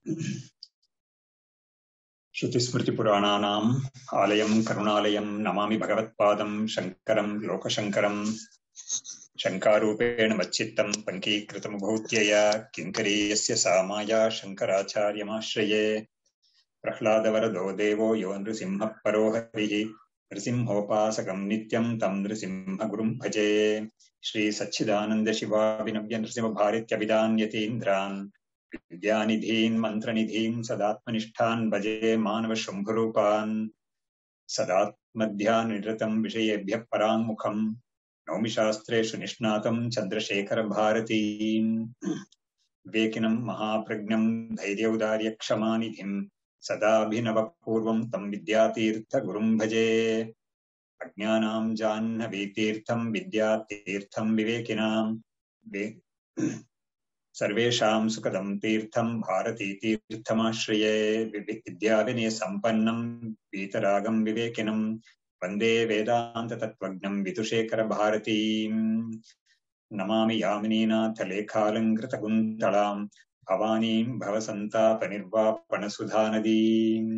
श्रुतिस्मृतिपुराणानाम् आलयं करुणालयं नमामि भगवत्पादं शङ्करं लोकशङ्करं। शङ्कारूपेण मच्चित्तं पङ्कीकृतमुभूत्यया किङ्करीयस्य सा माया शङ्कराचार्यमाश्रये। प्रह्लादवरदो देवो यो नृसिंहः परो हरिः नृसिंहोपासकं नित्यं तं नृसिंहगुरुं भजे। श्रीसच्चिदानन्दशिवाभिनव्य नृसिंहभारत्यभिधान्यतीन्द्रान् विद्यानिधीन् मन्त्रनिधीन् सदात्मनिष्ठान् भजे मानवशम्भुरूपान्। सदात्मध्याननिरतं विषयेभ्यः पराङ्मुखम् नौमि शास्त्रेषु निष्णातं चन्द्रशेखरभारतीम्। विवेकिनं महाप्रज्ञं धैर्यौदार्यक्षमानिधिं सदाभिनवपूर्वं तं विद्यातीर्थगुरुं भजे। अज्ञानां जाह्नवीतीर्थं विद्यातीर्थं विवेकिनां सर्वेषां सुखदं तीर्थं भारतीतीर्थमाश्रये। विद्याविनयसम्पन्नं वीतरागं विवेकिनं वन्दे वेदान्ततत्त्वज्ञं विदुशेखरभारतीम्। नमामि यामिनीनाथलेखालङ्कृतकुन्तलां भवानीं भवसन्तापनिर्वापणसुधानदीम्।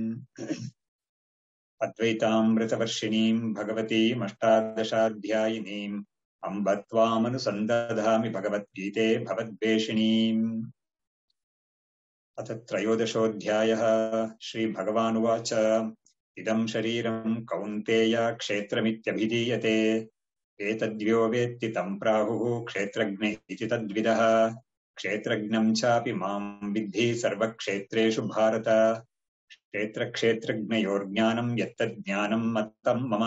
अद्वैतामृतवर्षिणीं भगवतीमष्टादशाध्यायिनीम् अम्ब त्वामनुसन्दधामि भगवद्गीते भवद्वेषिणीम्। अथ त्रयोदशोऽध्यायः। श्रीभगवानुवाच इदं शरीरं कौन्तेय क्षेत्रमित्यभिधीयते एतद्यो वेत्ति तं प्राहुः क्षेत्रज्ञ इति तद्विदः। क्षेत्रज्ञं चापि मां विद्धि सर्वक्षेत्रेषु भारत क्षेत्रक्षेत्रज्ञयोर्ज्ञानं यत्तज्ज्ञानं मत्तं मम।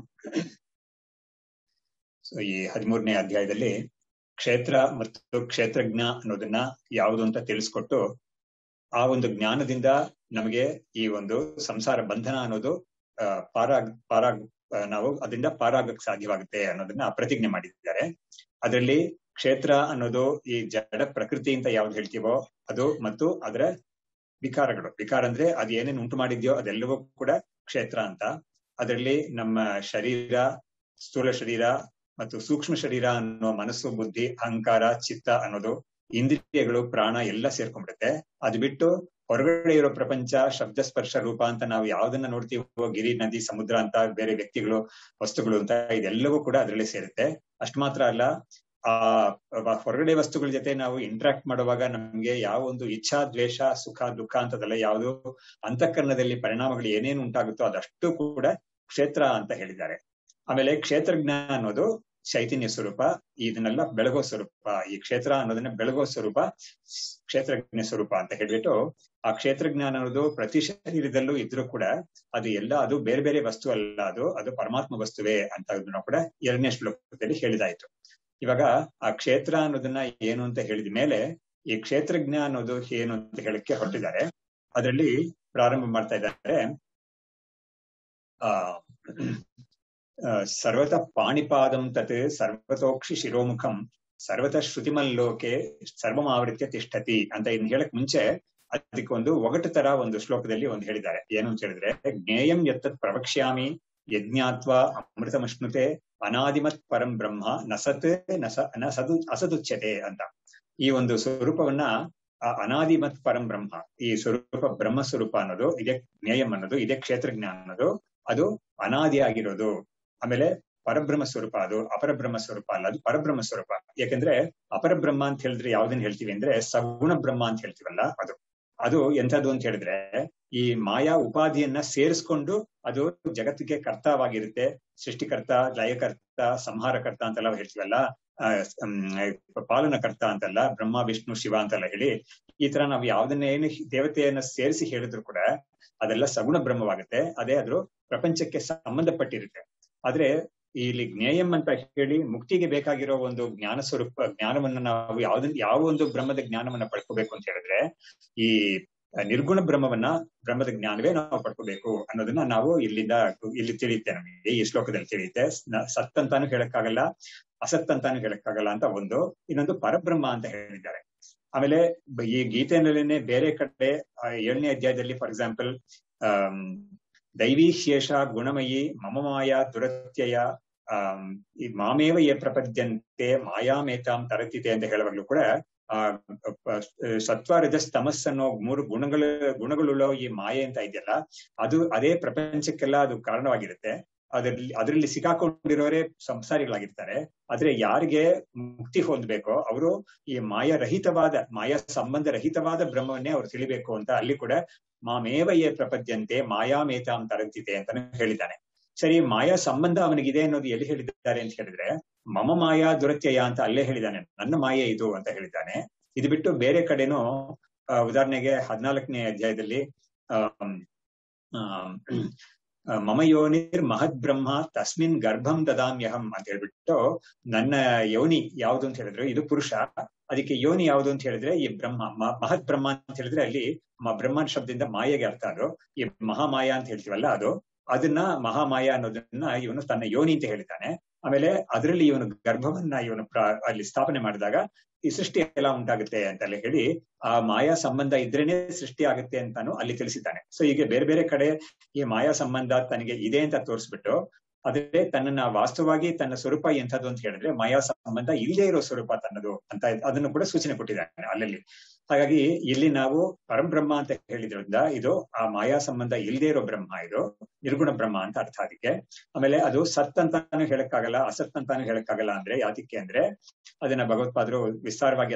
ಈ 13ನೇ ಅಧ್ಯಾಯದಲ್ಲಿ ಕ್ಷೇತ್ರ ಮತ್ತು ಕ್ಷೇತ್ರಜ್ಞ ಅನ್ನೋದನ್ನ ಯಾವುದು ಅಂತ ತಿಳಿಸ್ಕೊಟ್ಟು ಆ ಒಂದು ಜ್ಞಾನದಿಂದ ನಮಗೆ ಈ ಒಂದು ಸಂಸಾರ ಬಂಧನ ಅನ್ನೋದು ನಾವು ಅದರಿಂದ ಪಾರಾಗಕ್ಕೆ ಸಾಧ್ಯವಾಗುತ್ತೆ ಅನ್ನೋದನ್ನ ಪ್ರತಿಜ್ಞೆ ಮಾಡಿದ್ದಾರೆ. ಅದರಲ್ಲಿ ಕ್ಷೇತ್ರ ಅನ್ನೋದು ಈ ಜಡ ಪ್ರಕೃತಿ ಅಂತ ಯಾವ್ದು ಹೇಳ್ತೀವೋ ಅದು, ಮತ್ತು ಅದರ ವಿಕಾರಗಳು. ವಿಕಾರ ಅಂದ್ರೆ ಅದು ಏನೇನು ಉಂಟು ಮಾಡಿದ್ಯೋ ಅದೆಲ್ಲವೂ ಕೂಡ ಕ್ಷೇತ್ರ ಅಂತ. ಅದರಲ್ಲಿ ನಮ್ಮ ಶರೀರ, ಸ್ಥೂಲ ಶರೀರ ಮತ್ತು ಸೂಕ್ಷ್ಮ ಶರೀರ ಅನ್ನೋ ಮನಸ್ಸು, ಬುದ್ಧಿ, ಅಹಂಕಾರ, ಚಿತ್ತ ಅನ್ನೋದು, ಇಂದ್ರಿಯಗಳು, ಪ್ರಾಣ ಎಲ್ಲ ಸೇರ್ಕೊಂಡ್ಬಿಡುತ್ತೆ. ಅದು ಬಿಟ್ಟು ಹೊರಗಡೆ ಇರೋ ಪ್ರಪಂಚ, ಶಬ್ದ, ಸ್ಪರ್ಶ, ರೂಪ ಅಂತ ನಾವು ಯಾವ್ದನ್ನ ನೋಡ್ತೀವೋ, ಗಿರಿ, ನದಿ, ಸಮುದ್ರ ಅಂತ, ಬೇರೆ ವ್ಯಕ್ತಿಗಳು, ವಸ್ತುಗಳು ಅಂತ, ಇದೆಲ್ಲವೂ ಕೂಡ ಅದರಲ್ಲೇ ಸೇರುತ್ತೆ. ಅಷ್ಟು ಮಾತ್ರ ಅಲ್ಲ, ಆ ಹೊರಗಡೆ ವಸ್ತುಗಳ ಜೊತೆ ನಾವು ಇಂಟ್ರಾಕ್ಟ್ ಮಾಡುವಾಗ ನಮ್ಗೆ ಯಾವ ಒಂದು ಇಚ್ಛಾ, ದ್ವೇಷ, ಸುಖ, ದುಃಖ ಅಂತದೆಲ್ಲ ಯಾವುದು ಅಂತಃಕರಣದಲ್ಲಿ ಪರಿಣಾಮಗಳು ಏನೇನು ಉಂಟಾಗುತ್ತೋ ಅದಷ್ಟು ಕೂಡ ಕ್ಷೇತ್ರ ಅಂತ ಹೇಳಿದ್ದಾರೆ. ಆಮೇಲೆ ಕ್ಷೇತ್ರಜ್ಞ ಅನ್ನೋದು ಚೈತನ್ಯ ಸ್ವರೂಪ, ಇದನ್ನೆಲ್ಲ ಬೆಳಗೋ ಸ್ವರೂಪ. ಈ ಕ್ಷೇತ್ರ ಅನ್ನೋದನ್ನ ಬೆಳಗೋ ಸ್ವರೂಪ ಕ್ಷೇತ್ರಜ್ಞ ಸ್ವರೂಪ ಅಂತ ಹೇಳ್ಬಿಟ್ಟು, ಆ ಕ್ಷೇತ್ರಜ್ಞಾನ ಅನ್ನೋದು ಪ್ರತಿ ಶರೀರದಲ್ಲೂ ಇದ್ರೂ ಕೂಡ ಅದು ಬೇರೆ ಬೇರೆ ವಸ್ತು ಅಲ್ಲ, ಅದು ಪರಮಾತ್ಮ ವಸ್ತುವೇ ಅಂತ ಅದನ್ನ ಕೂಡ 2ನೇ ಶ್ಲೋಕದಲ್ಲಿ ಹೇಳಿದಾಯ್ತು. ಇವಾಗ ಆ ಕ್ಷೇತ್ರ ಅನ್ನೋದನ್ನ ಏನು ಅಂತ ಹೇಳಿದ ಮೇಲೆ ಈ ಕ್ಷೇತ್ರಜ್ಞ ಅನ್ನೋದು ಏನು ಅಂತ ಹೇಳಕ್ಕೆ ಹೊರಟಿದ್ದಾರೆ. ಅದರಲ್ಲಿ ಪ್ರಾರಂಭ ಮಾಡ್ತಾ ಇದ್ದಾರೆ. ಸರ್ವತಃ ಪಾಣಿಪಾದಂ ತತ್ ಸರ್ವತೋಕ್ಷಿ ಶಿರೋಮುಖಂ ಸರ್ವತಃ ಶ್ರುತಿಮಲ್ಲೋಕೆ ಸರ್ವಮಾವೃತ್ಯ ತಿಷ್ಠತಿ ಅಂತ ಇನ್ನು ಹೇಳಕ್ ಮುಂಚೆ ಅದಕ್ಕೆ ಒಂದು ಒಗಟು ತರ ಒಂದು ಶ್ಲೋಕದಲ್ಲಿ ಒಂದು ಹೇಳಿದ್ದಾರೆ. ಏನು ಅಂತ ಹೇಳಿದ್ರೆ, ಜ್ಞೇಯಂ ಯತ್ತತ್ ಪ್ರವಕ್ಷ್ಯಾಮಿ ಯಜ್ಞಾತ್ವಾ ಅಮೃತಮಶ್ನುತೆ ಅನಾದಿಮತ್ ಪರಂ ಬ್ರಹ್ಮ ನಸತ್ ಅಸದುಚ್ಯತೆ ಅಂತ. ಈ ಒಂದು ಸ್ವರೂಪವನ್ನ ಅನಾದಿಮತ್ ಪರಂ ಬ್ರಹ್ಮ, ಈ ಸ್ವರೂಪ ಬ್ರಹ್ಮ ಸ್ವರೂಪ ಅನ್ನೋದು ಇದೇ ಜ್ಞೇಯಂ ಅನ್ನೋದು, ಇದೇ ಕ್ಷೇತ್ರಜ್ಞ ಅನ್ನೋದು, ಅದು ಅನಾದಿಯಾಗಿರೋದು. ಆಮೇಲೆ ಪರಬ್ರಹ್ಮ ಸ್ವರೂಪ, ಅದು ಅಪರಬ್ರಹ್ಮ ಸ್ವರೂಪ ಅಲ್ಲ, ಅದು ಪರಬ್ರಹ್ಮ ಸ್ವರೂಪ. ಯಾಕಂದ್ರೆ ಅಪರಬ್ರಹ್ಮ ಅಂತ ಹೇಳಿದ್ರೆ ಯಾವ್ದನ್ನ ಹೇಳ್ತೀವಿ ಅಂದ್ರೆ ಸಗುಣ ಬ್ರಹ್ಮ ಅಂತ ಹೇಳ್ತೀವಲ್ಲ, ಅದು ಎಂಥದ್ದು ಅಂತ ಹೇಳಿದ್ರೆ ಈ ಮಾಯಾ ಉಪಾಧಿಯನ್ನ ಸೇರಿಸ್ಕೊಂಡು ಅದು ಜಗತ್ತಿಗೆ ಕರ್ತವಾಗಿರುತ್ತೆ. ಸೃಷ್ಟಿಕರ್ತ, ಲಯಕರ್ತ, ಸಂಹಾರಕರ್ತ ಅಂತೆಲ್ಲ ಹೇಳ್ತೀವಲ್ಲ, ಪಾಲನಕರ್ತ ಅಂತಲ್ಲ, ಬ್ರಹ್ಮ, ವಿಷ್ಣು, ಶಿವ ಅಂತೆಲ್ಲ ಹೇಳಿ ಈ ತರ ನಾವು ಯಾವ್ದನ್ನೇನು ದೇವತೆಯನ್ನ ಸೇರಿಸಿ ಹೇಳಿದ್ರು ಕೂಡ ಅದೆಲ್ಲ ಸಗುಣ ಬ್ರಹ್ಮವಾಗುತ್ತೆ. ಅದೇ ಅದು ಪ್ರಪಂಚಕ್ಕೆ ಸಂಬಂಧಪಟ್ಟಿರುತ್ತೆ. ಆದ್ರೆ ಇಲ್ಲಿ ಜ್ಞೇಯಂ ಅಂತ ಹೇಳಿ ಮುಕ್ತಿಗೆ ಬೇಕಾಗಿರೋ ಒಂದು ಜ್ಞಾನ ಸ್ವರೂಪ, ಜ್ಞಾನವನ್ನ ನಾವು ಯಾವ ಒಂದು ಬ್ರಹ್ಮದ ಜ್ಞಾನವನ್ನ ಪಡ್ಕೋಬೇಕು ಅಂತ ಹೇಳಿದ್ರೆ ಈ ನಿರ್ಗುಣ ಬ್ರಹ್ಮದ ಜ್ಞಾನವೇ ನಾವು ಪಡ್ಕೋಬೇಕು ಅನ್ನೋದನ್ನ ನಾವು ಇಲ್ಲಿ ತಿಳಿಯುತ್ತೆ. ನಮಗೆ ಈ ಶ್ಲೋಕದಲ್ಲಿ ತಿಳಿಯುತ್ತೆ. ಸತ್ ಅಂತಾನು ಹೇಳಕ್ಕಾಗಲ್ಲ, ಅಸತ್ ಅಂತಾನು ಹೇಳಕ್ಕಾಗಲ್ಲ ಅಂತ ಒಂದು. ಇನ್ನೊಂದು ಪರಬ್ರಹ್ಮ ಅಂತ ಹೇಳಿದ್ದಾರೆ. ಆಮೇಲೆ ಈ ಗೀತೆಯಲ್ಲೇನೆ ಬೇರೆ ಕಡೆ 7ನೇ ಅಧ್ಯಾಯದಲ್ಲಿ ಫಾರ್ ಎಕ್ಸಾಂಪಲ್ ದೈವೀ ಶೇಷ ಗುಣಮಯಿ ಮಮ ಮಾಯಾ ದುರತ್ಯಯ ಈ ಮಾಮೇವ ಯೇ ಪ್ರಪದ್ಯಂತೆ ಮಾಯಾಮೇತಾಂ ತರತಿತೆ ಅಂತ ಹೇಳುವಾಗ್ಲೂ ಕೂಡ ಸತ್ವ ರಜಸ್ ತಮಸ್ ಅನ್ನೋ 3 ಗುಣಗಳುಳ್ಳ ಈ ಮಾಯೆ ಅಂತ ಇದೆಯಲ್ಲ, ಅದೇ ಪ್ರಪಂಚಕ್ಕೆಲ್ಲ ಅದು ಕಾರಣವಾಗಿರುತ್ತೆ. ಅದರಲ್ಲಿ ಸಿಕ್ಕಾಕೊಂಡಿರೋರೇ ಸಂಸಾರಿಗಳಾಗಿರ್ತಾರೆ. ಆದ್ರೆ ಯಾರಿಗೆ ಮುಕ್ತಿ ಹೊಂದ್ಬೇಕೋ ಅವರು ಈ ಮಾಯಾ ಸಂಬಂಧ ರಹಿತವಾದ ಬ್ರಹ್ಮವನ್ನೇ ಅವ್ರು ತಿಳಿಬೇಕು ಅಂತ ಅಲ್ಲಿ ಕೂಡ ಮಾಮೇವ ಯೇ ಪ್ರಪದ್ಯಂತೆ ಮಾಯಾಮೇತಾಂ ತರಂತಿತೆ ಅಂತಾನು ಹೇಳಿದ್ದಾನೆ. ಸರಿ, ಮಾಯಾ ಸಂಬಂಧ ಅವನಿಗಿದೆ ಅನ್ನೋದು ಎಲ್ಲಿ ಹೇಳಿದ್ದಾರೆ ಅಂತ ಹೇಳಿದ್ರೆ, ಮಮ ಮಾಯಾ ದುರತ್ಯಯ ಅಂತ ಅಲ್ಲೇ ಹೇಳಿದ್ದಾನೆ, ನನ್ನ ಮಾಯೆ ಇದು ಅಂತ ಹೇಳಿದ್ದಾನೆ. ಇದು ಬಿಟ್ಟು ಬೇರೆ ಕಡೆನೂ ಉದಾಹರಣೆಗೆ 14ನೇ ಅಧ್ಯಾಯದಲ್ಲಿ ಮಮ ಯೋನಿರ್ ಮಹದ್ ಬ್ರಹ್ಮ ತಸ್ಮಿನ್ ಗರ್ಭಂ ದದಾಮ್ಯಹಂ ಅಂತ ಹೇಳ್ಬಿಟ್ಟು, ನನ್ನ ಯೋನಿ ಯಾವುದು ಅಂತ ಹೇಳಿದ್ರು ಇದು ಪುರುಷ, ಅದಕ್ಕೆ ಯೋನಿ ಯಾವುದು ಅಂತ ಹೇಳಿದ್ರೆ ಈ ಬ್ರಹ್ಮ, ಮಹದ್ ಬ್ರಹ್ಮ ಅಂತ ಹೇಳಿದ್ರೆ ಅಲ್ಲಿ ಬ್ರಹ್ಮನ್ ಶಬ್ದದಿಂದ ಮಾಯೆಗೆ ಅರ್ಥ. ಅದು ಈ ಮಹಾಮಾಯ ಅಂತ ಹೇಳ್ತೀವಲ್ಲ ಅದನ್ನ ಮಹಾಮಾಯ ಅನ್ನೋದನ್ನ ಇವನು ತನ್ನ ಯೋನಿ ಅಂತ ಹೇಳಿದ್ದಾನೆ. ಆಮೇಲೆ ಅದರಲ್ಲಿ ಇವನು ಗರ್ಭವನ್ನ ಇವನು ಅಲ್ಲಿ ಸ್ಥಾಪನೆ ಮಾಡಿದಾಗ ಈ ಸೃಷ್ಟಿ ಎಲ್ಲ ಉಂಟಾಗುತ್ತೆ ಅಂತ ಹೇಳಿ ಆ ಮಾಯಾ ಸಂಬಂಧ ಇದ್ರೇನೆ ಸೃಷ್ಟಿ ಆಗುತ್ತೆ ಅಂತಾನು ಅಲ್ಲಿ ತಿಳಿಸಿದ್ದಾನೆ. ಸೊ ಹೀಗೆ ಬೇರೆ ಬೇರೆ ಕಡೆ ಈ ಮಾಯಾ ಸಂಬಂಧ ತನಗೆ ಇದೆ ಅಂತ ತೋರಿಸ್ಬಿಟ್ಟು, ಆದ್ರೆ ತನ್ನನ್ನ ವಾಸ್ತವವಾಗಿ ತನ್ನ ಸ್ವರೂಪ ಎಂಥದ್ದು ಅಂತ ಹೇಳಿದ್ರೆ ಮಾಯಾ ಸಂಬಂಧ ಇಲ್ಲದೆ ಇರೋ ಸ್ವರೂಪ ತನ್ನದು ಅಂತ ಅದನ್ನು ಕೂಡ ಸೂಚನೆ ಕೊಟ್ಟಿದ್ದಾನೆ ಅಲ್ಲಲ್ಲಿ. ಹಾಗಾಗಿ ಇಲ್ಲಿ ನಾವು ಪರಂಬ್ರಹ್ಮ ಅಂತ ಹೇಳಿದ್ರಿಂದ ಇದು ಆ ಮಾಯಾ ಸಂಬಂಧ ಇಲ್ಲದೆ ಇರೋ ಬ್ರಹ್ಮ, ಇದು ನಿರ್ಗುಣ ಬ್ರಹ್ಮ ಅಂತ ಅರ್ಥ ಅದಕ್ಕೆ. ಆಮೇಲೆ ಅದು ಸತ್ ಅಂತಾನು ಹೇಳಕ್ಕಾಗಲ್ಲ, ಅಸತ್ ಅಂತಾನು ಹೇಳಕ್ಕಾಗಲ್ಲ. ಅಂದ್ರೆ ಯಾತಕ್ಕೆ ಅಂದ್ರೆ ಅದನ್ನ ಭಗವತ್ಪಾದರು ವಿಸ್ತಾರವಾಗಿ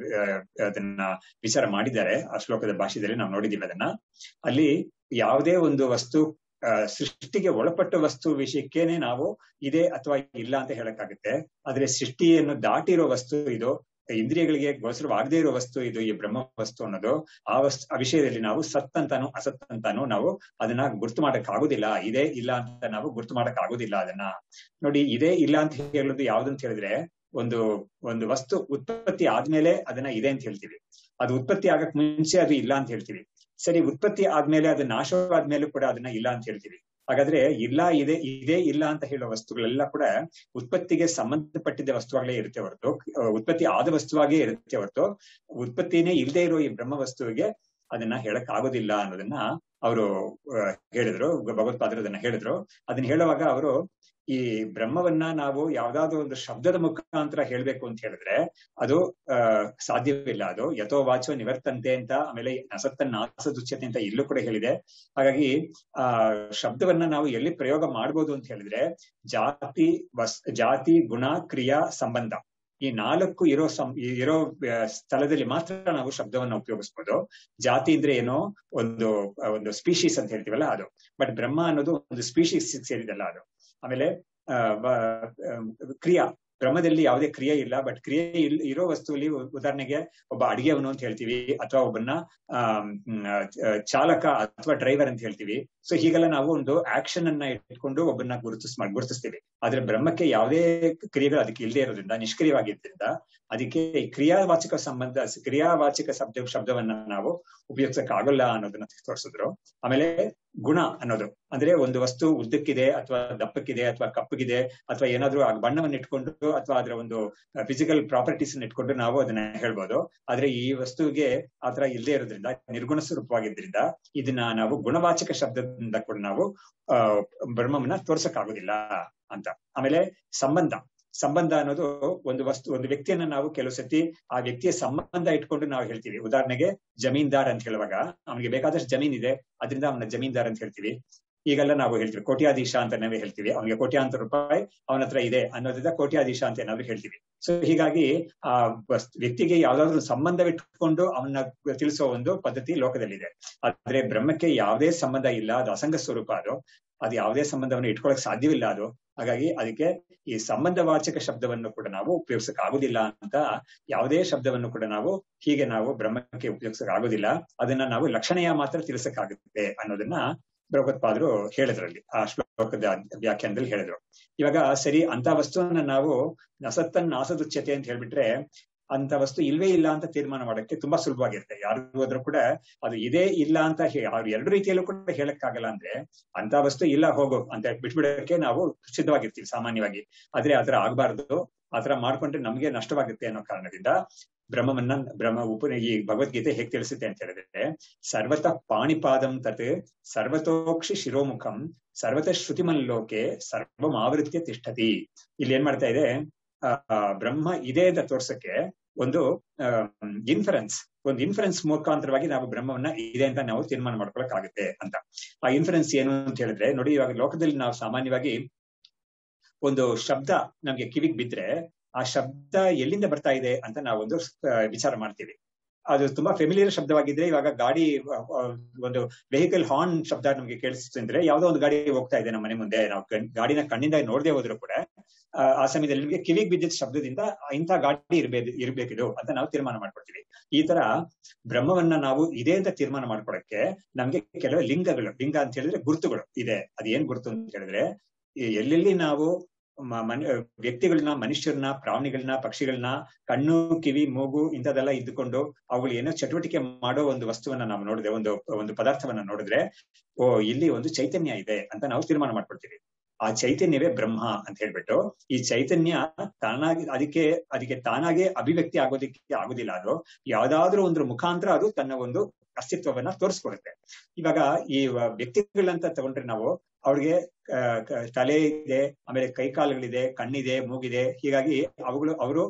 ಅದನ್ನ ವಿಚಾರ ಮಾಡಿದ್ದಾರೆ ಆ ಶ್ಲೋಕದ ಭಾಷೆಯಲ್ಲಿ ನಾವು ನೋಡಿದೀವಿ ಅದನ್ನ. ಅಲ್ಲಿ ಯಾವುದೇ ಒಂದು ವಸ್ತು ಸೃಷ್ಟಿಗೆ ಒಳಪಟ್ಟ ವಸ್ತು ವಿಷಯಕ್ಕೇನೆ ನಾವು ಇದೆ ಅಥವಾ ಇಲ್ಲ ಅಂತ ಹೇಳಕ್ಕಾಗುತ್ತೆ. ಆದ್ರೆ ಸೃಷ್ಟಿಯನ್ನು ದಾಟಿರೋ ವಸ್ತು ಇದು, ಇಂದ್ರಿಯಗಳಿಗೆ ಗೋಚರವಾಗದೇ ಇರೋ ವಸ್ತು ಇದು, ಈ ಬ್ರಹ್ಮ ವಸ್ತು ಅನ್ನೋದು. ಆ ವಿಷಯದಲ್ಲಿ ನಾವು ಸತ್ ಅಂತಾನು ಅಸತ್ ಅಂತಾನು ನಾವು ಅದನ್ನ ಗುರ್ತು ಮಾಡಕ್ ಆಗುದಿಲ್ಲ. ಇದೇ ಇಲ್ಲ ಅಂತ ನಾವು ಗುರ್ತು ಮಾಡಕ್ ಆಗುದಿಲ್ಲ ಅದನ್ನ. ನೋಡಿ, ಇದೇ ಇಲ್ಲ ಅಂತ ಹೇಳೋದು ಯಾವ್ದಂತ ಹೇಳಿದ್ರೆ, ಒಂದು ವಸ್ತು ಉತ್ಪತ್ತಿ ಆದ್ಮೇಲೆ ಅದನ್ನ ಇದೆ ಅಂತ ಹೇಳ್ತೀವಿ, ಅದು ಉತ್ಪತ್ತಿ ಆಗಕ್ ಮುಂಚೆ ಅದು ಇಲ್ಲ ಅಂತ ಹೇಳ್ತೀವಿ. ಸರಿ, ಉತ್ಪತ್ತಿ ಆದ್ಮೇಲೆ ಅದು ನಾಶವಾದ್ಮೇಲೂ ಕೂಡ ಅದನ್ನ ಇಲ್ಲ ಅಂತ ಹೇಳ್ತೀವಿ. ಹಾಗಾದ್ರೆ ಇದೇ ಇಲ್ಲ ಅಂತ ಹೇಳೋ ವಸ್ತುಗಳೆಲ್ಲ ಕೂಡ ಉತ್ಪತ್ತಿಗೆ ಸಂಬಂಧಪಟ್ಟಿದ್ದ ವಸ್ತುವಾಗಲೇ ಇರುತ್ತೆ ಹೊರತು, ಉತ್ಪತ್ತಿ ಆದ ವಸ್ತುವಾಗೇ ಇರುತ್ತೆ ಹೊರತು ಉತ್ಪತ್ತಿನೇ ಇಲ್ಲದೆ ಇರೋ ಈ ಬ್ರಹ್ಮ ವಸ್ತುವಿಗೆ ಅದನ್ನ ಹೇಳಕ್ ಆಗೋದಿಲ್ಲ ಅನ್ನೋದನ್ನ ಅವರು ಹೇಳಿದ್ರು. ಭಗವತ್ಪಾದರು ಅದನ್ನ ಹೇಳಿದ್ರು. ಅದನ್ನ ಹೇಳುವಾಗ ಅವರು ಈ ಬ್ರಹ್ಮವನ್ನ ನಾವು ಯಾವ್ದಾದ್ರು ಒಂದು ಶಬ್ದದ ಮುಖಾಂತರ ಹೇಳ್ಬೇಕು ಅಂತ ಹೇಳಿದ್ರೆ ಅದು ಸಾಧ್ಯವಿಲ್ಲ. ಅದು ಯಥೋ ವಾಚೋ ನಿವರ್ತಂತೆ ಅಂತ, ಆಮೇಲೆ ನಸತ್ತನ್ನಾಸದುಚ್ಯತೆ ಅಂತ ಇಲ್ಲೂ ಕೂಡ ಹೇಳಿದೆ. ಹಾಗಾಗಿ ಶಬ್ದವನ್ನ ನಾವು ಎಲ್ಲಿ ಪ್ರಯೋಗ ಮಾಡ್ಬೋದು ಅಂತ ಹೇಳಿದ್ರೆ ಜಾತಿ ಗುಣ ಕ್ರಿಯಾ ಸಂಬಂಧ ಈ 4 ಇರೋ ಸ್ಥಳದಲ್ಲಿ ಮಾತ್ರ ನಾವು ಶಬ್ದವನ್ನ ಉಪಯೋಗಿಸ್ಬೋದು. ಜಾತಿ ಅಂದ್ರೆ ಏನೋ ಒಂದು ಸ್ಪೀಶೀಸ್ ಅಂತ ಹೇಳ್ತೀವಲ್ಲ ಅದು, ಬಟ್ ಬ್ರಹ್ಮ ಅನ್ನೋದು ಒಂದು ಸ್ಪೀಶೀಸ್ ಸೇರಿದಲ್ಲ ಅದು. ಆಮೇಲೆ ಕ್ರಿಯಾ, ಬ್ರಹ್ಮದಲ್ಲಿ ಯಾವುದೇ ಕ್ರಿಯೆ ಇಲ್ಲ, ಬಟ್ ಕ್ರಿಯೆ ಇರೋ ವಸ್ತುವಲ್ಲಿ ಉದಾಹರಣೆಗೆ ಒಬ್ಬ ಅಡಿಗೆವನು ಅಂತ ಹೇಳ್ತೀವಿ, ಅಥವಾ ಒಬ್ಬನ್ನ ಚಾಲಕ ಅಥವಾ ಡ್ರೈವರ್ ಅಂತ ಹೇಳ್ತೀವಿ. ಸೊ ಹೀಗೆಲ್ಲ ನಾವು ಒಂದು ಆಕ್ಷನ್ ಅನ್ನ ಇಟ್ಕೊಂಡು ಒಬ್ಬನ್ನ ಗುರುತಿಸ್ತೀವಿ. ಆದ್ರೆ ಬ್ರಹ್ಮಕ್ಕೆ ಯಾವುದೇ ಕ್ರಿಯೆಗಳು ಅದಕ್ಕೆ ಇಲ್ಲದೆ ಇರೋದ್ರಿಂದ, ನಿಷ್ಕ್ರಿಯವಾಗಿದ್ದರಿಂದ ಅದಕ್ಕೆ ಕ್ರಿಯಾವಾಚಕ ಶಬ್ದವನ್ನ ನಾವು ಉಪಯೋಗಿಸಕ್ ಆಗೋಲ್ಲ ಅನ್ನೋದನ್ನ ತೋರಿಸಿದ್ರು. ಆಮೇಲೆ ಗುಣ ಅನ್ನೋದು ಅಂದ್ರೆ ಒಂದು ವಸ್ತು ಉದ್ದಕ್ಕಿದೆ ಅಥವಾ ದಪ್ಪಕ್ಕಿದೆ ಅಥವಾ ಕಪ್ಪಗಿದೆ ಅಥವಾ ಏನಾದ್ರೂ ಆ ಬಣ್ಣವನ್ನು ಇಟ್ಕೊಂಡು ಅಥವಾ ಅದರ ಒಂದು ಫಿಸಿಕಲ್ ಪ್ರಾಪರ್ಟೀಸ್ ಇಟ್ಕೊಂಡು ನಾವು ಅದನ್ನ ಹೇಳ್ಬೋದು. ಆದ್ರೆ ಈ ವಸ್ತುವಿಗೆ ಆತರ ಇಲ್ಲದೆ ಇರೋದ್ರಿಂದ, ನಿರ್ಗುಣ ಸ್ವರೂಪವಾಗಿದ್ರಿಂದ ಇದನ್ನ ನಾವು ಗುಣವಾಚಕ ಶಬ್ದದಿಂದ ಕೂಡ ನಾವು ಬ್ರಹ್ಮವನ್ನ ತೋರ್ಸಕ್ ಆಗೋದಿಲ್ಲ ಅಂತ. ಆಮೇಲೆ ಸಂಬಂಧ ಅನ್ನೋದು ಒಂದು ವ್ಯಕ್ತಿಯನ್ನ ನಾವು ಕೆಲವು ಸತಿ ಆ ವ್ಯಕ್ತಿಯ ಸಂಬಂಧ ಇಟ್ಕೊಂಡು ನಾವು ಹೇಳ್ತೀವಿ. ಉದಾಹರಣೆಗೆ ಜಮೀನ್ದಾರ್ ಅಂತ ಹೇಳುವಾಗ ಅವನಿಗೆ ಬೇಕಾದಷ್ಟು ಜಮೀನ್ ಇದೆ, ಅದರಿಂದ ಅವನ ಜಮೀನ್ದಾರ್ ಅಂತ ಹೇಳ್ತೀವಿ. ಈಗೆಲ್ಲ ನಾವು ಹೇಳ್ತೀವಿ ಕೋಟ್ಯಾಧೀಶ ಅಂತ ನಾವೇ ಹೇಳ್ತೀವಿ. ಅವನಿಗೆ ಕೋಟ್ಯಾಂತರ ರೂಪಾಯಿ ಅವನ ಹತ್ರ ಇದೆ ಅನ್ನೋದ್ರಿಂದ ಕೋಟ್ಯಾಧೀಶ ಅಂತ ಏನಾದ್ರು ಹೇಳ್ತೀವಿ. ಸೊ ಹೀಗಾಗಿ ಆ ವ್ಯಕ್ತಿಗೆ ಯಾವ್ದಾದ್ರು ಸಂಬಂಧವಿಟ್ಕೊಂಡು ಅವನ್ನ ತಿಳಿಸೋ ಒಂದು ಪದ್ಧತಿ ಲೋಕದಲ್ಲಿದೆ. ಆದ್ರೆ ಬ್ರಹ್ಮಕ್ಕೆ ಯಾವುದೇ ಸಂಬಂಧ ಇಲ್ಲ, ಅದು ಅಸಂಗ ಸ್ವರೂಪ, ಅದು ಯಾವುದೇ ಸಂಬಂಧವನ್ನು ಇಟ್ಕೊಳಕ್ ಸಾಧ್ಯವಿಲ್ಲ ಅದು. ಹಾಗಾಗಿ ಅದಕ್ಕೆ ಈ ಸಂಬಂಧವಾಚಕ ಶಬ್ದವನ್ನು ಕೂಡ ನಾವು ಉಪಯೋಗಿಸಕ್ ಆಗುದಿಲ್ಲ ಅಂತ, ಯಾವುದೇ ಶಬ್ದವನ್ನು ಕೂಡ ನಾವು ಹೀಗೆ ನಾವು ಬ್ರಹ್ಮಕ್ಕೆ ಉಪಯೋಗಿಸಕ್ ಆಗುದಿಲ್ಲ, ಅದನ್ನ ನಾವು ಲಕ್ಷಣೀಯ ಮಾತ್ರ ತಿಳಿಸಕ್ಕಾಗುತ್ತೆ ಅನ್ನೋದನ್ನ ಭಗವತ್ಪಾದರು ಹೇಳಿದ್ರಲ್ಲಿ, ಆ ಶ್ಲೋಕದ ವ್ಯಾಖ್ಯಾನದಲ್ಲಿ ಹೇಳಿದ್ರು. ಇವಾಗ ಸರಿ, ಅಂತ ವಸ್ತುವನ್ನ ನಾವು ನಸತ್ತನ್ನಾಸದುಚ್ಯತೆ ಅಂತ ಹೇಳ್ಬಿಟ್ರೆ ಅಂತ ವಸ್ತು ಇಲ್ವೇ ಇಲ್ಲ ಅಂತ ತೀರ್ಮಾನ ಮಾಡಕ್ಕೆ ತುಂಬಾ ಸುಲಭವಾಗಿರುತ್ತೆ. ಯಾರಿಗೂ ಆದ್ರೂ ಕೂಡ ಅದು ಇದೇ ಇಲ್ಲ ಅಂತ ಅವ್ರು ಎರಡು ರೀತಿಯಲ್ಲೂ ಕೂಡ ಹೇಳಕ್ಕಾಗಲ್ಲ. ಅಂದ್ರೆ ಅಂತ ವಸ್ತು ಇಲ್ಲ ಹೋಗು ಅಂತ ಬಿಟ್ಬಿಡಕ್ಕೆ ನಾವು ಸಿದ್ಧವಾಗಿರ್ತೀವಿ ಸಾಮಾನ್ಯವಾಗಿ. ಆದ್ರೆ ಆತರ ಆಗ್ಬಾರ್ದು. ಆತರ ಮಾಡ್ಕೊಂಡ್ರೆ ನಮ್ಗೆ ನಷ್ಟವಾಗುತ್ತೆ ಅನ್ನೋ ಕಾರಣದಿಂದ ಈ ಭಗವದ್ಗೀತೆ ಹೇಗೆ ತಿಳಿಸುತ್ತೆ ಅಂತ ಹೇಳಿದ್ರೆ, ಸರ್ವತಃ ಪಾಣಿಪಾದಂ ತತ್ ಸರ್ವತೋಕ್ಷಿ ಶಿರೋಮುಖಂ ಸರ್ವತಃ ಶ್ರುತಿಮಲ್ಲೋಕೆ ಸರ್ವಂ ಆವೃತ್ಯ ತಿಷ್ಠತಿ. ಇಲ್ಲಿ ಏನ್ ಮಾಡ್ತಾ ಇದೆ, ಬ್ರಹ್ಮ ಇದೆ ಅಂತ ತೋರ್ಸಕ್ಕೆ ಒಂದು ಇನ್ಫರೆನ್ಸ್ ಮುಖಾಂತರವಾಗಿ ನಾವು ಬ್ರಹ್ಮವನ್ನ ಇದೆ ಅಂತ ನಾವು ತೀರ್ಮಾನ ಮಾಡ್ಕೊಳಕ್ಕಾಗುತ್ತೆ ಅಂತ. ಆ ಇನ್ಫರೆನ್ಸ್ ಏನು ಅಂತ ಹೇಳಿದ್ರೆ ನೋಡಿ, ಇವಾಗ ಲೋಕದಲ್ಲಿ ನಾವು ಸಾಮಾನ್ಯವಾಗಿ ಒಂದು ಶಬ್ದ ನಮ್ಗೆ ಕಿವಿಗೆ ಬಿದ್ರೆ ಆ ಶಬ್ದ ಎಲ್ಲಿಂದ ಬರ್ತಾ ಇದೆ ಅಂತ ನಾವೊಂದು ವಿಚಾರ ಮಾಡ್ತೀವಿ. ಅದು ತುಂಬಾ ಫೆಮಿಲಿಯರ್ ಶಬ್ದವಾಗಿದ್ರೆ, ಇವಾಗ ಗಾಡಿ ಒಂದು ವೆಹಿಕಲ್ ಹಾರ್ನ್ ಶಬ್ದ ನಮ್ಗೆ ಕೇಳಿಸ್ತಂದ್ರೆ ಯಾವ್ದೋ ಒಂದು ಗಾಡಿ ಹೋಗ್ತಾ ಇದೆ ನಮ್ಮ ಮನೆ ಮುಂದೆ, ನಾವು ಗಾಡಿನ ಕಣ್ಣಿಂದ ನೋಡದೆ ಹೋದ್ರು ಕೂಡ ಆ ಸಮಯದಲ್ಲಿ ನಿಮ್ಗೆ ಕಿವಿಗೆ ಬಿದ್ದಿದ್ದ ಶಬ್ದದಿಂದ ಇಂಥ ಗಾಡಿ ಇರ್ಬೇಕಿದು ಅಂತ ನಾವು ತೀರ್ಮಾನ ಮಾಡ್ಕೊಳ್ತೀವಿ. ಈ ತರ ಬ್ರಹ್ಮವನ್ನ ನಾವು ಇದೆ ಅಂತ ತೀರ್ಮಾನ ಮಾಡ್ಕೊಳಕ್ಕೆ ನಮ್ಗೆ ಕೆಲವು ಲಿಂಗ ಅಂತ ಹೇಳಿದ್ರೆ ಗುರುತುಗಳು ಇದೆ. ಅದೇನ್ ಗುರುತು ಅಂತ ಹೇಳಿದ್ರೆ, ಎಲ್ಲೆಲ್ಲಿ ನಾವು ವ್ಯಕ್ತಿಗಳನ್ನ, ಮನುಷ್ಯರನ್ನ, ಪ್ರಾಣಿಗಳನ್ನ, ಪಕ್ಷಿಗಳನ್ನ ಕಣ್ಣು, ಕಿವಿ, ಮೂಗು ಇಂಥದೆಲ್ಲ ಇದ್ದುಕೊಂಡು ಅವುಗಳು ಏನೋ ಚಟುವಟಿಕೆ ಮಾಡೋ ಒಂದು ವಸ್ತುವನ್ನ ನಾವು ನೋಡಿದ್ರೆ, ಒಂದು ಪದಾರ್ಥವನ್ನ ನೋಡಿದ್ರೆ, ಇಲ್ಲಿ ಒಂದು ಚೈತನ್ಯ ಇದೆ ಅಂತ ನಾವು ತೀರ್ಮಾನ ಮಾಡ್ಕೊಳ್ತೀವಿ. ಆ ಚೈತನ್ಯವೇ ಬ್ರಹ್ಮ ಅಂತ ಹೇಳ್ಬಿಟ್ಟು, ಈ ಚೈತನ್ಯ ತಾನಾಗಿ ಅದಕ್ಕೆ ತಾನಾಗೆ ಅಭಿವ್ಯಕ್ತಿ ಆಗೋದಿಕ್ಕೆ ಆಗುದಿಲ್ಲ. ಅದು ಯಾವ್ದಾದ್ರೂ ಒಂದು ಮುಖಾಂತರ ಅದು ತನ್ನ ಒಂದು ಅಸ್ತಿತ್ವವನ್ನ ತೋರಿಸ್ಕೊಡುತ್ತೆ. ಇವಾಗ ಈ ವ್ಯಕ್ತಿಗಳಂತ ತಗೊಂಡ್ರೆ ನಾವು, ಅವ್ರಿಗೆ ತಲೆ ಇದೆ, ಆಮೇಲೆ ಕೈಕಾಲುಗಳಿದೆ, ಕಣ್ಣಿದೆ, ಮೂಗಿದೆ. ಹೀಗಾಗಿ ಅವರು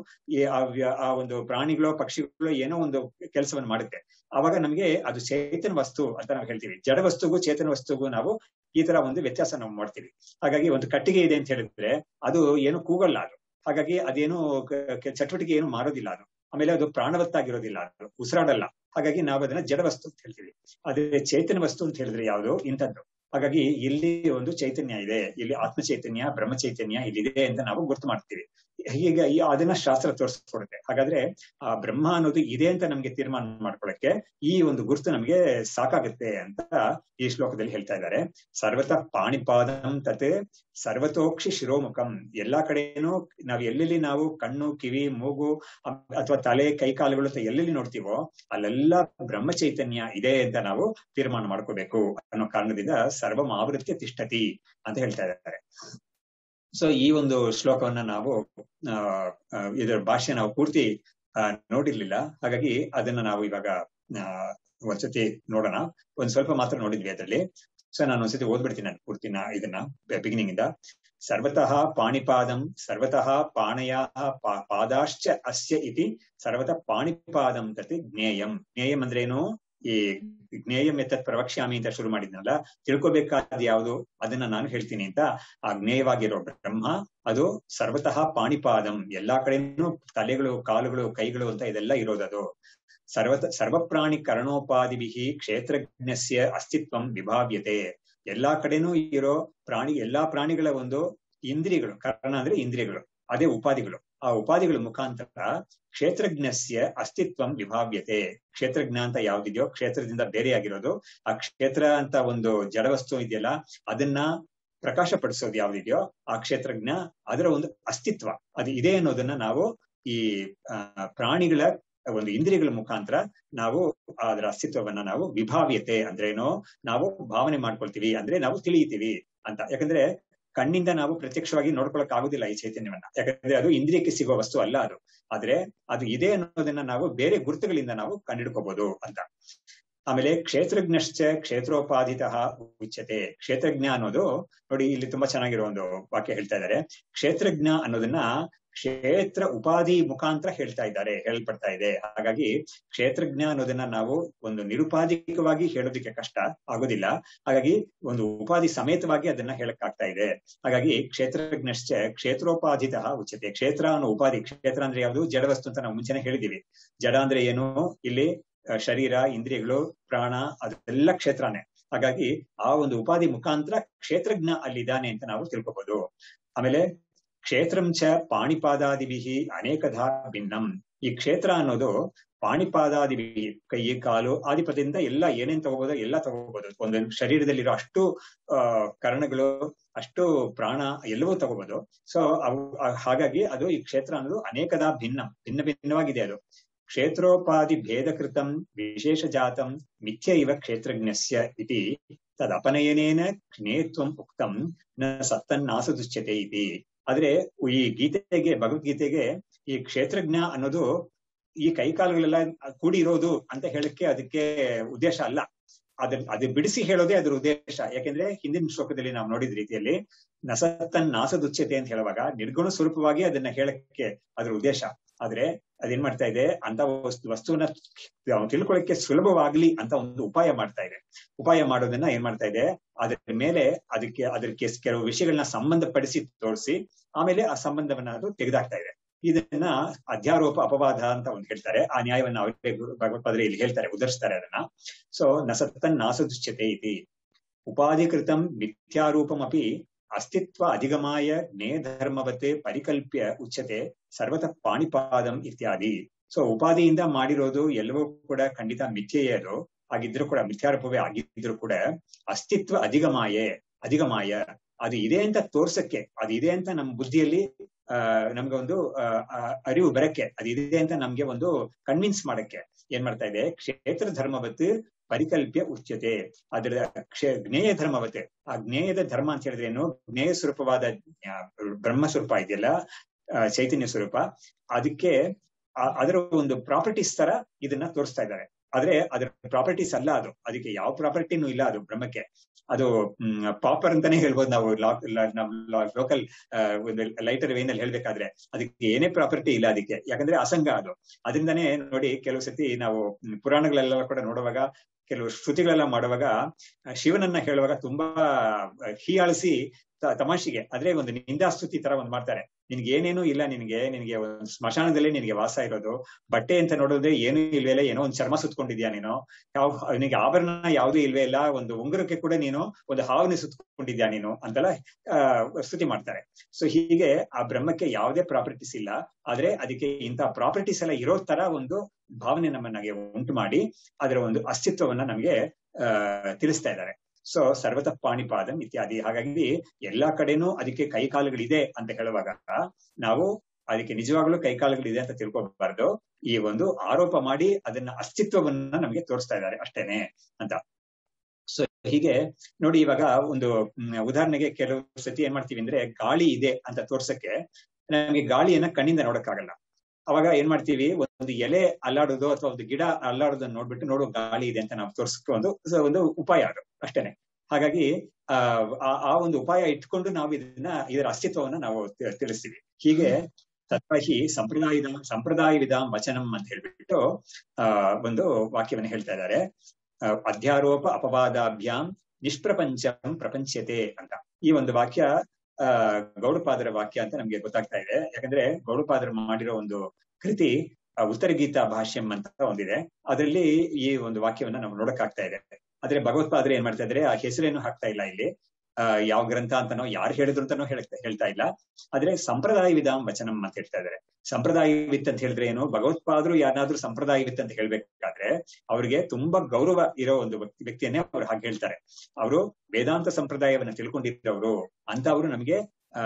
ಆ ಒಂದು ಪ್ರಾಣಿಗಳು, ಪಕ್ಷಿಗಳು ಏನೋ ಒಂದು ಕೆಲಸವನ್ನು ಮಾಡುತ್ತೆ. ಅವಾಗ ನಮ್ಗೆ ಅದು ಚೇತನ ವಸ್ತು ಅಂತ ನಾವು ಹೇಳ್ತೀವಿ. ಜಡ ವಸ್ತುಗೂ ಚೇತನ ವಸ್ತುಗೂ ನಾವು ಈ ತರ ಒಂದು ವ್ಯತ್ಯಾಸ ನಾವು ಮಾಡ್ತೀವಿ. ಹಾಗಾಗಿ ಒಂದು ಕಟ್ಟಿಗೆ ಇದೆ ಅಂತ ಹೇಳಿದ್ರೆ ಅದು ಏನು ಕೂಗಲ್ಲ, ಅದು ಹಾಗಾಗಿ ಅದೇನು ಚಟುವಟಿಕೆ ಏನು ಮಾಡೋದಿಲ್ಲ, ಅದು ಆಮೇಲೆ ಅದು ಪ್ರಾಣವತ್ತಾಗಿರೋದಿಲ್ಲ, ಅದು ಉಸಿರಾಡಲ್ಲ. ಹಾಗಾಗಿ ನಾವು ಅದನ್ನ ಜಡ ವಸ್ತು ಅಂತ ಹೇಳ್ತೀವಿ. ಅದೇ ಚೇತನ ವಸ್ತು ಅಂತ ಹೇಳಿದ್ರೆ ಯಾವುದು, ಇಂಥದ್ದು. ಹಾಗಾಗಿ ಇಲ್ಲಿ ಒಂದು ಚೈತನ್ಯ ಇದೆ, ಇಲ್ಲಿ ಆತ್ಮ ಚೈತನ್ಯ, ಬ್ರಹ್ಮ ಚೈತನ್ಯ ಇಲ್ಲಿದೆ ಅಂತ ನಾವು ಗುರ್ತು ಮಾಡ್ತೀವಿ. ಹೀಗೆ ಅದನ್ನ ಶಾಸ್ತ್ರ ತೋರಿಸ್ಕೊಡುತ್ತೆ. ಹಾಗಾದ್ರೆ ಆ ಬ್ರಹ್ಮ ಅನ್ನೋದು ಇದೆ ಅಂತ ನಮ್ಗೆ ತೀರ್ಮಾನ ಮಾಡ್ಕೊಳಕ್ಕೆ ಈ ಒಂದು ಗುರುತು ನಮ್ಗೆ ಸಾಕಾಗುತ್ತೆ ಅಂತ ಈ ಶ್ಲೋಕದಲ್ಲಿ ಹೇಳ್ತಾ ಇದ್ದಾರೆ. ಸರ್ವತಃ ಪಾಣಿಪಾದಂ ತತ್ ಸರ್ವತೋಕ್ಷಿ ಶಿರೋಮುಖಂ. ಎಲ್ಲಾ ಕಡೆನೂ ಎಲ್ಲೆಲ್ಲಿ ನಾವು ಕಣ್ಣು, ಕಿವಿ, ಮೂಗು ಅಥವಾ ತಲೆ, ಕೈಕಾಲುಗಳು ಎಲ್ಲೆಲ್ಲಿ ನೋಡ್ತೀವೋ ಅಲ್ಲೆಲ್ಲ ಬ್ರಹ್ಮ ಚೈತನ್ಯ ಇದೆ ಅಂತ ನಾವು ತೀರ್ಮಾನ ಮಾಡ್ಕೋಬೇಕು ಅನ್ನೋ ಕಾರಣದಿಂದ ಸರ್ವಂ ಆವೃತ್ಯ ತಿಷ್ಠತಿ ಅಂತ ಹೇಳ್ತಾ ಇದ್ದಾರೆ. ಸೊ ಈ ಒಂದು ಶ್ಲೋಕವನ್ನ ನಾವು ಇದರ ಭಾಷೆ ನಾವು ಪೂರ್ತಿ ನೋಡಿರ್ಲಿಲ್ಲ. ಹಾಗಾಗಿ ಅದನ್ನ ನಾವು ಇವಾಗ ಒಂದ್ಸತಿ ನೋಡೋಣ. ಒಂದ್ ಸ್ವಲ್ಪ ಮಾತ್ರ ನೋಡಿದ್ವಿ ಅದರಲ್ಲಿ. ಸೊ ನಾನು ಒಂದ್ಸತಿ ಓದ್ಬಿಡ್ತೀನಿ ನಾನು ಪೂರ್ತಿನ ಇದನ್ನ ಬಿಗಿನಿಂಗ್ ಇಂದ. ಸರ್ವತಃ ಪಾಣಿಪಾದಂ ಸರ್ವತಃ ಪಾಣಯ ಪಾದಾಶ್ಚ ಅಸ್ಯ ಇತಿ ಸರ್ವತಃ ಪಾಣಿಪಾದಂ ತತ್ ಜ್ಞೇಯಂ. ಜ್ಞೇಯಂ ಅಂದ್ರೇನು? ಈ ಜ್ಞೇಯಂ ಎತ್ತತ್ ಪ್ರವಕ್ಷ್ಯಾಮಿ ಅಂತ ಶುರು ಮಾಡಿದ್ನಲ್ಲ, ತಿಳ್ಕೊಬೇಕಾದ ಯಾವುದು ಅದನ್ನ ನಾನು ಹೇಳ್ತೀನಿ ಅಂತ. ಆ ಜ್ಞೇಯವಾಗಿರೋ ಬ್ರಹ್ಮ ಅದು ಸರ್ವತಃ ಪಾಣಿಪಾದಂ, ಎಲ್ಲಾ ಕಡೆನೂ ತಲೆಗಳು, ಕಾಲುಗಳು, ಕೈಗಳು ಅಂತ ಇದೆಲ್ಲ ಇರೋದದು. ಸರ್ವಪ್ರಾಣಿ ಕರಣೋಪಾದಿಭಿ ಕ್ಷೇತ್ರಜ್ಞಸ್ಯ ಅಸ್ತಿತ್ವಂ ವಿಭಾವ್ಯತೆ. ಎಲ್ಲಾ ಕಡೆನೂ ಇರೋ ಎಲ್ಲಾ ಪ್ರಾಣಿಗಳ ಒಂದು ಇಂದ್ರಿಯಗಳು, ಕರ್ಣ ಅಂದ್ರೆ ಇಂದ್ರಿಯಗಳು, ಅದೇ ಉಪಾಧಿಗಳು. ಆ ಉಪಾಧಿಗಳ ಮುಖಾಂತರ ಕ್ಷೇತ್ರಜ್ಞಸ್ಯ ಅಸ್ತಿತ್ವಂ ವಿಭಾವ್ಯತೆ. ಕ್ಷೇತ್ರಜ್ಞ ಅಂತ ಯಾವ್ದಿದೆಯೋ, ಕ್ಷೇತ್ರದಿಂದ ಬೇರೆಯಾಗಿರೋದು, ಆ ಕ್ಷೇತ್ರ ಅಂತ ಒಂದು ಜಡವಸ್ತು ಇದೆಯಲ್ಲ ಅದನ್ನ ಪ್ರಕಾಶಪಡಿಸೋದು ಯಾವ್ದಿದೆಯೋ ಆ ಕ್ಷೇತ್ರಜ್ಞ, ಅದರ ಒಂದು ಅಸ್ತಿತ್ವ ಅದು ಇದೆ ಅನ್ನೋದನ್ನ ನಾವು ಈ ಪ್ರಾಣಿಗಳ ಒಂದು ಇಂದ್ರಿಯಗಳ ಮುಖಾಂತರ ನಾವು ಅದರ ಅಸ್ತಿತ್ವವನ್ನ ನಾವು ವಿಭಾವ್ಯತೆ ಅಂದ್ರೇನೋ ನಾವು ಭಾವನೆ ಮಾಡ್ಕೊಳ್ತೀವಿ, ಅಂದ್ರೆ ನಾವು ತಿಳಿಯುತ್ತೀವಿ ಅಂತ. ಯಾಕಂದ್ರೆ ಕಣ್ಣಿಂದ ನಾವು ಪ್ರತ್ಯಕ್ಷವಾಗಿ ನೋಡ್ಕೊಳಕ್ ಆಗುದಿಲ್ಲ ಈ ಚೈತನ್ಯವನ್ನ, ಯಾಕಂದ್ರೆ ಅದು ಇಂದ್ರಿಯಕ್ಕೆ ಸಿಗುವ ವಸ್ತು ಅಲ್ಲ ಅದು. ಆದ್ರೆ ಅದು ಇದೆ ಅನ್ನೋದನ್ನ ನಾವು ಬೇರೆ ಗುರುತುಗಳಿಂದ ನಾವು ಕಂಡಿಡ್ಕೋಬಹುದು ಅಂತ. ಆಮೇಲೆ ಕ್ಷೇತ್ರಜ್ಞಶ್ಚ ಕ್ಷೇತ್ರೋಪಾಧಿತ ಉಚ್ಯತೆ. ಕ್ಷೇತ್ರಜ್ಞ ಅನ್ನೋದು ನೋಡಿ, ಇಲ್ಲಿ ತುಂಬಾ ಚೆನ್ನಾಗಿರೋ ಒಂದು ವಾಕ್ಯ ಹೇಳ್ತಾ ಇದ್ದಾರೆ. ಕ್ಷೇತ್ರಜ್ಞ ಅನ್ನೋದನ್ನ ಕ್ಷೇತ್ರ ಉಪಾಧಿ ಮುಖಾಂತರ ಹೇಳ್ಪಡ್ತಾ ಇದೆ. ಹಾಗಾಗಿ ಕ್ಷೇತ್ರಜ್ಞ ಅನ್ನೋದನ್ನ ನಾವು ಒಂದು ನಿರುಪಾಧಿಕವಾಗಿ ಹೇಳೋದಿಕ್ಕೆ ಕಷ್ಟ ಆಗೋದಿಲ್ಲ. ಹಾಗಾಗಿ ಒಂದು ಉಪಾಧಿ ಸಮೇತವಾಗಿ ಅದನ್ನ ಹೇಳಕ್ಕಾಗ್ತಾ ಇದೆ. ಹಾಗಾಗಿ ಕ್ಷೇತ್ರಜ್ಞಶ್ಚ ಕ್ಷೇತ್ರೋಪಾಧಿತ ಉಚ್ಯತೆ. ಕ್ಷೇತ್ರ ಅನ್ನೋ ಉಪಾಧಿ, ಕ್ಷೇತ್ರ ಅಂದ್ರೆ ಯಾವುದು? ಜಡವಸ್ತು ಅಂತ ನಾವು ಮುಂಚೆನೆ ಹೇಳಿದೀವಿ. ಜಡ ಅಂದ್ರೆ ಏನು? ಇಲ್ಲಿ ಶರೀರ, ಇಂದ್ರಿಯಗಳು, ಪ್ರಾಣ ಅದೆಲ್ಲ ಕ್ಷೇತ್ರನೇ. ಹಾಗಾಗಿ ಆ ಒಂದು ಉಪಾಧಿ ಮುಖಾಂತರ ಕ್ಷೇತ್ರಜ್ಞ ಅಲ್ಲಿದ್ದಾನೆ ಅಂತ ನಾವು ತಿಳ್ಕೊಬಹುದು. ಆಮೇಲೆ ಕ್ಷೇತ್ರಂಚ ಪಾಣಿಪಾದಾದಿಭಿ ಅನೇಕಧಾ ಭಿನ್ನಂ. ಈ ಕ್ಷೇತ್ರ ಅನ್ನೋದು ಪಾಣಿಪಾದಾದಿಭಿ, ಕೈ, ಕಾಲು, ಆದಿಪದದಿಂದ ಎಲ್ಲ ಏನೇನ್ ತಗೋಬಹುದು ಎಲ್ಲ ತಗೋಬಹುದು. ಒಂದು ಶರೀರದಲ್ಲಿರೋ ಅಷ್ಟು ಕರ್ಣಗಳು, ಅಷ್ಟು ಪ್ರಾಣ ಎಲ್ಲವೂ ತಗೋಬಹುದು. ಸೊ ಹಾಗಾಗಿ ಅದು ಈ ಕ್ಷೇತ್ರ ಅನ್ನೋದು ಅನೇಕಧಾ ಭಿನ್ನ ಭಿನ್ನವಾಗಿದೆ. ಅದು ಕ್ಷೇತ್ರೋಪಾಧಿ ಭೇದಕೃತಂ ವಿಶೇಷ ಜಾತಂ ಮಿಥ್ಯ ಇವ ಕ್ಷೇತ್ರಜ್ಞಸ್ಯ ಇತಿ ತದಪನಯನೇನ ಜ್ಞೇತ್ವಂ ಉಕ್ತಂ ನ ಸತ್ತನ್ನಾಸದುಚ್ಯತೆ ಇತಿ. ಆದ್ರೆ ಈ ಗೀತೆಗೆ, ಭಗವದ್ಗೀತೆಗೆ ಈ ಕ್ಷೇತ್ರಜ್ಞ ಅನ್ನೋದು ಈ ಕೈಕಾಲುಗಳೆಲ್ಲ ಕೂಡಿ ಇರೋದು ಅಂತ ಹೇಳಕ್ಕೆ ಅದಕ್ಕೆ ಉದ್ದೇಶ ಅಲ್ಲ. ಅದು ಬಿಡಿಸಿ ಹೇಳೋದೇ ಅದ್ರ ಉದ್ದೇಶ. ಯಾಕೆಂದ್ರೆ ಹಿಂದಿನ ಶ್ಲೋಕದಲ್ಲಿ ನಾವು ನೋಡಿದ ರೀತಿಯಲ್ಲಿ ನಸತ್ತನ್ ನಾಸದುಚ್ಯತೆ ಅಂತ ಹೇಳುವಾಗ ನಿರ್ಗುಣ ಸ್ವರೂಪವಾಗಿ ಅದನ್ನ ಹೇಳಕ್ಕೆ ಅದ್ರ ಉದ್ದೇಶ. ಆದ್ರೆ ಅದೇನ್ ಮಾಡ್ತಾ ಇದೆ ಅಂತ ವಸ್ತುವನ್ನ ತಿಳ್ಕೊಳ್ಳಕ್ಕೆ ಸುಲಭವಾಗ್ಲಿ ಅಂತ ಒಂದು ಉಪಾಯ ಮಾಡ್ತಾ ಇದೆ. ಉಪಾಯ ಮಾಡೋದನ್ನ ಏನ್ ಮಾಡ್ತಾ ಇದೆ, ಅದ್ರ ಮೇಲೆ ಅದಕ್ಕೆ ಕೆಲವು ವಿಷಯಗಳನ್ನ ಸಂಬಂಧಪಡಿಸಿ ತೋರಿಸಿ ಆಮೇಲೆ ಆ ಸಂಬಂಧವನ್ನ ಅದು ತೆಗೆದಾಕ್ತಾ ಇದೆ. ಇದನ್ನ ಅಧ್ಯಾರೋಪ ಅಪವಾದ ಅಂತ ಒಂದು ಹೇಳ್ತಾರೆ. ಆ ನ್ಯಾಯವನ್ನ ಅವರೇ ಭಗವತ್ಪಾದರು ಇಲ್ಲಿ ಹೇಳ್ತಾರೆ, ಉದರಿಸ್ತಾರೆ ಅದನ್ನ. ಸೊ ನಸತ್ತನ್ ನಾಸದುಚ್ಯತೆ ಇತಿ ಉಪಾಧಿಕೃತಂ ಮಿಥ್ಯಾರೂಪಮಪಿ ಅಸ್ತಿತ್ವ ಅಧಿಗಮಾಯ ಜ್ಞೇಯಧರ್ಮವತೆ ಪರಿಕಲ್ಪ್ಯ ಉಚ್ಯತೆ ಸರ್ವತಃ ಪಾಣಿಪಾದಂ ಇತ್ಯಾದಿ. ಸೊ ಉಪಾಧಿಯಿಂದ ಮಾಡಿರೋದು ಎಲ್ಲವೂ ಕೂಡ ಖಂಡಿತ ಮಿಥ್ಯೆಯೇ, ಅದು ಆಗಿದ್ರು ಕೂಡ ಮಿಥ್ಯಾರೂಪವೇ ಆಗಿದ್ರು ಕೂಡ ಅಸ್ತಿತ್ವ ಅಧಿಗಮಾಯ ಅದು ಇದೆ ಅಂತ ತೋರ್ಸಕ್ಕೆ, ಅದು ಇದೆ ಅಂತ ನಮ್ಮ ಬುದ್ಧಿಯಲ್ಲಿ ನಮ್ಗೆ ಒಂದು ಅರಿವು ಬರಕ್ಕೆ, ಅದಿದೆ ಅಂತ ನಮ್ಗೆ ಒಂದು ಕನ್ವಿನ್ಸ್ ಮಾಡಕ್ಕೆ ಏನ್ ಮಾಡ್ತಾ ಇದೆ, ಕ್ಷೇತ್ರ ಧರ್ಮವತ್ ಪರಿಕಲ್ಪ್ಯ ಉಚ್ಯತೆ. ಅದರ ಜ್ಞೇಯ ಧರ್ಮವತೆ, ಆ ಜ್ಞೇಯದ ಧರ್ಮ ಅಂತ ಹೇಳಿದ್ರೆ ಏನು, ಜ್ಞೇಯ ಸ್ವರೂಪವಾದ ಬ್ರಹ್ಮ ಸ್ವರೂಪ ಇದೆಯಲ್ಲ, ಚೈತನ್ಯ ಸ್ವರೂಪ, ಅದಕ್ಕೆ ಅದರ ಒಂದು ಪ್ರಾಪರ್ಟೀಸ್ ತರ ಇದನ್ನ ತೋರಿಸ್ತಾ ಇದ್ದಾರೆ. ಆದ್ರೆ ಅದರ ಪ್ರಾಪರ್ಟೀಸ್ ಅಲ್ಲ ಅದು, ಅದಕ್ಕೆ ಯಾವ ಪ್ರಾಪರ್ಟಿನೂ ಇಲ್ಲ ಅದು ಬ್ರಹ್ಮಕ್ಕೆ. ಅದು ಪಾಪರ್ ಅಂತಾನೆ ಹೇಳ್ಬೋದು ನಾವು ಲೋಕಲ್ ಒಂದು ಲೈಟರ್ ವೇನ್ ಅಲ್ಲಿ ಹೇಳ್ಬೇಕಾದ್ರೆ. ಅದಕ್ಕೆ ಏನೇ ಪ್ರಾಪರ್ಟಿ ಇಲ್ಲ ಅದಕ್ಕೆ, ಯಾಕಂದ್ರೆ ಅಸಂಗ ಅದು. ಅದರಿಂದಾನೇ ನೋಡಿ ಕೆಲವು ಸತಿ ನಾವು ಪುರಾಣಗಳೆಲ್ಲ ಕೂಡ ನೋಡುವಾಗ, ಕೆಲವು ಶ್ರುತಿಗಳೆಲ್ಲ ಮಾಡುವಾಗ ಶಿವನನ್ನ ಹೇಳುವಾಗ ತುಂಬಾ ಹೀಯಾಳಿಸಿ ತಮಾಷೆಗೆ, ಆದ್ರೆ ಒಂದು ನಿಂದಾಸ್ತುತಿ ತರ ಒಂದು ಮಾಡ್ತಾರೆ. ನಿನ್ಗೆ ಏನೇನೂ ಇಲ್ಲ, ನಿನ್ಗೆ ಒಂದು ಸ್ಮಶಾನದಲ್ಲಿ ನಿನ್ಗೆ ವಾಸ ಇರೋದು, ಬಟ್ಟೆ ಅಂತ ನೋಡೋದೇ ಏನೂ ಇಲ್ವೇ ಇಲ್ಲ, ಏನೋ ಒಂದು ಚರ್ಮ ಸುತ್ಕೊಂಡಿದ್ಯಾ ನೀನು, ನಿನಗೆ ಆಭರಣ ಯಾವ್ದೂ ಇಲ್ವೇ ಇಲ್ಲ, ಒಂದು ಉಂಗುರಕ್ಕೆ ಕೂಡ ನೀನು ಒಂದು ಹಾವನ್ನ ಸುತ್ಕೊಂಡಿದ್ಯಾ ನೀನು ಅಂತೆಲ್ಲ ಸ್ತುತಿ ಮಾಡ್ತಾರೆ. ಸೊ ಹೀಗೆ ಆ ಬ್ರಹ್ಮಕ್ಕೆ ಯಾವುದೇ ಪ್ರಾಪರ್ಟೀಸ್ ಇಲ್ಲ, ಆದ್ರೆ ಅದಕ್ಕೆ ಇಂತಹ ಪ್ರಾಪರ್ಟೀಸ್ ಎಲ್ಲ ಇರೋ ತರ ಒಂದು ಭಾವನೆ ನಮಗೆ ಉಂಟು ಮಾಡಿ ಅದರ ಒಂದು ಅಸ್ತಿತ್ವವನ್ನ ನಮ್ಗೆ ತಿಳಿಸ್ತಾ ಇದ್ದಾರೆ. ಸೊ ಸರ್ವತಃ ಪಾಣಿಪಾದಂ ಇತ್ಯಾದಿ. ಹಾಗಾಗಿ ಎಲ್ಲಾ ಕಡೆನೂ ಅದಕ್ಕೆ ಕೈಕಾಲುಗಳಿದೆ ಅಂತ ಹೇಳುವಾಗ ನಾವು ಅದಕ್ಕೆ ನಿಜವಾಗ್ಲೂ ಕೈಕಾಲುಗಳಿದೆ ಅಂತ ತಿಳ್ಕೊಬಾರ್ದು. ಈ ಒಂದು ಆರೋಪ ಮಾಡಿ ಅದನ್ನ ಅಸ್ತಿತ್ವವನ್ನ ನಮ್ಗೆ ತೋರಿಸ್ತಾ ಇದ್ದಾರೆ ಅಷ್ಟೇನೆ ಅಂತ. ಸೊ ಹೀಗೆ ನೋಡಿ, ಇವಾಗ ಒಂದು ಉದಾಹರಣೆಗೆ ಕೆಲವು ಸತಿ ಏನ್ ಮಾಡ್ತೀವಿ ಅಂದ್ರೆ, ಗಾಳಿ ಇದೆ ಅಂತ ತೋರ್ಸಕ್ಕೆ ನಮ್ಗೆ ಗಾಳಿಯನ್ನ ಕಣ್ಣಿಂದ ನೋಡಕ್ಕಾಗಲ್ಲ. ಅವಾಗ ಏನ್ ಮಾಡ್ತೀವಿ, ಒಂದು ಎಲೆ ಅಲ್ಲಾಡೋದು ಅಥವಾ ಒಂದು ಗಿಡ ಅಲ್ಲಾಡೋದನ್ನ ನೋಡ್ಬಿಟ್ಟು ನೋಡು ಗಾಳಿ ಇದೆ ಅಂತ ನಾವು ತೋರ್ಸಕ್ಕೆ ಒಂದು ಉಪಾಯ ಅದು ಅಷ್ಟೇನೆ. ಹಾಗಾಗಿ ಆ ಒಂದು ಉಪಾಯ ಇಟ್ಕೊಂಡು ನಾವು ಇದರ ಅಸ್ತಿತ್ವವನ್ನ ನಾವು ತಿಳಿಸ್ತೀವಿ. ಹೀಗೆ ತತ್ವಹಿ ಸಂಪ್ರದಾಯವಿದಾಂ ವಚನಂ ಅಂತ ಹೇಳ್ಬಿಟ್ಟು ಒಂದು ವಾಕ್ಯವನ್ನ ಹೇಳ್ತಾ ಇದ್ದಾರೆ. ಅಧ್ಯಾರೋಪ ಅಪವಾದಾಭ್ಯಾಂ ನಿಷ್ಪ್ರಪಂಚಂ ಪ್ರಪಂಚತೆ ಅಂತ. ಈ ಒಂದು ವಾಕ್ಯ ಗೌಡಪಾದರ ವಾಕ್ಯ ಅಂತ ನಮ್ಗೆ ಗೊತ್ತಾಗ್ತಾ ಇದೆ. ಯಾಕಂದ್ರೆ ಗೌಡಪಾದರು ಮಾಡಿರೋ ಒಂದು ಕೃತಿ ಉತ್ತರ ಗೀತಾ ಭಾಷ್ಯಂ ಅಂತ ಒಂದಿದೆ, ಅದರಲ್ಲಿ ಈ ಒಂದು ವಾಕ್ಯವನ್ನ ನಾವು ನೋಡಕ್ಕಾಗ್ತಾ ಇದೆ. ಆದ್ರೆ ಭಗವತ್ಪಾದರು ಏನ್ ಮಾಡ್ತಾ ಇದ್ರೆ, ಆ ಹೆಸರೇನು ಹಾಕ್ತಾ ಇಲ್ಲ ಇಲ್ಲಿ, ಯಾವ ಗ್ರಂಥ ಅಂತನೋ ಯಾರು ಹೇಳಿದ್ರು ಅಂತಾನೋ ಹೇಳ್ತಾ ಇಲ್ಲ. ಆದ್ರೆ ಸಂಪ್ರದಾಯವಿದಾಂ ವಚನಂ ಅಂತ ಹೇಳ್ತಾ ಇದಾರೆ. ಸಂಪ್ರದಾಯವಿತ್ ಅಂತ ಹೇಳಿದ್ರೆ ಏನು, ಭಗವತ್ಪಾದರು ಯಾರಾದ್ರೂ ಸಂಪ್ರದಾಯವಿತ್ ಅಂತ ಹೇಳ್ಬೇಕಾದ್ರೆ ಅವ್ರಿಗೆ ತುಂಬಾ ಗೌರವ ಇರೋ ಒಂದು ವ್ಯಕ್ತಿಯನ್ನೇ ಅವ್ರು ಹಾಗೆ ಹೇಳ್ತಾರೆ. ಅವರು ವೇದಾಂತ ಸಂಪ್ರದಾಯವನ್ನ ತಿಳ್ಕೊಂಡಿರೋರು ಅಂತ ಅವರು ನಮ್ಗೆ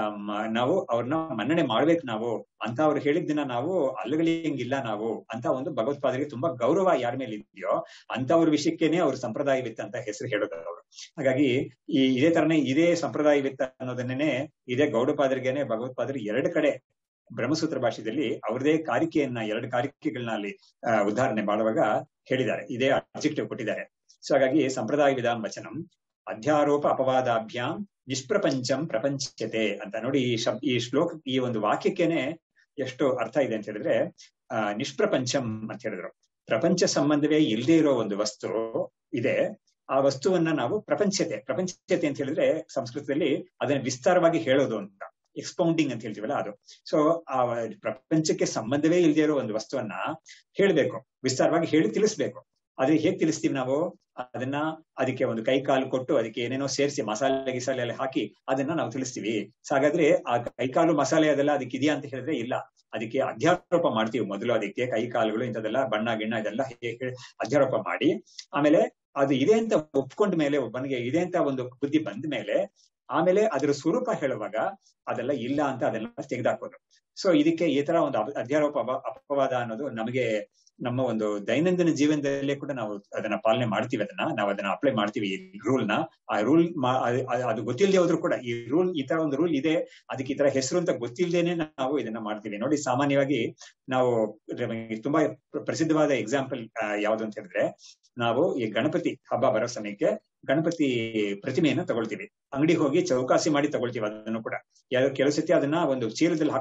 ನಾವು ಅವ್ರನ್ನ ಮನ್ನಣೆ ಮಾಡ್ಬೇಕು ನಾವು ಅಂತ ಅವ್ರು ಹೇಳಿದ್ದನ್ನ ನಾವು ಅಲ್ಲಗಳಿಯಂಗಿಲ್ಲ ನಾವು ಅಂತ ಒಂದು ಭಗವತ್ಪಾದರಿಗೆ ತುಂಬಾ ಗೌರವ ಯಾರ ಮೇಲೆ ಇದೆಯೋ ಅಂತವ್ರ ವಿಷಯಕ್ಕೇನೆ ಅವ್ರು ಸಂಪ್ರದಾಯವಿತ್ ಅಂತ ಹೆಸರು ಹೇಳೋದು ಅವರು. ಹಾಗಾಗಿ ಇದೇ ತರನೇ ಇದೇ ಸಂಪ್ರದಾಯವಿತ್ ಅನ್ನೋದನ್ನೇ ಇದೇ ಗೌಡಪಾದರಿಗೇನೆ ಭಗವತ್ಪಾದರು ಎರಡು ಕಡೆ ಬ್ರಹ್ಮಸೂತ್ರ ಭಾಷೆಯಲ್ಲಿ ಅವ್ರದೇ ಕಾರಿಕೆಯನ್ನ, ಎರಡು ಕಾರಿಕೆಗಳನ್ನ ಅಲ್ಲಿ ಉದಾಹರಣೆ ಮಾಡುವಾಗ ಹೇಳಿದ್ದಾರೆ, ಇದೇ ಅಬ್ಜೆಕ್ಟಿವ್ ಕೊಟ್ಟಿದ್ದಾರೆ. ಸೊ ಹಾಗಾಗಿ ಸಂಪ್ರದಾಯವಿದಾಂ ವಚನಂ ಅಧ್ಯಾರೋಪ ಅಪವಾದಾಭ್ಯಾಂ ನಿಷ್ಪ್ರಪಂಚಂ ಪ್ರಪಂಚತೆ ಅಂತ ನೋಡಿ. ಈ ಶ್ಲೋಕ, ಈ ಒಂದು ವಾಕ್ಯಕ್ಕೇನೆ ಎಷ್ಟು ಅರ್ಥ ಇದೆ ಅಂತ ಹೇಳಿದ್ರೆ, ನಿಷ್ಪ್ರಪಂಚಂ ಅಂತ ಹೇಳಿದ್ರು, ಪ್ರಪಂಚ ಸಂಬಂಧವೇ ಇಲ್ಲದೆ ಇರೋ ಒಂದು ವಸ್ತು ಇದೆ, ಆ ವಸ್ತುವನ್ನ ನಾವು ಪ್ರಪಂಚತೆ ಅಂತ ಹೇಳಿದ್ರೆ ಸಂಸ್ಕೃತದಲ್ಲಿ ಅದನ್ನ ವಿಸ್ತಾರವಾಗಿ ಹೇಳೋದು ಅಂತ, ಎಕ್ಸ್ಪೌಂಡಿಂಗ್ ಅಂತ ಹೇಳ್ತೀವಲ್ಲ ಅದು. ಸೊ ಆ ಪ್ರಪಂಚಕ್ಕೆ ಸಂಬಂಧವೇ ಇಲ್ಲದೆ ಇರೋ ಒಂದು ವಸ್ತುವನ್ನ ಹೇಳ್ಬೇಕು, ವಿಸ್ತಾರವಾಗಿ ಹೇಳಿ ತಿಳಿಸ್ಬೇಕು. ಆದ್ರೆ ಹೇಗ್ ತಿಳಿಸ್ತೀವಿ ನಾವು ಅದನ್ನ? ಅದಕ್ಕೆ ಒಂದು ಕೈ ಕಾಲು ಕೊಟ್ಟು ಅದಕ್ಕೆ ಏನೇನೋ ಸೇರಿಸಿ ಮಸಾಲೆ ಎಲ್ಲ ಹಾಕಿ ಅದನ್ನ ನಾವು ತಿಳಿಸ್ತೀವಿ. ಸೊ ಹಾಗಾದ್ರೆ ಆ ಕೈಕಾಲು ಮಸಾಲೆ ಅದೆಲ್ಲ ಅದಕ್ಕೆ ಇದೆಯಾ ಅಂತ ಹೇಳಿದ್ರೆ ಇಲ್ಲ. ಅದಕ್ಕೆ ಅಧ್ಯಾರೋಪ ಮಾಡ್ತೀವಿ ಮೊದಲು, ಅದಕ್ಕೆ ಕೈ ಕಾಲುಗಳು ಇಂಥದೆಲ್ಲ ಬಣ್ಣ ಗಿಣ್ಣ ಇದೆಲ್ಲ ಅಧ್ಯಾರೋಪ ಮಾಡಿ ಆಮೇಲೆ ಅದು ಇದೆ ಅಂತ ಒಪ್ಕೊಂಡ ಮೇಲೆ, ಒಬ್ಬನಿಗೆ ಇದೆ ಅಂತ ಒಂದು ಬುದ್ಧಿ ಬಂದ ಮೇಲೆ ಆಮೇಲೆ ಅದರ ಸ್ವರೂಪ ಹೇಳುವಾಗ ಅದೆಲ್ಲ ಇಲ್ಲ ಅಂತ ಅದೆಲ್ಲ ತೆಗೆದಾಕೋದು. ಸೊ ಇದಕ್ಕೆ ಈ ತರ ಒಂದು ಅಧ್ಯಾರೋಪ ಅಪವಾದ ಅನ್ನೋದು ನಮಗೆ ನಮ್ಮ ಒಂದು ದೈನಂದಿನ ಜೀವನದಲ್ಲೇ ಕೂಡ ನಾವು ಅದನ್ನ ಪಾಲನೆ ಮಾಡ್ತೀವಿ, ನಾವು ಅದನ್ನ ಅಪ್ಲೈ ಮಾಡ್ತೀವಿ ಈ ರೂಲ್ನ. ಆ ರೂಲ್ ಅದು ಗೊತ್ತಿಲ್ಲದೆ ಹೋದ್ರು ಕೂಡ ಈ ತರ ಒಂದು ರೂಲ್ ಇದೆ, ಅದಕ್ಕೆ ಈ ತರ ಹೆಸರು ಅಂತ ಗೊತ್ತಿಲ್ಲದೇನೆ ನಾವು ಇದನ್ನ ಮಾಡ್ತೀವಿ. ನೋಡಿ, ಸಾಮಾನ್ಯವಾಗಿ ನಾವು ತುಂಬಾ ಪ್ರಸಿದ್ಧವಾದ ಎಕ್ಸಾಂಪಲ್ ಯಾವ್ದು ಅಂತ ಹೇಳಿದ್ರೆ, ನಾವು ಈ ಗಣಪತಿ ಹಬ್ಬ ಬರೋ ಸಮಯಕ್ಕೆ ಗಣಪತಿ ಪ್ರತಿಮೆಯನ್ನು ತಗೊಳ್ತೀವಿ, ಅಂಗಡಿಗೆ ಹೋಗಿ ಚೌಕಾಸಿ ಮಾಡಿ ತಗೊಳ್ತೀವಿ. ಅದನ್ನು ಕೂಡ ಕೆಲವು ಸತಿ ಅದನ್ನ ಒಂದು ಚೀಲದಲ್ಲಿ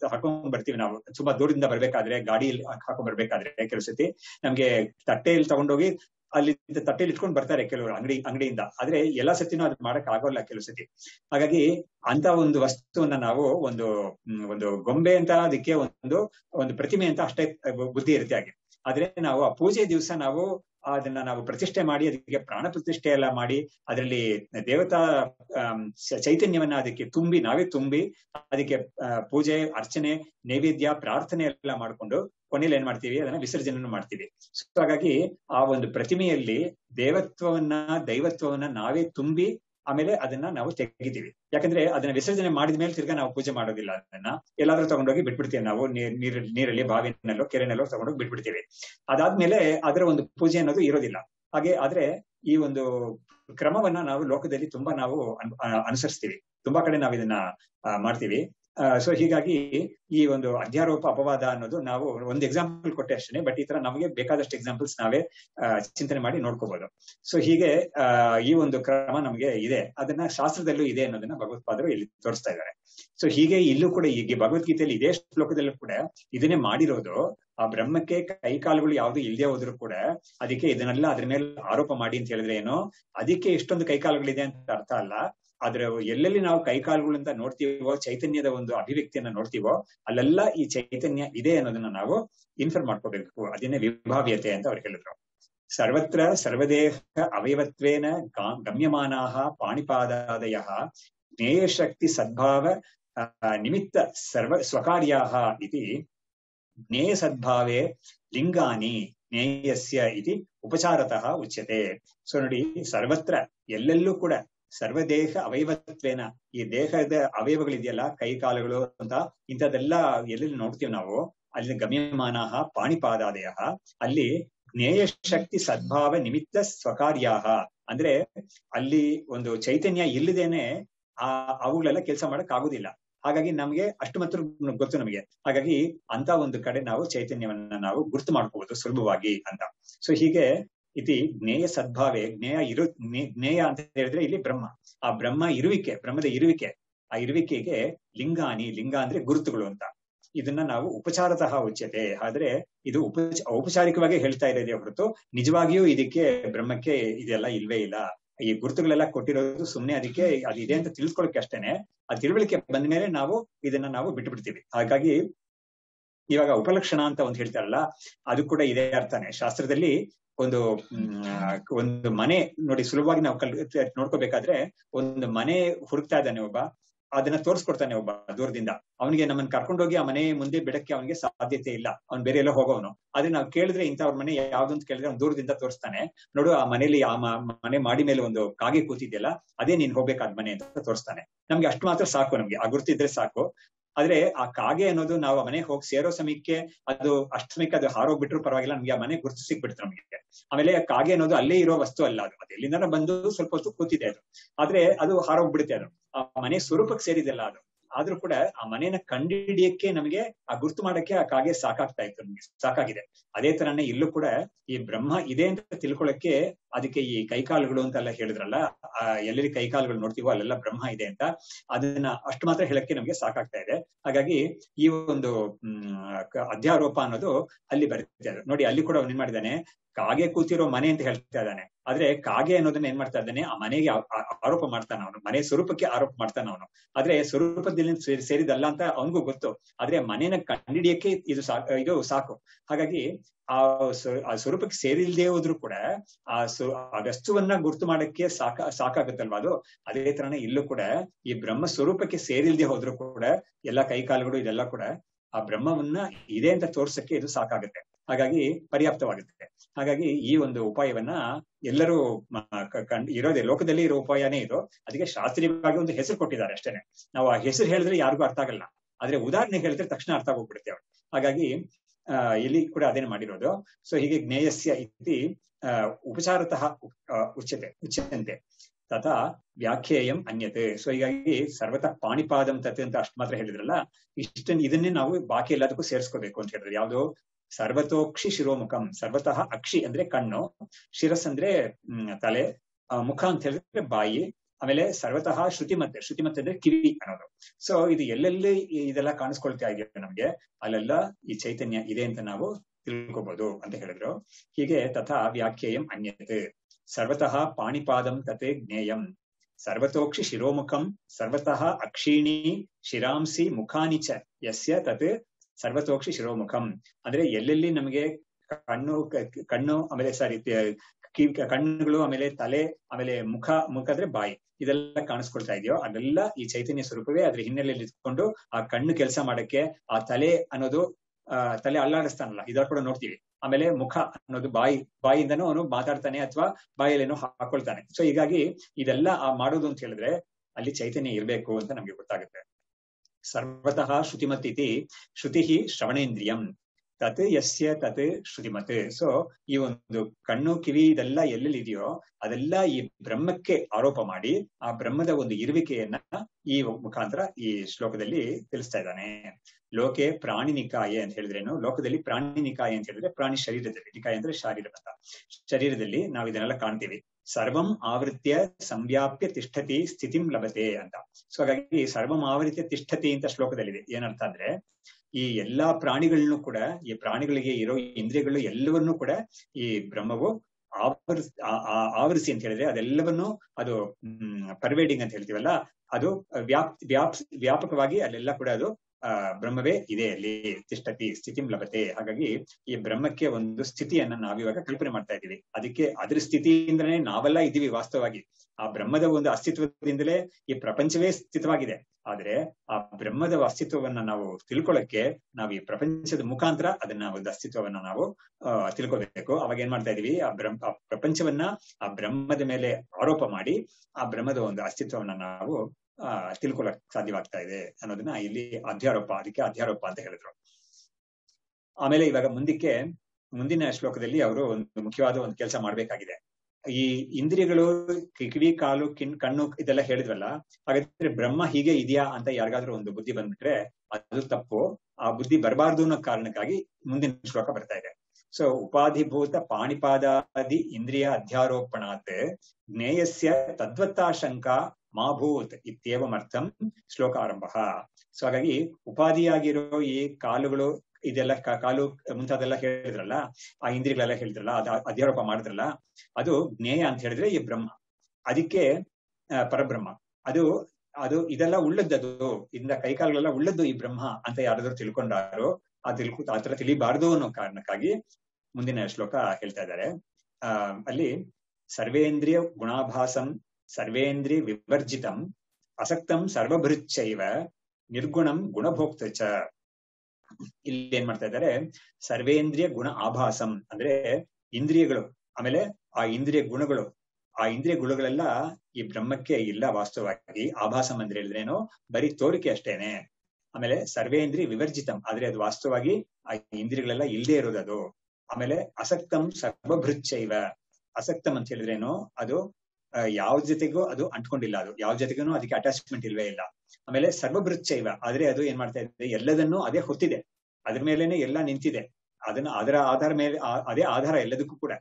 ಹಾಕೊಂಡ್ ಬರ್ತೀವಿ ನಾವು. ತುಂಬಾ ದೂರದಿಂದ ಬರ್ಬೇಕಾದ್ರೆ, ಗಾಡಿಯಲ್ಲಿ ಹಾಕೊಂಡ್ ಬರ್ಬೇಕಾದ್ರೆ ಕೆಲವು ಸತಿ ನಮ್ಗೆ ತಟ್ಟೆಯಲ್ಲಿ ತಗೊಂಡೋಗಿ ಅಲ್ಲಿ ತಟ್ಟೆಯಲ್ಲಿ ಇಟ್ಕೊಂಡು ಬರ್ತಾರೆ ಕೆಲವರು ಅಂಗಡಿಯಿಂದ. ಆದ್ರೆ ಎಲ್ಲಾ ಸತಿನೂ ಅದು ಮಾಡಕ್ ಆಗೋಲ್ಲ ಕೆಲವು ಸತಿ. ಹಾಗಾಗಿ ಅಂತ ಒಂದು ವಸ್ತುವನ್ನ ನಾವು ಒಂದು ಗೊಂಬೆ ಅಂತ ಅದಕ್ಕೆ ಒಂದು ಪ್ರತಿಮೆ ಅಂತ ಅಷ್ಟೇ ಬುದ್ಧಿ ಇರುತ್ತೆ ಹಾಗೆ. ಆದ್ರೆ ನಾವು ಆ ಪೂಜೆ ದಿವಸ ನಾವು ಅದನ್ನ ನಾವು ಪ್ರತಿಷ್ಠೆ ಮಾಡಿ, ಅದಕ್ಕೆ ಪ್ರಾಣ ಪ್ರತಿಷ್ಠೆ ಎಲ್ಲ ಮಾಡಿ, ಅದರಲ್ಲಿ ದೇವತಾ ಚೈತನ್ಯವನ್ನ ಅದಕ್ಕೆ ನಾವೇ ತುಂಬಿ ಅದಕ್ಕೆ ಪೂಜೆ, ಅರ್ಚನೆ, ನೈವೇದ್ಯ, ಪ್ರಾರ್ಥನೆ ಎಲ್ಲ ಮಾಡ್ಕೊಂಡು ಕೊನೆಯಲ್ಲಿ ಏನ್ ಮಾಡ್ತೀವಿ, ಅದನ್ನ ವಿಸರ್ಜನೆ ಮಾಡ್ತೀವಿ. ಸೊ ಹಾಗಾಗಿ ಆ ಒಂದು ಪ್ರತಿಮೆಯಲ್ಲಿ ದೈವತ್ವವನ್ನ ನಾವೇ ತುಂಬಿ ಆಮೇಲೆ ಅದನ್ನ ನಾವು ತೆಗಿತೀವಿ. ಯಾಕಂದ್ರೆ ಅದನ್ನ ವಿಸರ್ಜನೆ ಮಾಡಿದ ಮೇಲೆ ತಿರ್ಗಾ ನಾವು ಪೂಜೆ ಮಾಡೋದಿಲ್ಲ. ಅದನ್ನ ಎಲ್ಲಾದ್ರೂ ತಗೊಂಡೋಗಿ ಬಿಟ್ಬಿಡ್ತೀವಿ ನಾವು, ನೀರಲ್ಲಿ, ಬಾವಿನಲ್ಲೋ, ಕೆರೆನಲ್ಲೋ ತಗೊಂಡೋಗಿ ಬಿಟ್ಬಿಡ್ತೀವಿ. ಅದಾದ್ಮೇಲೆ ಅದರ ಒಂದು ಪೂಜೆ ಅನ್ನೋದು ಇರೋದಿಲ್ಲ. ಆದ್ರೆ ಈ ಒಂದು ಕ್ರಮವನ್ನ ನಾವು ಲೋಕದಲ್ಲಿ ತುಂಬಾ ನಾವು ಅನುಸರಿಸ್ತೀವಿ. ತುಂಬಾ ಕಡೆ ನಾವು ಇದನ್ನ ಮಾಡ್ತೀವಿ. ಸೊ ಹೀಗಾಗಿ ಈ ಒಂದು ಅಧ್ಯಾರೋಪ ಅಪವಾದ ಅನ್ನೋದು ನಾವು ಒಂದು ಎಕ್ಸಾಂಪಲ್ ಕೊಟ್ಟೆ ಅಷ್ಟೇ. ಬಟ್ ಈ ತರ ನಮಗೆ ಬೇಕಾದಷ್ಟು ಎಕ್ಸಾಂಪಲ್ಸ್ ನಾವೇ ಚಿಂತನೆ ಮಾಡಿ ನೋಡ್ಕೋಬಹುದು. ಸೊ ಹೀಗೆ ಈ ಒಂದು ಕ್ರಮ ನಮ್ಗೆ ಇದೆ, ಅದನ್ನ ಶಾಸ್ತ್ರದಲ್ಲೂ ಇದೆ ಅನ್ನೋದನ್ನ ಭಗವತ್ಪಾದರು ಇಲ್ಲಿ ತೋರಿಸ್ತಾ ಇದ್ದಾರೆ. ಸೊ ಹೀಗೆ ಇಲ್ಲೂ ಕೂಡ ಈಗ ಭಗವದ್ಗೀತೆಯಲ್ಲಿ ಇದೇ ಶ್ಲೋಕದಲ್ಲೂ ಕೂಡ ಇದನ್ನೇ ಮಾಡಿರೋದು. ಆ ಬ್ರಹ್ಮಕ್ಕೆ ಕೈಕಾಲುಗಳು ಯಾವ್ದು ಇಲ್ಲದೆ ಹೋದ್ರು ಕೂಡ ಅದಕ್ಕೆ ಇದನ್ನೆಲ್ಲ ಅದ್ರ ಮೇಲೆ ಆರೋಪ ಮಾಡಿ ಅಂತ ಹೇಳಿದ್ರೆ ಏನೋ ಅದಕ್ಕೆ ಇಷ್ಟೊಂದು ಕೈಕಾಲುಗಳಿದೆ ಅಂತ ಅರ್ಥ ಅಲ್ಲ. ಆದ್ರೆ ಎಲ್ಲೆಲ್ಲಿ ನಾವು ಕೈಕಾಲುಗಳು ಅಂತ ನೋಡ್ತೀವೋ, ಚೈತನ್ಯದ ಒಂದು ಅಭಿವ್ಯಕ್ತಿಯನ್ನ ನೋಡ್ತೀವೋ, ಅಲ್ಲೆಲ್ಲ ಈ ಚೈತನ್ಯ ಇದೆ ಅನ್ನೋದನ್ನ ನಾವು ಇನ್ಫಾರ್ಮ್ ಮಾಡ್ಕೋಬೇಕು. ಅದನ್ನೇ ವಿಭಾವ್ಯತೆ ಅಂತ ಅವ್ರು ಹೇಳಿದ್ರು. ಸರ್ವತ್ರ ಸರ್ವದೇಹ ಅವಯವತ್ವೇನ ಗಮ್ಯಮಾನಾಹ ಪಾಣಿಪಾದಾದಯ ಜ್ಞೇಯಶಕ್ತಿ ಸದ್ಭಾವ ನಿಮಿತ್ತ ಸ್ವಕಾರ್ಯಾಹ ಇತಿ ಜ್ಞೇಯ ಸದ್ಭಾವೇ ಲಿಂಗಾನಿ ಜ್ಞೇಯಸ್ಯ ಇತಿ ಉಪಚಾರತಃ ಉಚ್ಯತೆ. ಸೊ ನೋಡಿ, ಸರ್ವತ್ರ ಎಲ್ಲೆಲ್ಲೂ ಕೂಡ ಸರ್ವದೇಹ ಅವಯವತ್ವೇನ, ಈ ದೇಹದ ಅವಯವಗಳಿದೆಯಲ್ಲ, ಕೈ ಕಾಲುಗಳು ಅಂತ ಇಂಥದ್ದೆಲ್ಲ ಎಲ್ಲೆಲ್ಲಿ ನೋಡ್ತೀವಿ ನಾವು, ಅಲ್ಲಿ ಗಮ್ಯಮಾನಾಹ ಪಾಣಿಪಾದಾದಯ, ಅಲ್ಲಿ ಜ್ಞೇಯ ಶಕ್ತಿ ಸದ್ಭಾವ ನಿಮಿತ್ತ ಸ್ವಕಾರ್ಯಾಹ, ಅಂದ್ರೆ ಅಲ್ಲಿ ಒಂದು ಚೈತನ್ಯ ಇಲ್ಲದೇನೆ ಅವುಗಳೆಲ್ಲ ಕೆಲಸ ಮಾಡಕ್ ಆಗುದಿಲ್ಲ. ಹಾಗಾಗಿ ನಮ್ಗೆ ಅಷ್ಟು ಮಾತ್ರ ಗೊತ್ತು ನಮಗೆ. ಹಾಗಾಗಿ ಅಂತ ಒಂದು ಕಡೆ ನಾವು ಚೈತನ್ಯವನ್ನ ನಾವು ಗುರ್ತು ಮಾಡ್ಕೋಬಹುದು ಸುಲಭವಾಗಿ ಅಂತ. ಸೊ ಹೀಗೆ ಇತಿ ಜ್ಞೇಯ ಸದ್ಭಾವೇ, ಜ್ಞೇಯ ಅಂತ ಹೇಳಿದ್ರೆ ಇಲ್ಲಿ ಬ್ರಹ್ಮ, ಆ ಬ್ರಹ್ಮದ ಇರುವಿಕೆ, ಆ ಇರುವಿಕೆಗೆ ಲಿಂಗ ಅಂದ್ರೆ ಗುರುತುಗಳು ಅಂತ. ಇದನ್ನ ನಾವು ಉಪಚಾರತಃ ಉಚ್ಯತೆ. ಆದ್ರೆ ಇದು ಔಪಚಾರಿಕವಾಗಿ ಹೇಳ್ತಾ ಇರೋದೇ ಹೊರತು ನಿಜವಾಗಿಯೂ ಇದಕ್ಕೆ ಬ್ರಹ್ಮಕ್ಕೆ ಇದೆಲ್ಲ ಇಲ್ವೇ ಇಲ್ಲ. ಈ ಗುರುತುಗಳೆಲ್ಲ ಕೊಟ್ಟಿರೋದು ಸುಮ್ನೆ ಅದಕ್ಕೆ ಅದಿದೆ ಅಂತ ತಿಳ್ಕೊಳಕ್ಕೆ ಅಷ್ಟೇನೆ. ಆ ತಿಳುವಳಿಕೆ ಬಂದ ಮೇಲೆ ಇದನ್ನ ನಾವು ಬಿಟ್ಟು ಬಿಡ್ತೀವಿ. ಹಾಗಾಗಿ ಇವಾಗ ಉಪಲಕ್ಷಣ ಅಂತ ಒಂದು ಹೇಳ್ತಾರಲ್ಲ, ಅದು ಕೂಡ ಇದೇ ಅರ್ಥನೇ. ಶಾಸ್ತ್ರದಲ್ಲಿ ಒಂದು ಮನೆ ನೋಡಿ, ಸುಲಭವಾಗಿ ನಾವು ನೋಡ್ಕೋಬೇಕಾದ್ರೆ, ಒಂದು ಮನೆ ಹುಡುಕ್ತಾ ಇದ್ದಾನೆ ಒಬ್ಬ, ಅದನ್ನ ತೋರ್ಸ್ಕೊಡ್ತಾನೆ ಒಬ್ಬ ದೂರದಿಂದ. ಅವನಿಗೆ ನಮ್ಮನ್ನ ಕರ್ಕೊಂಡೋಗಿ ಆ ಮನೆ ಮುಂದೆ ಬಿಡಕ್ಕೆ ಅವನಿಗೆ ಸಾಧ್ಯತೆ ಇಲ್ಲ, ಅವ್ನು ಬೇರೆ ಎಲ್ಲೋ ಹೋಗೋವನು. ಆದ್ರೆ ನಾವು ಕೇಳಿದ್ರೆ ಇಂಥವ್ರ ಮನೆ ಯಾವ್ದು ಅಂತ ಕೇಳಿದ್ರೆ ಅವ್ನು ದೂರದಿಂದ ತೋರಿಸ್ತಾನೆ. ನೋಡು, ಆ ಮನೇಲಿ ಆ ಮನೆ ಮಾಡಿ ಮೇಲೆ ಒಂದು ಕಾಗೆ ಕೂತಿದ್ಯಲ್ಲ, ಅದೇ ನೀನ್ ಹೋಗ್ಬೇಕಾದ ಮನೆ ಅಂತ ತೋರಿಸ್ತಾನೆ. ನಮ್ಗೆ ಅಷ್ಟು ಮಾತ್ರ ಸಾಕು, ನಮ್ಗೆ ಆ ಗುರುತಿದ್ರೆ ಸಾಕು. ಆದ್ರೆ ಆ ಕಾಗೆ ಅನ್ನೋದು ನಾವು ಆ ಮನೆಗೆ ಹೋಗಿ ಸೇರೋ ಸಮಯಕ್ಕೆ ಅದು ಅಷ್ಟು ಸಮಯಕ್ಕೆ ಅದು ಹಾರೋಗ್ಬಿಟ್ರು ಪರವಾಗಿಲ್ಲ, ನಮ್ಗೆ ಆ ಮನೆ ಗುರುತು ಸಿಕ್ಬಿಡ್ತು ನಮ್ಗೆ. ಆಮೇಲೆ ಆ ಕಾಗೆ ಅನ್ನೋದು ಅಲ್ಲೇ ಇರೋ ವಸ್ತು ಅಲ್ಲ, ಅದು ಎಲ್ಲಿಂದ ಬಂದು ಸ್ವಲ್ಪ ಹೊತ್ತು ಕೂತಿದೆ ಅದು. ಆದ್ರೆ ಅದು ಹಾರೋಗ್ಬಿಡುತ್ತೆ, ಅದು ಆ ಮನೆ ಸ್ವರೂಪಕ್ಕೆ ಸೇರಿದೆಲ್ಲ ಅದು. ಆದ್ರೂ ಕೂಡ ಆ ಮನೆಯನ್ನ ಕಂಡುಹಿಡಿಯಕ್ಕೆ ನಮಗೆ ಆ ಗುರ್ತು ಮಾಡಕ್ಕೆ ಆ ಕಾಗೆ ಸಾಕಾಗ್ತಾ ಇತ್ತು, ನಮ್ಗೆ ಸಾಕಾಗಿದೆ. ಅದೇ ತರನೇ ಇಲ್ಲೂ ಕೂಡ ಈ ಬ್ರಹ್ಮ ಇದೆ ಅಂತ ತಿಳ್ಕೊಳಕ್ಕೆ ಅದಕ್ಕೆ ಈ ಕೈಕಾಲುಗಳು ಅಂತೆಲ್ಲ ಹೇಳಿದ್ರಲ್ಲ, ಎಲ್ಲೆಲ್ಲಿ ಕೈಕಾಲುಗಳು ನೋಡ್ತೀವೋ ಅಲ್ಲೆಲ್ಲ ಬ್ರಹ್ಮ ಇದೆ ಅಂತ, ಅದನ್ನ ಅಷ್ಟು ಮಾತ್ರ ಹೇಳಕ್ಕೆ ನಮ್ಗೆ ಸಾಕಾಗ್ತಾ ಇದೆ. ಹಾಗಾಗಿ ಈ ಒಂದು ಅಧ್ಯಾರೋಪ ಅನ್ನೋದು ಅಲ್ಲಿ ಬರುತ್ತೆ. ನೋಡಿ, ಅಲ್ಲಿ ಕೂಡ ಅವನು ಏನ್ ಮಾಡಿದಾನೆ, ಕಾಗೆ ಕೂತಿರೋ ಮನೆ ಅಂತ ಹೇಳ್ತಾ ಇದ್ದಾನೆ. ಆದ್ರೆ ಕಾಗೆ ಅನ್ನೋದನ್ನ ಏನ್ ಮಾಡ್ತಾ ಇದ್ದಾನೆ, ಆ ಮನೆಗೆ ಆರೋಪ ಮಾಡ್ತಾನ ಅವನು, ಮನೆ ಸ್ವರೂಪಕ್ಕೆ ಆರೋಪ ಮಾಡ್ತಾನ ಅವನು. ಆದ್ರೆ ಸ್ವರೂಪದಲ್ಲಿ ಸೇರಿದಲ್ಲ ಅಂತ ಅವನಿಗೂ ಗೊತ್ತು. ಆದ್ರೆ ಮನೇನ ಕಂಡಿಡಿಯಕ್ಕೆ ಇದು ಸಾಕು. ಹಾಗಾಗಿ ಆ ಸ್ವರೂಪಕ್ಕೆ ಸೇರಿಲ್ದೇ ಹೋದ್ರು ಕೂಡ ಆ ವಸ್ತುವನ್ನ ಗುರ್ತು ಮಾಡಕ್ಕೆ ಸಾಕಾಗುತ್ತಲ್ವಾ ಅದು. ಅದೇ ತರನೇ ಇಲ್ಲೂ ಕೂಡ ಈ ಬ್ರಹ್ಮ ಸ್ವರೂಪಕ್ಕೆ ಸೇರಿಲ್ದೇ ಹೋದ್ರು ಕೂಡ ಎಲ್ಲಾ ಕೈಕಾಲುಗಳು ಇದೆಲ್ಲ ಕೂಡ ಆ ಬ್ರಹ್ಮವನ್ನ ಇದೆ ಅಂತ ತೋರ್ಸಕ್ಕೆ ಇದು ಸಾಕಾಗುತ್ತೆ. ಹಾಗಾಗಿ ಪರ್ಯಾಪ್ತವಾಗುತ್ತೆ. ಹಾಗಾಗಿ ಈ ಒಂದು ಉಪಾಯವನ್ನ ಎಲ್ಲರೂ ಇರೋದೇ, ಲೋಕದಲ್ಲಿ ಇರೋ ಉಪಾಯನೇ ಇದು. ಅದಕ್ಕೆ ಶಾಸ್ತ್ರೀಯವಾಗಿ ಒಂದು ಹೆಸರು ಕೊಟ್ಟಿದ್ದಾರೆ ಅಷ್ಟೇನೆ. ನಾವು ಆ ಹೆಸರು ಹೇಳಿದ್ರೆ ಯಾರಿಗೂ ಅರ್ಥ ಆಗಲ್ಲ, ಆದ್ರೆ ಉದಾಹರಣೆ ಹೇಳಿದ್ರೆ ತಕ್ಷಣ ಅರ್ಥ ಹೋಗ್ಬಿಡುತ್ತೆ ಅವ್ರು. ಹಾಗಾಗಿ ಇಲ್ಲಿ ಕೂಡ ಅದೇನೆ ಮಾಡಿರೋದು. ಸೊ ಹೀಗೆ ಜ್ಞೇಯಸ್ಯ ಇತಿ ಉಪಚಾರತಃ ಉಚ್ಯಂತೆ ತಥಾ ವ್ಯಾಖ್ಯೇಯಂ ಅನ್ಯತೆ. ಸೊ ಹೀಗಾಗಿ ಸರ್ವತಃ ಪಾಣಿಪಾದಂ ತತ್ ಅಂತ ಅಷ್ಟು ಮಾತ್ರ ಹೇಳಿದ್ರಲ್ಲ, ಇದನ್ನೇ ನಾವು ಬಾಕಿ ಎಲ್ಲದಕ್ಕೂ ಸೇರಿಸ್ಕೋಬೇಕು ಅಂತ ಹೇಳಿದ್ರು. ಯಾವ್ದು? ಸರ್ವತೋಕ್ಷಿ ಶಿರೋಮುಖಂ. ಸರ್ವತಃ ಅಕ್ಷಿ ಅಂದ್ರೆ ಕಣ್ಣು, ಶಿರಸ್ ಅಂದ್ರೆ ತಲೆ, ಮುಖ ಅಂತ ಹೇಳಿದ್ರೆ ಬಾಯಿ, ಆಮೇಲೆ ಸರ್ವತಃ ಶ್ರುತಿಮತ್ತೆ ಅಂದ್ರೆ ಕಿವಿ ಅನ್ನೋದು. ಸೊ ಇದು ಎಲ್ಲೆಲ್ಲಿ ಇದೆಲ್ಲ ಕಾಣಿಸ್ಕೊಳ್ತಾ ಇದೆಯೋ ನಮ್ಗೆ ಅಲ್ಲೆಲ್ಲ ಈ ಚೈತನ್ಯ ಇದೆ ಅಂತ ನಾವು ತಿಳ್ಕೊಬಹುದು ಅಂತ ಹೇಳಿದ್ರು. ಹೀಗೆ ತಥಾ ವ್ಯಾಖ್ಯೇಯಂ ಅನ್ಯತ್ ಸರ್ವತಃ ಪಾಣಿಪಾದಂ ತತ್ ಜ್ಞೇಯಂ ಸರ್ವತೋಕ್ಷಿ ಶಿರೋಮುಖಂ ಸರ್ವತಃ ಅಕ್ಷೀಣಿ ಶಿರಾಂಸಿ ಮುಖಾನಿ ಚ ಯಸ್ಯ ತತ್ ಸರ್ವತೋಕ್ಷಿ ಶಿರೋಮುಖಂ. ಅಂದ್ರೆ ಎಲ್ಲೆಲ್ಲಿ ನಮಗೆ ಕಣ್ಣು ಆಮೇಲೆ ಕಣ್ಣುಗಳು ಆಮೇಲೆ ತಲೆ ಆಮೇಲೆ ಮುಖ ಅಂದ್ರೆ ಬಾಯಿ ಇದೆಲ್ಲ ಕಾಣಿಸ್ಕೊಳ್ತಾ ಇದೆಯೋ ಅದೆಲ್ಲ ಈ ಚೈತನ್ಯ ಸ್ವರೂಪವೇ ಅದ್ರ ಹಿನ್ನೆಲೆಯಲ್ಲಿ ಇಟ್ಕೊಂಡು ಆ ಕಣ್ಣು ಕೆಲಸ ಮಾಡಕ್ಕೆ, ಆ ತಲೆ ಅನ್ನೋದು ತಲೆ ಅಲ್ಲಾಡಿಸ್ತಾನಲ್ಲ ಇದರ ಕೂಡ ನೋಡ್ತೀವಿ. ಆಮೇಲೆ ಮುಖ ಅನ್ನೋದು ಬಾಯಿಯಿಂದನೂ ಅವನು ಮಾತಾಡ್ತಾನೆ ಅಥವಾ ಬಾಯಲ್ಲೇನೋ ಹಾಕೊಳ್ತಾನೆ. ಸೊ ಹೀಗಾಗಿ ಇದೆಲ್ಲ ಮಾಡೋದು ಅಂತ ಹೇಳಿದ್ರೆ ಅಲ್ಲಿ ಚೈತನ್ಯ ಇರ್ಬೇಕು ಅಂತ ನಮ್ಗೆ ಗೊತ್ತಾಗುತ್ತೆ. ಸರ್ವತಃ ಶ್ರುತಿಮತ್ ಶ್ರುತಿ ಶ್ರವಣೇಂದ್ರಿಯಂ ತತ್ ಯಸ್ಯ ತತ್ ಶ್ರುತಿಮತ್. ಸೊ ಈ ಒಂದು ಕಣ್ಣು ಕಿವಿ ಇದೆಲ್ಲ ಎಲ್ಲೆಲ್ಲಿ ಇದೆಯೋ ಅದೆಲ್ಲ ಈ ಬ್ರಹ್ಮಕ್ಕೆ ಆರೋಪ ಮಾಡಿ ಆ ಬ್ರಹ್ಮದ ಒಂದು ಇರುವಿಕೆಯನ್ನ ಈ ಮುಖಾಂತರ ಈ ಶ್ಲೋಕದಲ್ಲಿ ತಿಳಿಸ್ತಾ ಇದ್ದಾನೆ. ಲೋಕೆ ಪ್ರಾಣಿ ನಿಕಾಯ ಅಂತ ಹೇಳಿದ್ರೇನು, ಲೋಕದಲ್ಲಿ ಪ್ರಾಣಿ ನಿಕಾಯ ಅಂತ ಹೇಳಿದ್ರೆ ಪ್ರಾಣಿ ಶರೀರದಲ್ಲಿ, ನಿಕಾಯ ಅಂದ್ರೆ ಶರೀರದಲ್ಲಿ ನಾವು ಇದನ್ನೆಲ್ಲ ಕಾಣ್ತೀವಿ. ಸರ್ವಂ ಆವೃತ್ಯ ಸಂವ್ಯಾಪ್ಯ ತಿಷ್ಠತಿ ಸ್ಥಿತಿಂ ಲಭತೆ ಅಂತ. ಸೊ ಹಾಗಾಗಿ ಸರ್ವಂ ಆವೃತ್ಯ ತಿಷ್ಠತಿ ಅಂತ ಶ್ಲೋಕದಲ್ಲಿದೆ. ಏನರ್ಥ ಅಂದ್ರೆ ಈ ಎಲ್ಲಾ ಪ್ರಾಣಿಗಳನ್ನು ಕೂಡ, ಈ ಪ್ರಾಣಿಗಳಿಗೆ ಇರೋ ಇಂದ್ರಿಯಗಳು ಎಲ್ಲವನ್ನೂ ಕೂಡ ಈ ಬ್ರಹ್ಮವು ಆವರಿಸಿ ಅಂತ ಹೇಳಿದ್ರೆ ಅದೆಲ್ಲವನ್ನೂ ಅದು ಪರ್ವೇಡಿಂಗ್ ಅಂತ ಹೇಳ್ತೀವಲ್ಲ, ಅದು ವ್ಯಾಪಕವಾಗಿ ಅಲ್ಲೆಲ್ಲ ಕೂಡ ಅದು ಬ್ರಹ್ಮವೇ ಇದೆ ಅಲ್ಲಿ. ತಿಷ್ಠತಿ ಸ್ಥಿತಿಂ ಲಭತೆ. ಹಾಗಾಗಿ ಈ ಬ್ರಹ್ಮಕ್ಕೆ ಒಂದು ಸ್ಥಿತಿಯನ್ನ ನಾವಿವಾಗ ಕಲ್ಪನೆ ಮಾಡ್ತಾ ಇದ್ದೀವಿ. ಅದಕ್ಕೆ ಅದ್ರ ಸ್ಥಿತಿಯಿಂದಲೇ ನಾವೆಲ್ಲ ಇದ್ದೀವಿ. ವಾಸ್ತವವಾಗಿ ಆ ಬ್ರಹ್ಮದ ಒಂದು ಅಸ್ತಿತ್ವದಿಂದಲೇ ಈ ಪ್ರಪಂಚವೇ ಸ್ಥಿತವಾಗಿದೆ. ಆದ್ರೆ ಆ ಬ್ರಹ್ಮದ ಅಸ್ತಿತ್ವವನ್ನ ನಾವು ತಿಳ್ಕೊಳ್ಳಕ್ಕೆ ನಾವು ಈ ಪ್ರಪಂಚದ ಮುಖಾಂತರ ಅದನ್ನ ಒಂದು ಅಸ್ತಿತ್ವವನ್ನ ನಾವು ತಿಳ್ಕೊಬೇಕು. ಅವಾಗ ಏನ್ ಮಾಡ್ತಾ ಇದೀವಿ, ಆ ಪ್ರಪಂಚವನ್ನ ಆ ಬ್ರಹ್ಮದ ಮೇಲೆ ಆರೋಪ ಮಾಡಿ ಆ ಬ್ರಹ್ಮದ ಒಂದು ಅಸ್ತಿತ್ವವನ್ನ ನಾವು ತಿಳ್ಕೊಳ್ಳಕ್ ಸಾಧ್ಯವಾಗ್ತಾ ಇದೆ ಅನ್ನೋದನ್ನ ಇಲ್ಲಿ ಅಧ್ಯಾರೋಪ, ಅದಕ್ಕೆ ಅಧ್ಯಾರೋಪ ಅಂತ ಹೇಳಿದ್ರು. ಆಮೇಲೆ ಇವಾಗ ಮುಂದಿನ ಶ್ಲೋಕದಲ್ಲಿ ಅವರು ಒಂದು ಮುಖ್ಯವಾದ ಒಂದು ಕೆಲಸ ಮಾಡ್ಬೇಕಾಗಿದೆ. ಈ ಇಂದ್ರಿಯಗಳು ಕಿವಿ ಕಾಲು ಕಣ್ಣು ಇದೆಲ್ಲ ಹೇಳಿದ್ವಲ್ಲ, ಹಾಗಾದ್ರೆ ಬ್ರಹ್ಮ ಹೀಗೆ ಇದೆಯಾ ಅಂತ ಯಾರಿಗಾದ್ರೂ ಒಂದು ಬುದ್ಧಿ ಬಂದ್ಬಿಟ್ರೆ ಅದು ತಪ್ಪು. ಆ ಬುದ್ಧಿ ಬರಬಾರ್ದು ಅನ್ನೋ ಕಾರಣಕ್ಕಾಗಿ ಮುಂದಿನ ಶ್ಲೋಕ ಬರ್ತಾ ಇದೆ. ಸೊ ಉಪಾಧಿಭೂತ ಪಾಣಿಪಾದಾದಿ ಇಂದ್ರಿಯ ಅಧ್ಯಾರೋಪಣಾತ್ ಜ್ಞೇಯಸ್ಯ ತದ್ವತ್ತಾಶಂಕಾ ಮಾಭೂತ್ ಇತ್ಯೇವಮರ್ಥಂ ಶ್ಲೋಕ ಆರಂಭ. ಸೊ ಹಾಗಾಗಿ ಉಪಾಧಿಯಾಗಿರೋ ಈ ಕಾಲುಗಳು ಇದೆಲ್ಲ ಕಾಲು ಮುಂತಾದೆಲ್ಲ ಹೇಳಿದ್ರಲ್ಲ, ಆ ಇಂದ್ರಿಯಗಳೆಲ್ಲ ಹೇಳಿದ್ರಲ್ಲ, ಅಧ್ಯಾರೋಪ ಮಾಡಿದ್ರಲ್ಲ, ಅದು ಜ್ಞೇಯ ಅಂತ ಹೇಳಿದ್ರೆ ಈ ಬ್ರಹ್ಮ, ಅದಕ್ಕೆ ಪರಬ್ರಹ್ಮ, ಅದು ಇದೆಲ್ಲ ಉಳ್ಳದ್ದು, ಇದನ್ನ ಕೈಕಾಲುಗಳೆಲ್ಲ ಉಳ್ಳದ್ದು ಈ ಬ್ರಹ್ಮ ಅಂತ ಯಾರಾದ್ರೂ ತಿಳ್ಕೊಂಡಾರೋ ಆತರ ತಿಳಿಬಾರ್ದು ಅನ್ನೋ ಕಾರಣಕ್ಕಾಗಿ ಮುಂದಿನ ಶ್ಲೋಕ ಹೇಳ್ತಾ ಇದ್ದಾರೆ. ಅಲ್ಲಿ ಸರ್ವೇಂದ್ರಿಯ ಗುಣಾಭಾಸಂ ಸರ್ವೇಂದ್ರಿಯ ವಿವರ್ಜಿತಂ ಅಸಕ್ತಂ ಸರ್ವಭೃಚ್ಚೈವ ನಿರ್ಗುಣಂ ಗುಣಭೋಕ್ತ ಚ. ಇಲ್ಲಿ ಏನ್ ಮಾಡ್ತಾ ಇದ್ದಾರೆ, ಸರ್ವೇಂದ್ರಿಯ ಗುಣ ಆಭಾಸಂ ಅಂದ್ರೆ ಇಂದ್ರಿಯಗಳು, ಆಮೇಲೆ ಆ ಇಂದ್ರಿಯ ಗುಣಗಳೆಲ್ಲ ಈ ಬ್ರಹ್ಮಕ್ಕೆ ಇಲ್ಲ ವಾಸ್ತವವಾಗಿ. ಆಭಾಸಂ ಅಂದ್ರೆ ಹೇಳಿದ್ರೇನು, ಬರೀ ತೋರಿಕೆ ಅಷ್ಟೇನೆ. ಆಮೇಲೆ ಸರ್ವೇಂದ್ರಿಯ ವಿವರ್ಜಿತಂ, ಆದ್ರೆ ಅದು ವಾಸ್ತವವಾಗಿ ಆ ಇಂದ್ರಿಯಗಳೆಲ್ಲ ಇಲ್ಲದೆ ಇರೋದದು. ಆಮೇಲೆ ಅಸಕ್ತಂ ಸರ್ವಭೃಚ್ಚೈವ, ಅಸಕ್ತಂ ಅಂತ ಹೇಳಿದ್ರೇನು, ಅದು ಯಾವ ಜೊತೆಗೂ ಅದು ಅಂಟ್ಕೊಂಡಿಲ್ಲ, ಅದು ಯಾವ ಜೊತೆಗೂ ಅದಕ್ಕೆ ಅಟ್ಯಾಚ್ಮೆಂಟ್ ಇಲ್ವೇ ಇಲ್ಲ. ಆಮೇಲೆ ಸರ್ವಭೃಚ್ಚೈವ, ಆದ್ರೆ ಅದು ಏನ್ ಮಾಡ್ತಾ ಇದೆ, ಎಲ್ಲದನ್ನೂ ಅದೇ ಹೊತ್ತಿದೆ, ಅದ್ರ ಮೇಲೇನೆ ಎಲ್ಲ ನಿಂತಿದೆ, ಅದರ ಆಧಾರ ಮೇಲೆ ಅದೇ ಆಧಾರ ಎಲ್ಲದಕ್ಕೂ ಕೂಡ.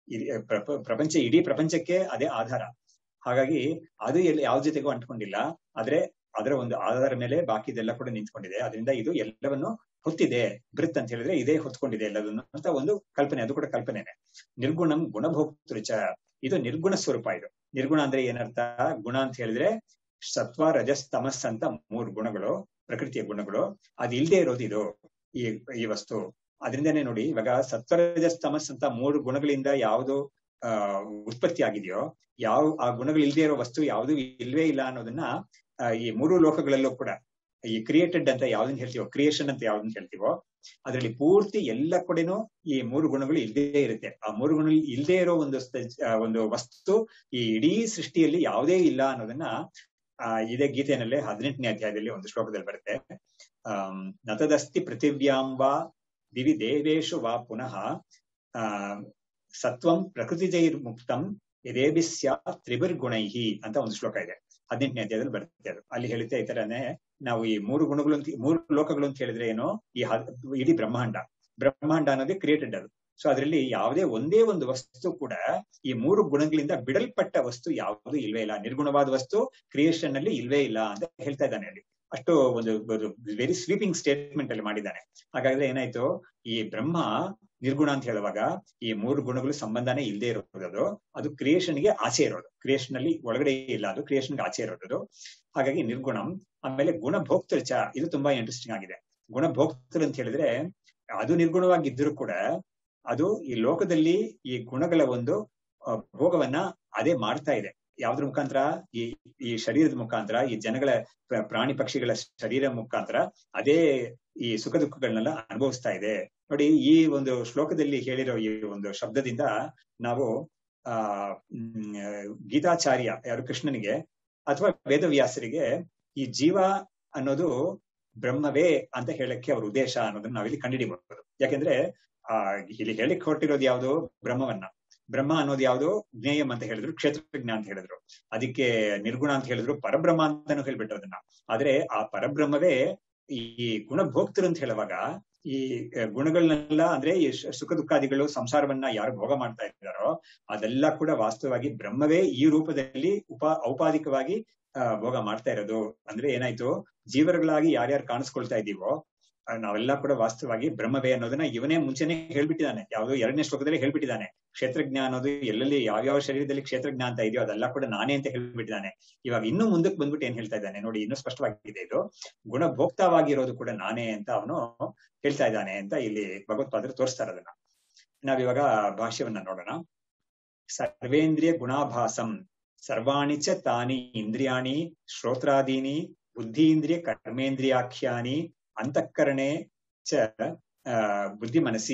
ಪ್ರಪಂಚ, ಇಡೀ ಪ್ರಪಂಚಕ್ಕೆ ಅದೇ ಆಧಾರ. ಹಾಗಾಗಿ ಅದು ಯಾವ ಜೊತೆಗೂ ಅಂಟ್ಕೊಂಡಿಲ್ಲ, ಆದ್ರೆ ಅದರ ಒಂದು ಆಧಾರ ಮೇಲೆ ಬಾಕಿದೆಲ್ಲ ಕೂಡ ನಿಂತ್ಕೊಂಡಿದೆ. ಅದರಿಂದ ಇದು ಎಲ್ಲವನ್ನು ಹೊತ್ತಿದೆ. ಬೃತ್ ಅಂತ ಹೇಳಿದ್ರೆ ಇದೇ ಹೊತ್ಕೊಂಡಿದೆ ಎಲ್ಲದನ್ನು ಅಂತ ಒಂದು ಕಲ್ಪನೆ, ಅದು ಕೂಡ ಕಲ್ಪನೆನೆ. ನಿರ್ಗುಣಂ ಗುಣಭೋಕ್ತೃಚ, ಇದು ನಿರ್ಗುಣ ಸ್ವರೂಪ. ಇದು ನಿರ್ಗುಣ ಅಂದ್ರೆ ಏನರ್ಥ, ಗುಣ ಅಂತ ಹೇಳಿದ್ರೆ ಸತ್ವ ರಜಸ್ ತಮಸ್ ಅಂತ 3 ಗುಣಗಳು, ಪ್ರಕೃತಿಯ ಗುಣಗಳು. ಅದು ಇಲ್ಲದೆ ಇರೋದು ಇದು ಈ ವಸ್ತು. ಅದರಿಂದನೇ ನೋಡಿ, ಇವಾಗ ಸತ್ವ ರಜಸ್ ತಮಸ್ ಅಂತ 3 ಗುಣಗಳಿಂದ ಯಾವುದು ಉತ್ಪತ್ತಿ ಆಗಿದೆಯೋ, ಆ ಗುಣಗಳು ಇಲ್ಲದೆ ಇರೋ ವಸ್ತು ಯಾವುದು ಇಲ್ವೇ ಇಲ್ಲ ಅನ್ನೋದನ್ನ ಈ 3 ಲೋಕಗಳಲ್ಲೂ ಕೂಡ ಈ ಕ್ರಿಯೇಟೆಡ್ ಅಂತ ಯಾವ್ದನ್ನ ಹೇಳ್ತೀವೋ, ಕ್ರಿಯೇಷನ್ ಅಂತ ಯಾವ್ದನ್ನ ಹೇಳ್ತೀವೋ, ಅದರಲ್ಲಿ ಪೂರ್ತಿ ಎಲ್ಲ ಕಡೆನೂ ಈ 3 ಗುಣಗಳು ಇಲ್ಲದೇ ಇರುತ್ತೆ. ಆ 3 ಗುಣಗಳು ಇಲ್ಲದೆ ಇರೋ ಒಂದು ವಸ್ತು ಈ ಇಡೀ ಸೃಷ್ಟಿಯಲ್ಲಿ ಯಾವುದೇ ಇಲ್ಲ ಅನ್ನೋದನ್ನ ಇದೇ ಗೀತೆಯಲ್ಲೇ 18ನೇ ಅಧ್ಯಾಯದಲ್ಲಿ ಒಂದು ಶ್ಲೋಕದಲ್ಲಿ ಬರುತ್ತೆ. ನತದಸ್ತಿ ಪೃಥಿವ್ಯಾಂ ವಾ ದಿವಿ ದೇವೇಶು ವಾ ಪುನಃ ಸತ್ವಂ ಪ್ರಕೃತಿಜೈರ್ ಮುಕ್ತಂ ಯದೇಭಿ ಸ್ಯಾತ್ ತ್ರಿಭಿರ್ಗುಣೈಹಿ ಅಂತ ಒಂದು ಶ್ಲೋಕ ಇದೆ, 18ನೇ ಅಧ್ಯಾಯದಲ್ಲಿ ಬರುತ್ತೆ. ಅದು ಅಲ್ಲಿ ಹೇಳುತ್ತೆ ಈ ತರನೇ, ನಾವು ಈ 3 ಗುಣಗಳು 3 ಲೋಕಗಳು ಅಂತ ಹೇಳಿದ್ರೆ ಏನು, ಈ ಇಡೀ ಬ್ರಹ್ಮಾಂಡ ಅನ್ನೋದೇ ಕ್ರಿಯೇಟೆಡ್ ಅದು. ಸೊ ಅದರಲ್ಲಿ ಯಾವುದೇ ಒಂದೇ ಒಂದು ವಸ್ತು ಕೂಡ ಈ 3 ಗುಣಗಳಿಂದ ಬಿಡಲ್ಪಟ್ಟ ವಸ್ತು ಯಾವುದು ಇಲ್ವೇ ಇಲ್ಲ. ನಿರ್ಗುಣವಾದ ವಸ್ತು ಕ್ರಿಯೇಷನ್ ನಲ್ಲಿ ಇಲ್ವೇ ಇಲ್ಲ ಅಂತ ಹೇಳ್ತಾ ಇದ್ದಾನೆ ಅಲ್ಲಿ. ಅಷ್ಟು ಒಂದು ವೆರಿ ಸ್ವೀಪಿಂಗ್ ಸ್ಟೇಟ್ಮೆಂಟ್ ಅಲ್ಲಿ ಮಾಡಿದ್ದಾನೆ. ಹಾಗಾದ್ರೆ ಏನಾಯ್ತು, ಈ ಬ್ರಹ್ಮ ನಿರ್ಗುಣ ಅಂತ ಹೇಳುವಾಗ ಈ 3 ಗುಣಗಳು ಸಂಬಂಧನೇ ಇಲ್ಲದೆ ಇರೋದು, ಅದು ಕ್ರಿಯೇಷನ್ಗೆ ಆಚೆ ಇರೋದು, ಕ್ರಿಯೇಷನ್ ಅಲ್ಲಿ ಒಳಗಡೆ ಇಲ್ಲ, ಅದು ಕ್ರಿಯೇಷನ್ಗೆ ಆಚೆ ಇರೋದು. ಹಾಗಾಗಿ ನಿರ್ಗುಣಂ. ಆಮೇಲೆ ಗುಣಭೋಕ್ತೃಚ, ಇದು ತುಂಬಾ ಇಂಟ್ರೆಸ್ಟಿಂಗ್ ಆಗಿದೆ. ಗುಣಭೋಕ್ತೃ ಅಂತ ಹೇಳಿದ್ರೆ ಅದು ನಿರ್ಗುಣವಾಗಿದ್ದರೂ ಕೂಡ ಅದು ಈ ಲೋಕದಲ್ಲಿ ಈ ಗುಣಗಳ ಒಂದು ಭೋಗವನ್ನ ಅದೇ ಮಾಡ್ತಾ ಇದೆ. ಯಾವ್ದ್ರ ಮುಖಾಂತರ? ಈ ಶರೀರದ ಮುಖಾಂತರ, ಈ ಜನಗಳ ಪ್ರಾಣಿ ಪಕ್ಷಿಗಳ ಶರೀರ ಮುಖಾಂತರ ಅದೇ ಈ ಸುಖ ದುಃಖಗಳನ್ನೆಲ್ಲ ಅನುಭವಿಸ್ತಾ ಇದೆ. ನೋಡಿ, ಈ ಒಂದು ಶ್ಲೋಕದಲ್ಲಿ ಹೇಳಿರೋ ಈ ಒಂದು ಶಬ್ದದಿಂದ ನಾವು ಗೀತಾಚಾರ್ಯ ಯಾರು ಕೃಷ್ಣನಿಗೆ ಅಥವಾ ವೇದವ್ಯಾಸರಿಗೆ ಈ ಜೀವ ಅನ್ನೋದು ಬ್ರಹ್ಮವೇ ಅಂತ ಹೇಳಕ್ಕೆ ಅವ್ರ ಉದ್ದೇಶ ಅನ್ನೋದನ್ನ ನಾವಿಲ್ಲಿ ಕಂಡುಹಿಡಿಬಹುದು. ಯಾಕೆಂದ್ರೆ ಇಲ್ಲಿ ಹೇಳಿಕ್ ಹೊರಟಿರೋದು ಯಾವುದು? ಬ್ರಹ್ಮವನ್ನ. ಬ್ರಹ್ಮ ಅನ್ನೋದು ಯಾವುದು? ಜ್ಞೇಯಂ ಅಂತ ಹೇಳಿದ್ರು, ಕ್ಷೇತ್ರಜ್ಞ ಅಂತ ಹೇಳಿದ್ರು, ಅದಕ್ಕೆ ನಿರ್ಗುಣ ಅಂತ ಹೇಳಿದ್ರು, ಪರಬ್ರಹ್ಮ ಅಂತಾನು ಹೇಳ್ಬಿಟ್ರು ಅದನ್ನ. ಆದ್ರೆ ಆ ಪರಬ್ರಹ್ಮವೇ ಈ ಗುಣಭೋಕ್ತೃ ಅಂತ ಹೇಳುವಾಗ ಈ ಗುಣಗಳನ್ನೆಲ್ಲ, ಅಂದ್ರೆ ಈ ಸುಖ ದುಃಖಾದಿಗಳು ಸಂಸಾರವನ್ನ ಯಾರು ಭೋಗ ಮಾಡ್ತಾ ಇದ್ದಾರೋ ಅದೆಲ್ಲ ಕೂಡ ವಾಸ್ತವವಾಗಿ ಬ್ರಹ್ಮವೇ ಈ ರೂಪದಲ್ಲಿ ಔಪಾಧಿಕವಾಗಿ ಭೋಗ ಮಾಡ್ತಾ ಇರೋದು. ಅಂದ್ರೆ ಏನಾಯ್ತು, ಜೀವರುಗಳಾಗಿ ಯಾರ್ಯಾರು ಕಾಣಿಸ್ಕೊಳ್ತಾ ಇದ್ದೀವೋ ನಾವೆಲ್ಲ ಕೂಡ ವಾಸ್ತವವಾಗಿ ಬ್ರಹ್ಮವೇ ಅನ್ನೋದನ್ನ ಇವನೇ ಮುಂಚೆನೆ ಹೇಳ್ಬಿಟ್ಟಿದ್ದಾನೆ. ಯಾವುದು 2ನೇ ಶ್ಲೋಕದಲ್ಲಿ ಹೇಳ್ಬಿಟ್ಟಿದ್ದಾನೆ. ಕ್ಷೇತ್ರಜ್ಞ ಅನ್ನೋದು ಎಲ್ಲೆಲ್ಲಿ ಯಾವ್ಯಾವ ಶರೀರದಲ್ಲಿ ಕ್ಷೇತ್ರಜ್ಞ ಅಂತ ಇದೆಯೋ ಅದೆಲ್ಲ ಕೂಡ ನಾನೇ ಅಂತ ಹೇಳ್ಬಿಟ್ಟಿದ್ದಾನೆ. ಇವಾಗ ಇನ್ನೂ ಮುಂದಕ್ಕೆ ಬಂದ್ಬಿಟ್ಟು ಏನ್ ಹೇಳ್ತಾ ಇದ್ದಾನೆ ನೋಡಿ, ಇನ್ನೂ ಸ್ಪಷ್ಟವಾಗಿದೆ. ಇದು ಗುಣಭೋಕ್ತವಾಗಿರೋದು ಕೂಡ ನಾನೇ ಅಂತ ಅವನು ಹೇಳ್ತಾ ಇದ್ದಾನೆ ಅಂತ ಇಲ್ಲಿ ಭಗವತ್ಪಾದರು ತೋರಿಸ್ತಾರೆ. ಅದನ್ನ ನಾವಿವಾಗ ಭಾಷ್ಯವನ್ನ ನೋಡೋಣ. ಸರ್ವೇಂದ್ರಿಯ ಗುಣಾಭಾಸಂ ಸರ್ವಾಣಿ ಚ ತಾನಿ ಇಂದ್ರಿಯಾಣಿ ಶ್ರೋತ್ರಾದೀನಿ ಬುದ್ಧೀಂದ್ರಿಯ ಕರ್ಮೇಂದ್ರಿಯಾಖ್ಯಾನಿ ಅಂತಃಕರಣೆ ಚ ಬುದ್ಧಿ ಮನಸಿ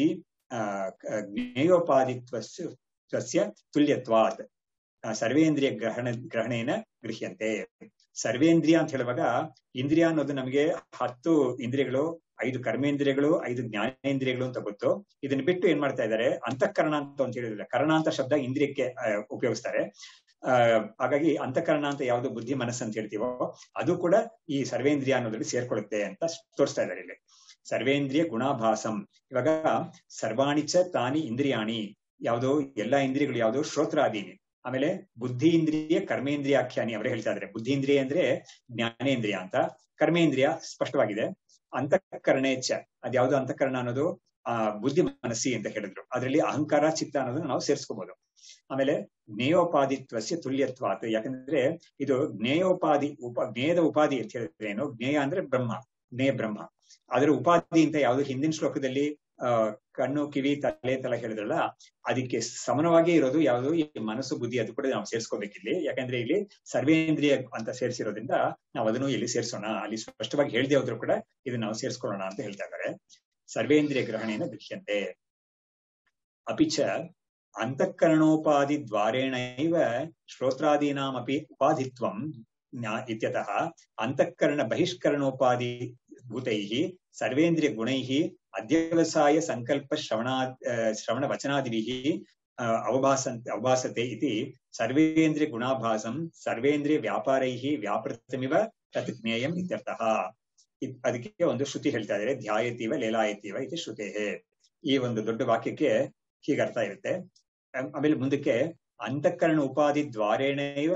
ಜ್ಞೇಯೋಪಾದಿತ್ವಸ್ಯ ತುಲ್ಯತ್ವಾತ್ ಸರ್ವೇಂದ್ರಿಯ ಗ್ರಹಣೇನ ಗೃಹ್ಯಂತೆ. ಸರ್ವೇಂದ್ರಿಯ ಅಂತ ಹೇಳುವಾಗ ಇಂದ್ರಿಯ ಅನ್ನೋದು ನಮಗೆ 10 ಇಂದ್ರಿಯಗಳು, 5 ಕರ್ಮೇಂದ್ರಿಯಗಳು, 5 ಜ್ಞಾನೇಂದ್ರಿಯಗಳು ಅಂತ ಗೊತ್ತು. ಇದನ್ನ ಬಿಟ್ಟು ಏನ್ ಮಾಡ್ತಾ ಇದ್ದಾರೆ, ಅಂತಃಕರಣ ಅಂತ ಹೇಳಿದ್ರೆ, ಕರಣ ಅಂತ ಶಬ್ದ ಇಂದ್ರಿಯಕ್ಕೆ ಉಪಯೋಗಿಸ್ತಾರೆ. ಹಾಗಾಗಿ ಅಂತಃಕರಣ ಅಂತ ಯಾವ್ದು ಬುದ್ಧಿ ಮನಸ್ಸು ಅಂತ ಹೇಳ್ತೀವೋ ಅದು ಕೂಡ ಈ ಸರ್ವೇಂದ್ರಿಯ ಅನ್ನೋದ್ರಲ್ಲಿ ಸೇರ್ಕೊಳ್ಳುತ್ತೆ ಅಂತ ತೋರಿಸ್ತಾ ಇದ್ದಾರೆ ಇಲ್ಲಿ. ಸರ್ವೇಂದ್ರಿಯ ಗುಣಾಭಾಸಂ. ಇವಾಗ ಸರ್ವಾಣಿಚ ತಾನಿ ಇಂದ್ರಿಯಾಣಿ, ಯಾವುದು ಎಲ್ಲಾ ಇಂದ್ರಿಯಗಳು ಯಾವುದು? ಶ್ರೋತ್ರಾದೀನಿ. ಆಮೇಲೆ ಬುದ್ಧಿ ಇಂದ್ರಿಯ ಕರ್ಮೇಂದ್ರಿಯಾಖ್ಯಾನಿ ಅವರೇ ಹೇಳ್ತಾ ಇದ್ದಾರೆ. ಬುದ್ಧೀಂದ್ರಿಯ ಅಂದ್ರೆ ಜ್ಞಾನೇಂದ್ರಿಯ ಅಂತ, ಕರ್ಮೇಂದ್ರಿಯ ಸ್ಪಷ್ಟವಾಗಿದೆ. ಅಂತಃಕರಣೇಚ್ಛ, ಅದ್ಯಾವುದು ಅಂತಃಕರಣ ಅನ್ನೋದು ಬುದ್ಧಿ ಮನಸ್ಸಿ ಅಂತ ಹೇಳಿದ್ರು. ಅದರಲ್ಲಿ ಅಹಂಕಾರ ಚಿತ್ತ ಅನ್ನೋದನ್ನ ನಾವು ಸೇರಿಸ್ಕೋಬಹುದು. ಆಮೇಲೆ ಜ್ಞೇಯೋಪಾದಿತ್ವಸ್ಯ ತುಲ್ಯತ್ವಾತ್, ಯಾಕಂದ್ರೆ ಇದು ಜ್ಞೇಯೋಪಾದಿ ಜ್ಞೇಯದ ಉಪಾಧಿ ಅಂತ ಹೇಳಿದ್ರೆ ಏನು? ಜ್ಞೇಯ ಅಂದ್ರೆ ಬ್ರಹ್ಮ, ಜ್ಞೇಯ ಬ್ರಹ್ಮ. ಅದರ ಉಪಾಧಿ ಅಂತ ಯಾವುದು ಹಿಂದಿನ ಶ್ಲೋಕದಲ್ಲಿ ಕಣ್ಣು ಕಿವಿ ತಲೆ ಹೇಳಿದ್ರಲ್ಲ, ಅದಕ್ಕೆ ಸಮನವಾಗಿ ಇರೋದು ಯಾವುದು? ಈ ಮನಸ್ಸು ಬುದ್ಧಿ. ಅದು ಕೂಡ ನಾವು ಸೇರಿಸ್ಕೋಬೇಕಿಲ್ಲಿ. ಯಾಕಂದ್ರೆ ಇಲ್ಲಿ ಸರ್ವೇಂದ್ರಿಯ ಅಂತ ಸೇರಿಸಿರೋದ್ರಿಂದ ನಾವು ಅದನ್ನು ಇಲ್ಲಿ ಸೇರಿಸೋಣ. ಅಲ್ಲಿ ಸ್ಪಷ್ಟವಾಗಿ ಹೇಳ್ದೆ ಹೋದ್ರು ಕೂಡ ಇದನ್ನ ನಾವು ಸೇರಿಸ್ಕೊಳ್ಳೋಣ ಅಂತ ಹೇಳ್ತಾ ಇದ್ದಾರೆ. ಸರ್ವೇಂದ್ರಿಯ ಗ್ರಹಣೇನ ದೃಶ್ಯಂತೆ. ಅಪಿಚ ಅಂತಃಕರಣೋಪಾಧಿ ದ್ವಾರೇಣೈವ ಶ್ರೋತ್ರಾದೀನಾಮಪಿ ಉಪಾಧಿತ್ವಂ ಇತ್ಯತಃ ಅಂತಃಕರಣ ಬಹಿಷ್ಕರಣೋಪಾಧಿ ಭೂತೈಃ ಸರ್ವೇಂದ್ರಿಯ ಗುಣೈಃ ಅಧ್ಯವಸಾಯ ಸಂಕಲ್ಪ ಶ್ರವಣ ವಚನಾದಿಭಿಃ ಅವಭಾಸತೆ ಇತಿ ಸರ್ವೇಂದ್ರಿಯ ಗುಣಾಭಾಸಂ ಸರ್ವೇಂದ್ರಿಯ ವ್ಯಾಪಾರೈಃ ವ್ಯಾಪೃತಮಿವ ತತ್ ಜ್ಞೇಯಂ ಇತ್ಯರ್ಥಃ. ಅದಕ್ಕೆ ಒಂದು ಶ್ರುತಿ ಹೇಳ್ತಾ ಇದ್ದಾರೆ, ಧ್ಯಾಯತೀವ ಲೇಲಾಯತೀವ ಇತಿ ಶ್ರುತೇಹೇ. ಈ ಒಂದು ದೊಡ್ಡ ವಾಕ್ಯಕ್ಕೆ ಹೀಗೆ ಅರ್ಥ ಇರುತ್ತೆ. ಆಮೇಲೆ ಮುಂದಕ್ಕೆ ಅಂತಃಕರಣ ಉಪಾಧಿ ದ್ವಾರೇಣೈವ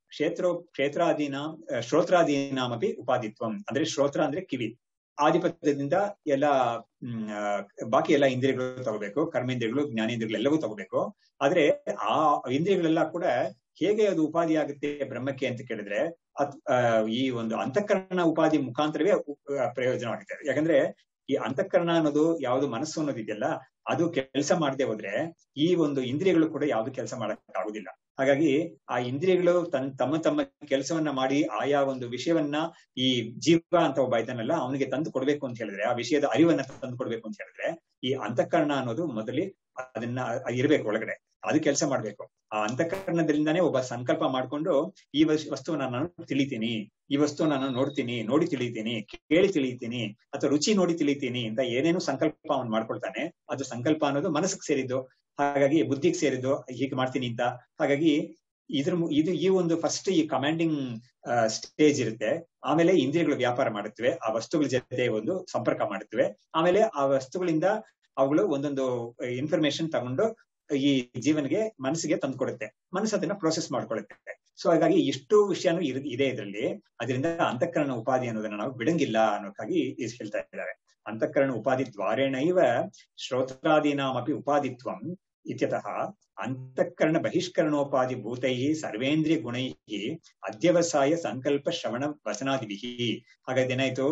ಶ್ರೋತ್ರಾದೀನಾಮಪಿ ಉಪಾಧಿತ್ವಂ. ಅಂದ್ರೆ ಶ್ರೋತ್ರ ಅಂದ್ರೆ ಕಿವಿ, ಆಧಿಪತ್ಯದಿಂದ ಎಲ್ಲ ಬಾಕಿ ಎಲ್ಲ ಇಂದ್ರಿಯಗಳು ತಗೋಬೇಕು, ಕರ್ಮೇಂದ್ರಿಯಗಳು ಜ್ಞಾನೇಂದ್ರಿಯಗಳು ಎಲ್ಲವೂ ತಗೋಬೇಕು. ಆದ್ರೆ ಆ ಇಂದ್ರಿಯಗಳೆಲ್ಲ ಕೂಡ ಹೇಗೆ ಅದು ಉಪಾಧಿ ಆಗುತ್ತೆ ಬ್ರಹ್ಮಕ್ಕೆ ಅಂತ ಕೇಳಿದ್ರೆ ಈ ಒಂದು ಅಂತಃಕರಣ ಉಪಾಧಿ ಮುಖಾಂತರವೇ ಪ್ರಯೋಜನವಾಗುತ್ತೆ. ಯಾಕಂದ್ರೆ ಈ ಅಂತಃಕರಣ ಅನ್ನೋದು ಯಾವುದು ಮನಸ್ಸು ಅನ್ನೋದಿದೆಯಲ್ಲ, ಅದು ಕೆಲಸ ಮಾಡದೆ ಹೋದ್ರೆ ಈ ಒಂದು ಇಂದ್ರಿಯಗಳು ಕೂಡ ಯಾವ್ದು ಕೆಲಸ ಮಾಡಕ್ ಆಗುದಿಲ್ಲ. ಹಾಗಾಗಿ ಆ ಇಂದ್ರಿಯಗಳು ತಮ್ಮ ತಮ್ಮ ಕೆಲಸವನ್ನ ಮಾಡಿ ಆಯಾ ಒಂದು ವಿಷಯವನ್ನ ಈ ಜೀವ ಅಂತ ಒಬ್ಬ ಇದ್ದಾನಲ್ಲ ಅವನಿಗೆ ತಂದು ಕೊಡ್ಬೇಕು ಅಂತ ಹೇಳಿದ್ರೆ, ಆ ವಿಷಯದ ಅರಿವನ್ನ ತಂದು ಕೊಡ್ಬೇಕು ಅಂತ ಹೇಳಿದ್ರೆ ಈ ಅಂತಃಕರಣ ಅನ್ನೋದು ಮೊದಲಿ ಅದನ್ನ ಇರ್ಬೇಕು ಒಳಗಡೆ, ಅದು ಕೆಲಸ ಮಾಡ್ಬೇಕು. ಆ ಅಂತಃಕರಣದಿಂದಾನೇ ಒಬ್ಬ ಸಂಕಲ್ಪ ಮಾಡ್ಕೊಂಡು ಈ ವಸ್ತುವನ್ನ ನಾನು ತಿಳಿತೀನಿ, ಈ ವಸ್ತುವನ್ನ ನಾನು ನೋಡಿ ತಿಳಿತೀನಿ, ಕೇಳಿ ತಿಳಿತೀನಿ, ಅಥವಾ ರುಚಿ ನೋಡಿ ತಿಳಿತೀನಿ ಅಂತ ಏನೇನು ಸಂಕಲ್ಪ ಅವನು ಮಾಡ್ಕೊಳ್ತಾನೆ. ಅದು ಸಂಕಲ್ಪ ಅನ್ನೋದು ಮನಸ್ಸಿಗೆ ಸೇರಿದ್ದು, ಹಾಗಾಗಿ ಬುದ್ಧಿಗೆ ಸೇರಿದ್ದು, ಹೀಗೆ ಮಾಡ್ತೀನಿ ಅಂತ. ಹಾಗಾಗಿ ಇದು ಈ ಒಂದು ಫಸ್ಟ್ ಈ ಕಮಾಂಡಿಂಗ್ ಸ್ಟೇಜ್ ಇರುತ್ತೆ. ಆಮೇಲೆ ಇಂದ್ರಿಯಗಳು ವ್ಯಾಪಾರ ಮಾಡುತ್ತವೆ, ಆ ವಸ್ತುಗಳ ಜೊತೆ ಒಂದು ಸಂಪರ್ಕ ಮಾಡುತ್ತವೆ. ಆಮೇಲೆ ಆ ವಸ್ತುಗಳಿಂದ ಅವುಗಳು ಒಂದೊಂದು ಇನ್ಫಾರ್ಮೇಶನ್ ತಗೊಂಡು ಈ ಜೀವನಿಗೆ ಮನಸ್ಸಿಗೆ ತಂದ್ಕೊಡುತ್ತೆ, ಮನಸ್ಸು ಅದನ್ನ ಪ್ರೋಸೆಸ್ ಮಾಡ್ಕೊಳ್ಳುತ್ತೆ. ಸೊ ಹಾಗಾಗಿ ಇಷ್ಟು ವಿಷಯನೂ ಇದೆ ಇದರಲ್ಲಿ. ಅದರಿಂದ ಅಂತಃಕರಣ ಉಪಾಧಿ ಅನ್ನೋದನ್ನ ನಾವು ಬಿಡಂಗಿಲ್ಲ ಅನ್ನೋಕ್ಕಾಗಿ ಹೇಳ್ತಾ ಇದ್ದಾರೆ. ಅಂತಃಕರಣ ಉಪಾಧಿ ದ್ವಾರೇಣೈವ ಶ್ರೋತ್ರಾದೀನಾಮಪಿ ಉಪಾಧಿತ್ವಂ ಇತ್ಯತಃ ಅಂತಃಕರಣ ಬಹಿಷ್ಕರಣೋಪಾಧಿ ಭೂತೈ ಸರ್ವೇಂದ್ರಿಯ ಗುಣೈ ಅಧ್ಯವಸಾಯ ಸಂಕಲ್ಪ ಶ್ರವಣ ವಚನಾದಿಭಿಃ. ಹಾಗಾದ್ರೆ ಏನಾಯ್ತು,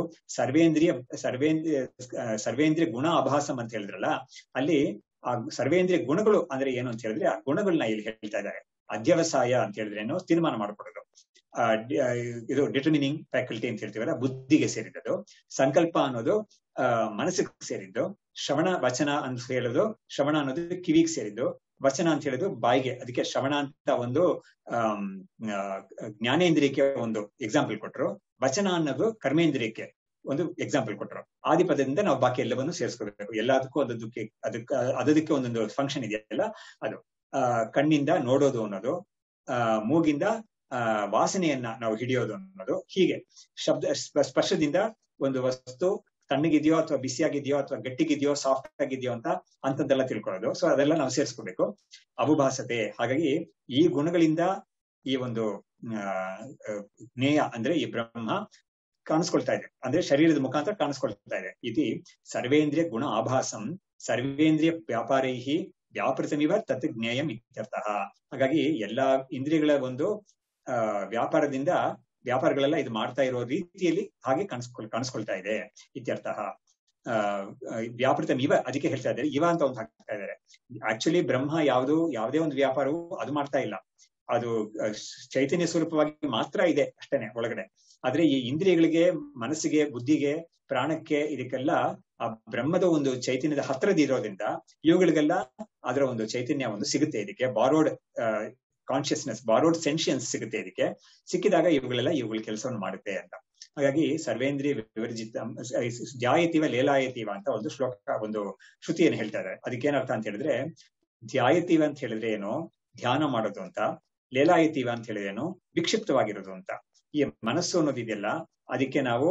ಸರ್ವೇಂದ್ರಿಯ ಗುಣ ಆಭಾಸಂ ಅಂತ ಹೇಳಿದ್ರಲ್ಲ, ಅಲ್ಲಿ ಆ ಸರ್ವೇಂದ್ರಿಯ ಗುಣಗಳು ಅಂದ್ರೆ ಏನು ಅಂತ ಹೇಳಿದ್ರೆ ಆ ಗುಣಗಳನ್ನ ಇಲ್ಲಿ ಹೇಳ್ತಾ ಇದ್ದಾರೆ. ಅಧ್ಯವಸಾಯ ಅಂತ ಹೇಳಿದ್ರೆ ಏನು, ತೀರ್ಮಾನ ಮಾಡ್ಕೊಡೋದು, ಇದು ಡಿಟರ್ಮಿನಿಂಗ್ ಫ್ಯಾಕಲ್ಟಿ ಅಂತ ಹೇಳ್ತೀವಲ್ಲ, ಬುದ್ಧಿಗೆ ಸೇರಿದ್ದು. ಸಂಕಲ್ಪ ಅನ್ನೋದು ಮನಸ್ಸಿಗೆ ಸೇರಿದ್ದು. ಶ್ರವಣ ವಚನ ಅಂತ ಹೇಳೋದು, ಶ್ರವಣ ಅನ್ನೋದು ಕಿವಿಗೆ ಸೇರಿದ್ದು. ವಚನ ಅಂತ ಹೇಳೋದು ಬಾಯಿಗೆ, ಅದಕ್ಕೆ ಶ್ರವಣ ಅಂತ ಒಂದು ಜ್ಞಾನೇಂದ್ರಿಯಕ್ಕೆ ಒಂದು ಎಕ್ಸಾಂಪಲ್ ಕೊಟ್ರು. ವಚನ ಅನ್ನೋದು ಕರ್ಮೇಂದ್ರಿಯಕ್ಕೆ ಒಂದು ಎಕ್ಸಾಂಪಲ್ ಕೊಟ್ರು. ಆದಿಪದದಿಂದ ನಾವು ಬಾಕಿ ಎಲ್ಲವನ್ನು ಸೇರಿಸ್ಕೋಬೇಕು. ಎಲ್ಲದಕ್ಕೂ ಅದಕ್ಕೆ ಒಂದೊಂದು ಫಂಕ್ಷನ್ ಇದೆಯಲ್ಲ, ಅದು ಕಣ್ಣಿಂದ ನೋಡೋದು ಅನ್ನೋದು, ಮೂಗಿಂದ ವಾಸನೆಯನ್ನ ನಾವು ಹಿಡಿಯೋದು ಅನ್ನೋದು, ಹೀಗೆ ಸ್ಪರ್ಶದಿಂದ ಒಂದು ವಸ್ತು ತಣ್ಣಗಿದೆಯೋ ಅಥವಾ ಬಿಸಿಯಾಗಿದೆಯೋ ಅಥವಾ ಗಟ್ಟಿಗಿದೆಯೋ ಸಾಫ್ಟ್ ಆಗಿದೆಯೋ ಅಂತದ್ದೆಲ್ಲ ತಿಳ್ಕೊಳ್ಳೋದು. ಸೊ ಅದೆಲ್ಲ ನಾವು ಸೇರಿಸ್ಕೋಬೇಕು. ಅವುಭಾಸತೆ, ಹಾಗಾಗಿ ಈ ಗುಣಗಳಿಂದ ಈ ಒಂದು ಜ್ಞೇಯ ಅಂದ್ರೆ ಈ ಬ್ರಹ್ಮ ಕಾಣಿಸ್ಕೊಳ್ತಾ ಇದೆ, ಅಂದ್ರೆ ಶರೀರದ ಮುಖಾಂತರ ಕಾಣಿಸ್ಕೊಳ್ತಾ ಇದೆ. ಇದು ಸರ್ವೇಂದ್ರಿಯ ಗುಣ ಆಭಾಸಂ ಸರ್ವೇಂದ್ರಿಯ ವ್ಯಾಪಾರೈಹಿ ವ್ಯಾಪೃತಮಿವ ತತ್ ಜ್ಞೇಯಂ ಇತ್ಯರ್ಥಃ. ಹಾಗಾಗಿ ಎಲ್ಲಾ ಇಂದ್ರಿಯಗಳ ಒಂದು ವ್ಯಾಪಾರಗಳೆಲ್ಲ ಇದು ಮಾಡ್ತಾ ಇರೋ ರೀತಿಯಲ್ಲಿ ಹಾಗೆ ಕಾಣಿಸ್ಕೊಳ್ತಾ ಇದೆ ಇತ್ಯರ್ಥಃ. ವ್ಯಾಪೃತಮಿವ, ಅದಕ್ಕೆ ಹೇಳ್ತಾ ಇದ್ದಾರೆ ಇವ ಅಂತ ಒಂದು ಹಾಕ್ತಾ ಇದ್ದಾರೆ. ಆಕ್ಚುಲಿ ಬ್ರಹ್ಮ ಯಾವುದೇ ಒಂದು ವ್ಯಾಪಾರವು ಅದು ಮಾಡ್ತಾ ಇಲ್ಲ, ಅದು ಚೈತನ್ಯ ಸ್ವರೂಪವಾಗಿ ಮಾತ್ರ ಇದೆ ಅಷ್ಟೇನೆ ಒಳಗಡೆ. ಆದ್ರೆ ಈ ಇಂದ್ರಿಯಗಳಿಗೆ, ಮನಸ್ಸಿಗೆ, ಬುದ್ಧಿಗೆ, ಪ್ರಾಣಕ್ಕೆ, ಇದಕ್ಕೆಲ್ಲ ಆ ಬ್ರಹ್ಮದ ಒಂದು ಚೈತನ್ಯದ ಹತ್ರದಿರೋದ್ರಿಂದ ಇವುಗಳಿಗೆಲ್ಲ ಅದರ ಒಂದು ಚೈತನ್ಯ ಒಂದು ಸಿಗುತ್ತೆ. ಇದಕ್ಕೆ ಬಾರೋಡ್ ಕಾನ್ಶಿಯಸ್ನೆಸ್, ಬಾರೋಡ್ ಸೆನ್ಷಿಯನ್ಸ್ ಸಿಗುತ್ತೆ. ಇದಕ್ಕೆ ಸಿಕ್ಕಿದಾಗ ಇವುಗಳ ಕೆಲಸವನ್ನು ಮಾಡುತ್ತೆ ಅಂತ. ಹಾಗಾಗಿ ಸರ್ವೇಂದ್ರಿಯ ವಿವರ್ಜಿತ ಧ್ಯಾಯತಿವ ಲೇಲಾಯತಿವ ಅಂತ ಒಂದು ಶ್ಲೋಕ, ಒಂದು ಶ್ರುತಿಯನ್ನು ಹೇಳ್ತಾ ಇದ್ದಾರೆ. ಅದಕ್ಕೇನರ್ಥ ಅಂತ ಹೇಳಿದ್ರೆ, ಧ್ಯಾಯತಿವ ಅಂತ ಹೇಳಿದ್ರೆ ಏನು, ಧ್ಯಾನ ಮಾಡೋದು ಅಂತ. ಲೇಲಾಯತಿವ ಅಂತ ಹೇಳಿದ್ರೆ ಏನು, ವಿಕ್ಷಿಪ್ತವಾಗಿರೋದು ಅಂತ. ಈ ಮನಸ್ಸು ಅನ್ನೋದಿದೆಯಲ್ಲ, ಅದಕ್ಕೆ ನಾವು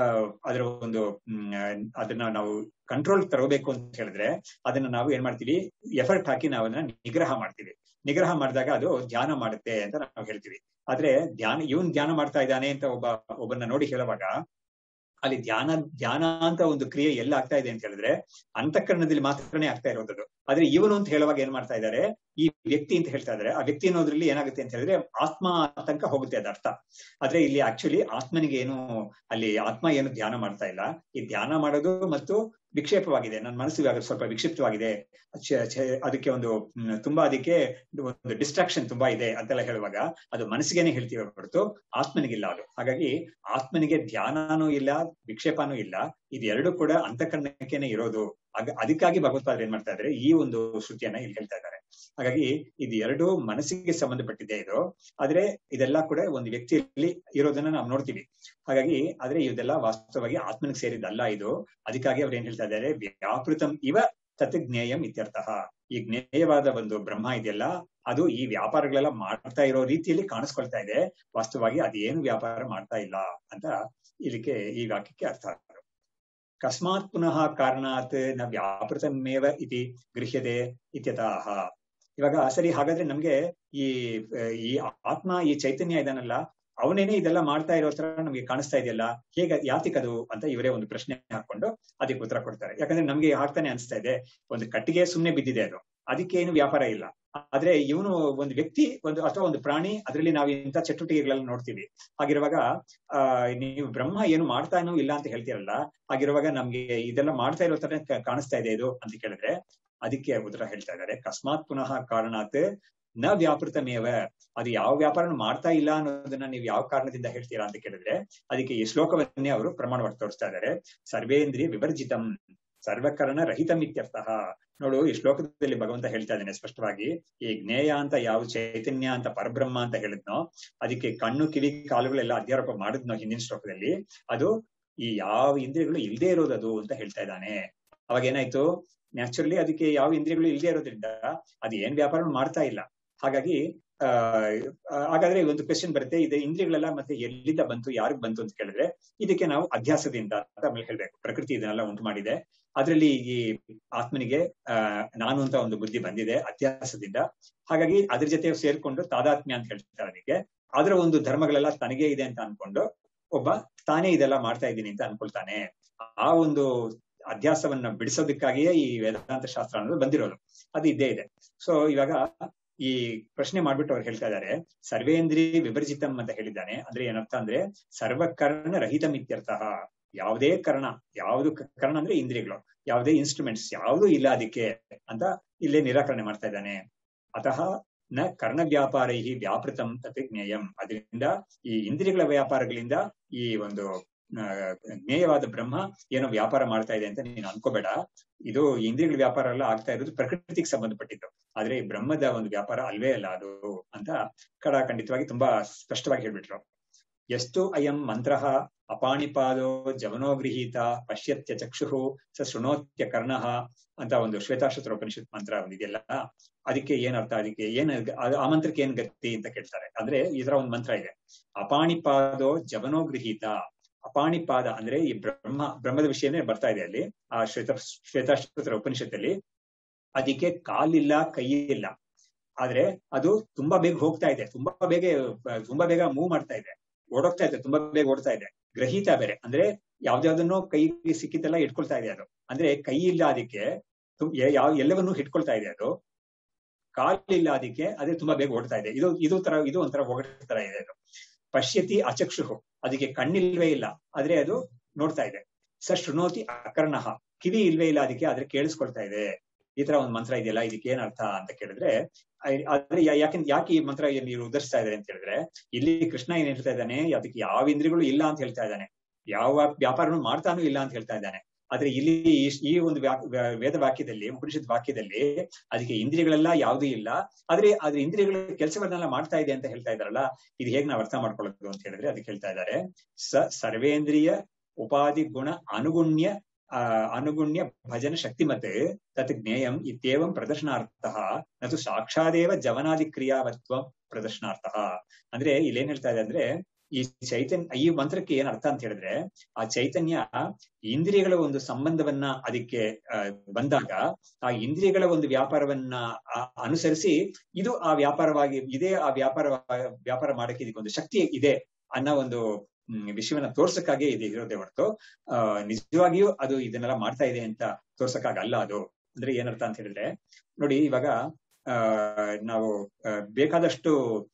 ಅದನ್ನ ನಾವು ಕಂಟ್ರೋಲ್ ತರಬೇಕು ಅಂತ ಹೇಳಿದ್ರೆ ಅದನ್ನ ನಾವು ಏನ್ ಮಾಡ್ತೀವಿ, ಎಫರ್ಟ್ ಹಾಕಿ ನಾವು ಅದನ್ನ ನಿಗ್ರಹ ಮಾಡ್ತೀವಿ. ನಿಗ್ರಹ ಮಾಡಿದಾಗ ಅದು ಧ್ಯಾನ ಮಾಡುತ್ತೆ ಅಂತ ನಾವು ಹೇಳ್ತೀವಿ. ಆದ್ರೆ ಇವನ್ ಧ್ಯಾನ ಮಾಡ್ತಾ ಇದ್ದಾನೆ ಅಂತ ಒಬ್ಬನ್ನ ನೋಡಿ ಹೇಳುವಾಗ ಅಲ್ಲಿ ಧ್ಯಾನ ಅಂತ ಒಂದು ಕ್ರಿಯೆ ಎಲ್ಲ ಆಗ್ತಾ ಇದೆ ಅಂತ ಹೇಳಿದ್ರೆ ಅಂತಃಕರಣದಲ್ಲಿ ಮಾತ್ರನೇ ಆಗ್ತಾ ಇರೋದು. ಆದ್ರೆ ಇವನು ಅಂತ ಹೇಳುವಾಗ ಏನ್ ಮಾಡ್ತಾ ಇದ್ದಾರೆ, ಈ ವ್ಯಕ್ತಿ ಅಂತ ಹೇಳ್ತಾ ಇದಾರೆ. ಆ ವ್ಯಕ್ತಿ ಅನ್ನೋದ್ರಲ್ಲಿ ಏನಾಗುತ್ತೆ ಅಂತ ಹೇಳಿದ್ರೆ ಆತ್ಮ ತನಕ ಹೋಗುತ್ತೆ ಅದ ಅರ್ಥ. ಆದ್ರೆ ಇಲ್ಲಿ ಆಕ್ಚುಲಿ ಆತ್ಮನಿಗೆ ಅಲ್ಲಿ ಆತ್ಮ ಏನು ಧ್ಯಾನ ಮಾಡ್ತಾ ಇಲ್ಲ. ಈ ಧ್ಯಾನ ಮಾಡೋದು ಮತ್ತು ವಿಕ್ಷೇಪವಾಗಿದೆ, ನನ್ನ ಮನಸ್ಸು ಸ್ವಲ್ಪ ವಿಕ್ಷಿಪ್ತವಾಗಿದೆ, ಅದಕ್ಕೆ ಅದಕ್ಕೆ ಒಂದು ಡಿಸ್ಟ್ರಾಕ್ಷನ್ ತುಂಬಾ ಇದೆ ಅಂತೆಲ್ಲ ಹೇಳುವಾಗ ಅದು ಮನಸ್ಸಿಗೆನೆ ಹೇಳ್ತೀವಿ ಹೊರತು ಆತ್ಮನಿಗಿಲ್ಲ ಅದು. ಹಾಗಾಗಿ ಆತ್ಮನಿಗೆ ಧ್ಯಾನನೂ ಇಲ್ಲ, ವಿಕ್ಷೇಪನೂ ಇಲ್ಲ. ಇದೆರಡು ಕೂಡ ಅಂತಃಕರಣಕ್ಕೇನೆ ಇರೋದು. ಅದಕ್ಕಾಗಿ ಭಗವತ್ಪಾದರು ಏನ್ ಮಾಡ್ತಾ ಇದ್ದಾರೆ, ಈ ಒಂದು ಶ್ರುತಿಯನ್ನ ಇಲ್ಲಿ ಹೇಳ್ತಾ ಇದ್ದಾರೆ. ಹಾಗಾಗಿ ಇದು ಎರಡು ಮನಸ್ಸಿಗೆ ಸಂಬಂಧಪಟ್ಟಿದೆ ಇದು. ಆದ್ರೆ ಇದೆಲ್ಲ ಕೂಡ ಒಂದು ವ್ಯಕ್ತಿಯಲ್ಲಿ ಇರೋದನ್ನ ನಾವು ನೋಡ್ತೀವಿ. ಹಾಗಾಗಿ ಆದ್ರೆ ಇದೆಲ್ಲ ವಾಸ್ತವವಾಗಿ ಆತ್ಮನಿಗೆ ಸೇರಿದ್ದಲ್ಲ ಇದು. ಅದಕ್ಕಾಗಿ ಅವ್ರು ಏನ್ ಹೇಳ್ತಾ ಇದ್ದಾರೆ, ವ್ಯಾಪೃತಂ ಇವ ತತ್ ಜ್ಞೇಯಂ ಇತ್ಯರ್ಥಃ. ಈ ಜ್ಞೇಯವಾದ ಒಂದು ಬ್ರಹ್ಮ ಇದೆಯಲ್ಲ, ಅದು ಈ ವ್ಯಾಪಾರಗಳೆಲ್ಲ ಮಾಡ್ತಾ ಇರೋ ರೀತಿಯಲ್ಲಿ ಕಾಣಿಸ್ಕೊಳ್ತಾ ಇದೆ. ವಾಸ್ತವವಾಗಿ ಅದೇನು ವ್ಯಾಪಾರ ಮಾಡ್ತಾ ಇಲ್ಲ ಅಂತ ಇಲ್ಲಿಗೆ ಈ ವಾಕ್ಯಕ್ಕೆ ಅರ್ಥ. ಕಸ್ಮಾತ್ ಪುನಃ ಕಾರಣಾತ್ ನ ವ್ಯಾಪೃತಮೇವ ಇತಿ ಗೃಹ್ಯತೆ ಇತ್ಯತಃ. ಇವಾಗ ಸರಿ, ಹಾಗಾದ್ರೆ ನಮ್ಗೆ ಈ ಆತ್ಮ, ಈ ಚೈತನ್ಯ ಇದನ್ನಲ್ಲ, ಅವನೇನೆ ಇದೆಲ್ಲ ಮಾಡ್ತಾ ಇರೋ ತರ ನಮ್ಗೆ ಕಾಣಿಸ್ತಾ ಇದೆಯಲ್ಲ, ಯಾತಿಕದು ಅಂತ ಇವರೇ ಒಂದು ಪ್ರಶ್ನೆ ಹಾಕೊಂಡು ಅದಕ್ಕೆ ಉತ್ತರ ಕೊಡ್ತಾರೆ. ಯಾಕಂದ್ರೆ ನಮ್ಗೆ ಹಾಕ್ತಾನೆ ಅನ್ಸ್ತಾ ಇದೆ, ಒಂದು ಕಟ್ಟಿಗೆ ಸುಮ್ನೆ ಬಿದ್ದಿದೆ, ಅದಕ್ಕೆ ಏನು ವ್ಯಾಪಾರ ಇಲ್ಲ. ಆದ್ರೆ ಇವನು ಒಂದು ವ್ಯಕ್ತಿ, ಅಥವಾ ಒಂದು ಪ್ರಾಣಿ, ಅದರಲ್ಲಿ ನಾವು ಇಂಥ ಚಟುವಟಿಕೆಗಳೆಲ್ಲ ನೋಡ್ತೀವಿ. ಹಾಗಿರುವಾಗ ನೀವು ಬ್ರಹ್ಮ ಏನು ಮಾಡ್ತಾನೋ ಇಲ್ಲ ಅಂತ ಹೇಳ್ತೀರಲ್ಲ, ಹಾಗಿರುವಾಗ ನಮ್ಗೆ ಇದೆಲ್ಲ ಮಾಡ್ತಾ ಇರೋ ತರ ಕಾಣಿಸ್ತಾ ಇದೆ ಇದು ಅಂತ ಕೇಳಿದ್ರೆ ಅದಕ್ಕೆ ಉತ್ತರ ಹೇಳ್ತಾ ಇದ್ದಾರೆ. ಕಸ್ಮಾತ್ ಪುನಃ ಕಾರಣಾತ್ ನ ವ್ಯಾಪೃತಮೇವ. ಅದು ಯಾವ ವ್ಯಾಪಾರನು ಮಾಡ್ತಾ ಇಲ್ಲ ಅನ್ನೋದನ್ನ ನೀವು ಯಾವ ಕಾರಣದಿಂದ ಹೇಳ್ತೀರಾ ಅಂತ ಕೇಳಿದ್ರೆ ಅದಕ್ಕೆ ಈ ಶ್ಲೋಕವನ್ನೇ ಅವರು ಪ್ರಮಾಣವಾಗಿ ತೋರಿಸ್ತಾ ಇದ್ದಾರೆ. ಸರ್ವೇಂದ್ರಿಯ ವಿವರ್ಜಿತಂ ಸರ್ವಕರಣ ರಹಿತಂ ಇತ್ಯರ್ಥಃ. ನೋಡು, ಈ ಶ್ಲೋಕದಲ್ಲಿ ಭಗವಂತ ಹೇಳ್ತಾ ಇದ್ದಾನೆ ಸ್ಪಷ್ಟವಾಗಿ, ಈ ಜ್ಞೇಯ ಅಂತ ಯಾವ ಚೈತನ್ಯ ಅಂತ ಪರಬ್ರಹ್ಮ ಅಂತ ಹೇಳಿದ್ನೋ, ಅದಕ್ಕೆ ಕಣ್ಣು, ಕಿವಿ, ಕಾಲುಗಳೆಲ್ಲ ಅಧ್ಯಾರೋಪ ಮಾಡಿದ್ನೋ ಹಿಂದಿನ ಶ್ಲೋಕದಲ್ಲಿ, ಅದು ಈ ಯಾವ ಇಂದ್ರಿಯಗಳು ಇಲ್ಲದೆ ಇರೋದದು ಅಂತ ಹೇಳ್ತಾ ಇದ್ದಾನೆ. ಅವಾಗ ಏನಾಯ್ತು, ನ್ಯಾಚುರಲಿ ಅದಕ್ಕೆ ಯಾವ ಇಂದ್ರಿಯಗಳು ಇಲ್ಲದೆ ಇರೋದ್ರಿಂದ ಅದು ಏನ್ ವ್ಯಾಪಾರ ಮಾಡ್ತಾ ಇಲ್ಲ. ಹಾಗಾಗಿ ಹಾಗಾದ್ರೆ ಒಂದು ಕ್ವೆಶ್ಚನ್ ಬರುತ್ತೆ, ಇದು ಇಂದ್ರಿಯಗಳೆಲ್ಲ ಮತ್ತೆ ಎಲ್ಲಿಂದ ಬಂತು, ಯಾರಿಗ್ ಬಂತು ಅಂತ ಕೇಳಿದ್ರೆ ಇದಕ್ಕೆ ನಾವು ಅಧ್ಯಾಸದಿಂದ ಅಂತ ಆಮೇಲೆ ಹೇಳ್ಬೇಕು. ಪ್ರಕೃತಿ ಇದನ್ನೆಲ್ಲ ಉಂಟು ಮಾಡಿದೆ, ಅದರಲ್ಲಿ ಈ ಆತ್ಮನಿಗೆ ನಾನು ಅಂತ ಒಂದು ಬುದ್ಧಿ ಬಂದಿದೆ ಅಧ್ಯಾಸದಿಂದ. ಹಾಗಾಗಿ ಅದ್ರ ಜೊತೆ ಸೇರ್ಕೊಂಡು ತಾದಾತ್ಮ್ಯ ಅಂತ ಹೇಳ್ತಾರೆ ಅದಕ್ಕೆ. ಅದರ ಒಂದು ಧರ್ಮಗಳೆಲ್ಲ ತನಗೇ ಇದೆ ಅಂತ ಅನ್ಕೊಂಡು ಒಬ್ಬ ತಾನೇ ಇದೆಲ್ಲ ಮಾಡ್ತಾ ಇದ್ದೀನಿ ಅಂತ ಅನ್ಕೊಳ್ತಾನೆ. ಆ ಒಂದು ಅಧ್ಯಾಸವನ್ನ ಬಿಡಿಸೋದಕ್ಕಾಗಿಯೇ ಈ ವೇದಾಂತ ಶಾಸ್ತ್ರ ಅನ್ನೋದು ಬಂದಿರೋದು, ಅದು ಇದ್ದೇ ಇದೆ. ಸೊ ಇವಾಗ ಈ ಪ್ರಶ್ನೆ ಮಾಡ್ಬಿಟ್ಟು ಅವ್ರು ಹೇಳ್ತಾ ಇದ್ದಾರೆ, ಸರ್ವೇಂದ್ರಿ ವಿಭರ್ಜಿತಂ ಅಂತ ಹೇಳಿದ್ದಾನೆ. ಅಂದ್ರೆ ಏನರ್ಥ ಅಂದ್ರೆ ಸರ್ವಕರ್ಣ ರಹಿತಂ ಇತ್ಯರ್ಥ. ಯಾವುದೇ ಕರ್ಣ, ಯಾವುದು ಕರ್ಣ ಅಂದ್ರೆ ಇಂದ್ರಿಯಗಳು, ಯಾವುದೇ ಇನ್ಸ್ಟ್ರೂಮೆಂಟ್ಸ್ ಯಾವುದು ಇಲ್ಲ ಅದಕ್ಕೆ ಅಂತ ಇಲ್ಲೇ ನಿರಾಕರಣೆ ಮಾಡ್ತಾ ಇದ್ದಾನೆ. ಅತಃ ನ ಕರ್ಣ ವ್ಯಾಪಾರೈ ವ್ಯಾಪೃತಂ ತತ್ ಜ್ಞೇಯಂ. ಅದರಿಂದ ಈ ಇಂದ್ರಿಯಗಳ ವ್ಯಾಪಾರಗಳಿಂದ ಈ ಒಂದು ಜ್ಞೇಯವಾದ ಬ್ರಹ್ಮ ಏನೋ ವ್ಯಾಪಾರ ಮಾಡ್ತಾ ಇದೆ ಅಂತ ನೀನು ಅನ್ಕೋಬೇಡ. ಇದು ಇಂದ್ರಿಯಗಳ ವ್ಯಾಪಾರ ಎಲ್ಲ ಆಗ್ತಾ ಇರೋದು ಪ್ರಕೃತಿಗೆ ಸಂಬಂಧಪಟ್ಟಿದ್ದು, ಆದ್ರೆ ಈ ಬ್ರಹ್ಮದ ಒಂದು ವ್ಯಾಪಾರ ಅಲ್ವೇ ಅಲ್ಲ ಅದು ಅಂತ ಖಂಡಿತವಾಗಿ ತುಂಬಾ ಸ್ಪಷ್ಟವಾಗಿ ಹೇಳ್ಬಿಟ್ರು. ಎಷ್ಟು ಅಯಂ ಮಂತ್ರ ಅಪಾಣಿಪಾದೋ ಜವನೋ ಗೃಹೀತ ಪಶ್ಯತ್ಯ ಚಕ್ಷು ಸ ಶೃಣೋತ್ಯ ಕರ್ಣಃ ಅಂತ ಒಂದು ಶ್ವೇತಾಶ್ವತರ ಉಪನಿಷತ್ ಮಂತ್ರ ಒಂದಿದೆಯಲ್ಲ, ಅದಕ್ಕೆ ಏನ್ ಅರ್ಥ, ಅದಕ್ಕೆ ಏನ್ ಆ ಮಂತ್ರಕ್ಕೆ ಏನ್ ಗತಿ ಅಂತ ಕೇಳ್ತಾರೆ. ಅಂದ್ರೆ ಇದರ ಒಂದು ಮಂತ್ರ ಇದೆ, ಅಪಾಣಿಪಾದೋ ಜವನೋ ಗೃಹೀತ. ಅಪಾಣಿಪಾದ ಅಂದ್ರೆ ಈ ಬ್ರಹ್ಮದ ವಿಷಯನೇ ಬರ್ತಾ ಇದೆ ಅಲ್ಲಿ ಆ ಶ್ವೇತಾಶ್ವತರ ಉಪನಿಷತ್ತಲ್ಲಿ. ಅದಕ್ಕೆ ಕಾಲಿಲ್ಲ, ಕೈ ಇಲ್ಲ, ಆದ್ರೆ ಅದು ತುಂಬಾ ಬೇಗ ಹೋಗ್ತಾ ಇದೆ, ತುಂಬಾ ಬೇಗ ಮೂವ್ ಮಾಡ್ತಾ ಇದೆ, ಓಡೋಗ್ತಾ ಇದೆ, ತುಂಬಾ ಬೇಗ ಓಡ್ತಾ ಇದೆ. ಗ್ರಹೀತ ಬೇರೆ ಅಂದ್ರೆ ಯಾವ್ದಾವ್ದನ್ನೋ ಕೈಗೆ ಸಿಕ್ಕಿದ್ದೆಲ್ಲ ಇಟ್ಕೊಳ್ತಾ ಇದೆ ಅದು. ಅಂದ್ರೆ ಕೈ ಇಲ್ಲ ಅದಕ್ಕೆ, ಎಲ್ಲವನ್ನೂ ಹಿಡ್ಕೊಳ್ತಾ ಇದೆ ಅದು. ಕಾಲಿಲ್ಲ ಅದಕ್ಕೆ, ಅದೇ ತುಂಬಾ ಬೇಗ ಓಡ್ತಾ ಇದೆ. ಇದು ಒಂಥರ ಒಗಟ ತರ ಇದೆ ಅದು. ಪಶ್ಯತಿ ಅಚಕ್ಷು, ಅದಕ್ಕೆ ಕಣ್ಣಿಲ್ವೇ ಇಲ್ಲ, ಆದ್ರೆ ಅದು ನೋಡ್ತಾ ಇದೆ. ಸ ಶೃಣೋತಿ ಅಕರ್ಣಃ, ಕಿವಿ ಇಲ್ವೇ ಇಲ್ಲ ಅದಕ್ಕೆ, ಆದ್ರೆ ಕೇಳಿಸ್ಕೊಳ್ತಾ ಇದೆ. ಈ ತರ ಒಂದು ಮಂತ್ರ ಇದೆಯಲ್ಲ, ಇದಕ್ಕೆ ಏನ್ ಅರ್ಥ ಅಂತ ಕೇಳಿದ್ರೆ, ಆದ್ರೆ ಯಾಕೆ ಈ ಮಂತ್ರ ನೀವು ಉದರ್ಸ್ತಾ ಇದ್ದಾರೆ ಅಂತ ಹೇಳಿದ್ರೆ, ಇಲ್ಲಿ ಕೃಷ್ಣ ಏನ್ ಹೇಳ್ತಾ ಇದ್ದಾನೆ, ಅದಕ್ಕೆ ಯಾವ ಇಂದ್ರಿಯಗಳು ಇಲ್ಲ ಅಂತ ಹೇಳ್ತಾ ಇದ್ದಾನೆ, ಯಾವ ವ್ಯಾಪಾರನು ಮಾಡ್ತಾನೂ ಇಲ್ಲ ಅಂತ ಹೇಳ್ತಾ ಇದ್ದಾನೆ. ಆದ್ರೆ ಇಲ್ಲಿ ಈ ಒಂದು ವೇದ ವಾಕ್ಯದಲ್ಲಿ, ಉಪನಿಷತ್ ವಾಕ್ಯದಲ್ಲಿ ಅದಕ್ಕೆ ಇಂದ್ರಿಯಗಳೆಲ್ಲ ಯಾವುದೂ ಇಲ್ಲ, ಆದ್ರೆ ಇಂದ್ರಿಯಗಳ ಕೆಲಸಗಳನ್ನೆಲ್ಲ ಮಾಡ್ತಾ ಇದೆ ಅಂತ ಹೇಳ್ತಾ ಇದಾರಲ್ಲ, ಇದು ಹೇಗ್ ನಾವು ಅರ್ಥ ಮಾಡ್ಕೊಳ್ಳೋದು ಅಂತ ಹೇಳಿದ್ರೆ ಅದಕ್ಕೆ ಹೇಳ್ತಾ ಇದ್ದಾರೆ, ಸರ್ವೇಂದ್ರಿಯ ಉಪಾಧಿ ಗುಣ ಅನುಗುಣ್ಯ ಭಜನ ಶಕ್ತಿಮತ್ ತತ್ ಜ್ಞೇಯಂ ಇತ್ಯೇವಂ ಪ್ರದರ್ಶನಾರ್ಥಃ ನತು ಸಾಕ್ಷಾದೇವ ಜವನಾದಿ ಕ್ರಿಯಾವತ್ವ ಪ್ರದರ್ಶನಾರ್ಥಃ. ಅಂದ್ರೆ ಇಲ್ಲೇನ್ ಹೇಳ್ತಾ ಇದೆ ಅಂದ್ರೆ, ಈ ಮಂತ್ರಕ್ಕೆ ಏನ್ ಅರ್ಥ ಅಂತ ಹೇಳಿದ್ರೆ, ಆ ಚೈತನ್ಯ ಇಂದ್ರಿಯಗಳ ಒಂದು ಸಂಬಂಧವನ್ನ ಅದಕ್ಕೆ ಬಂದಾಗ ಆ ಇಂದ್ರಿಯಗಳ ಒಂದು ವ್ಯಾಪಾರವನ್ನ ಅನುಸರಿಸಿ ಇದು ಆ ವ್ಯಾಪಾರವಾಗಿ ಇದೆ, ಆ ವ್ಯಾಪಾರ ಮಾಡಕ್ಕೆ ಇದಕ್ಕೊಂದು ಶಕ್ತಿ ಇದೆ ಅನ್ನೋ ಒಂದು ವಿಷಯವನ್ನ ತೋರ್ಸಕ್ಕಾಗೆ ಇದು ಇರೋದೇ ಹೊರತು ನಿಜವಾಗಿಯೂ ಅದು ಇದನ್ನೆಲ್ಲ ಮಾಡ್ತಾ ಇದೆ ಅಂತ ತೋರ್ಸಕ್ಕಾಗಲ್ಲ ಅದು. ಅಂದ್ರೆ ಏನರ್ಥ ಅಂತ ಹೇಳಿದ್ರೆ ನೋಡಿ, ಇವಾಗ ನಾವು ಬೇಕಾದಷ್ಟು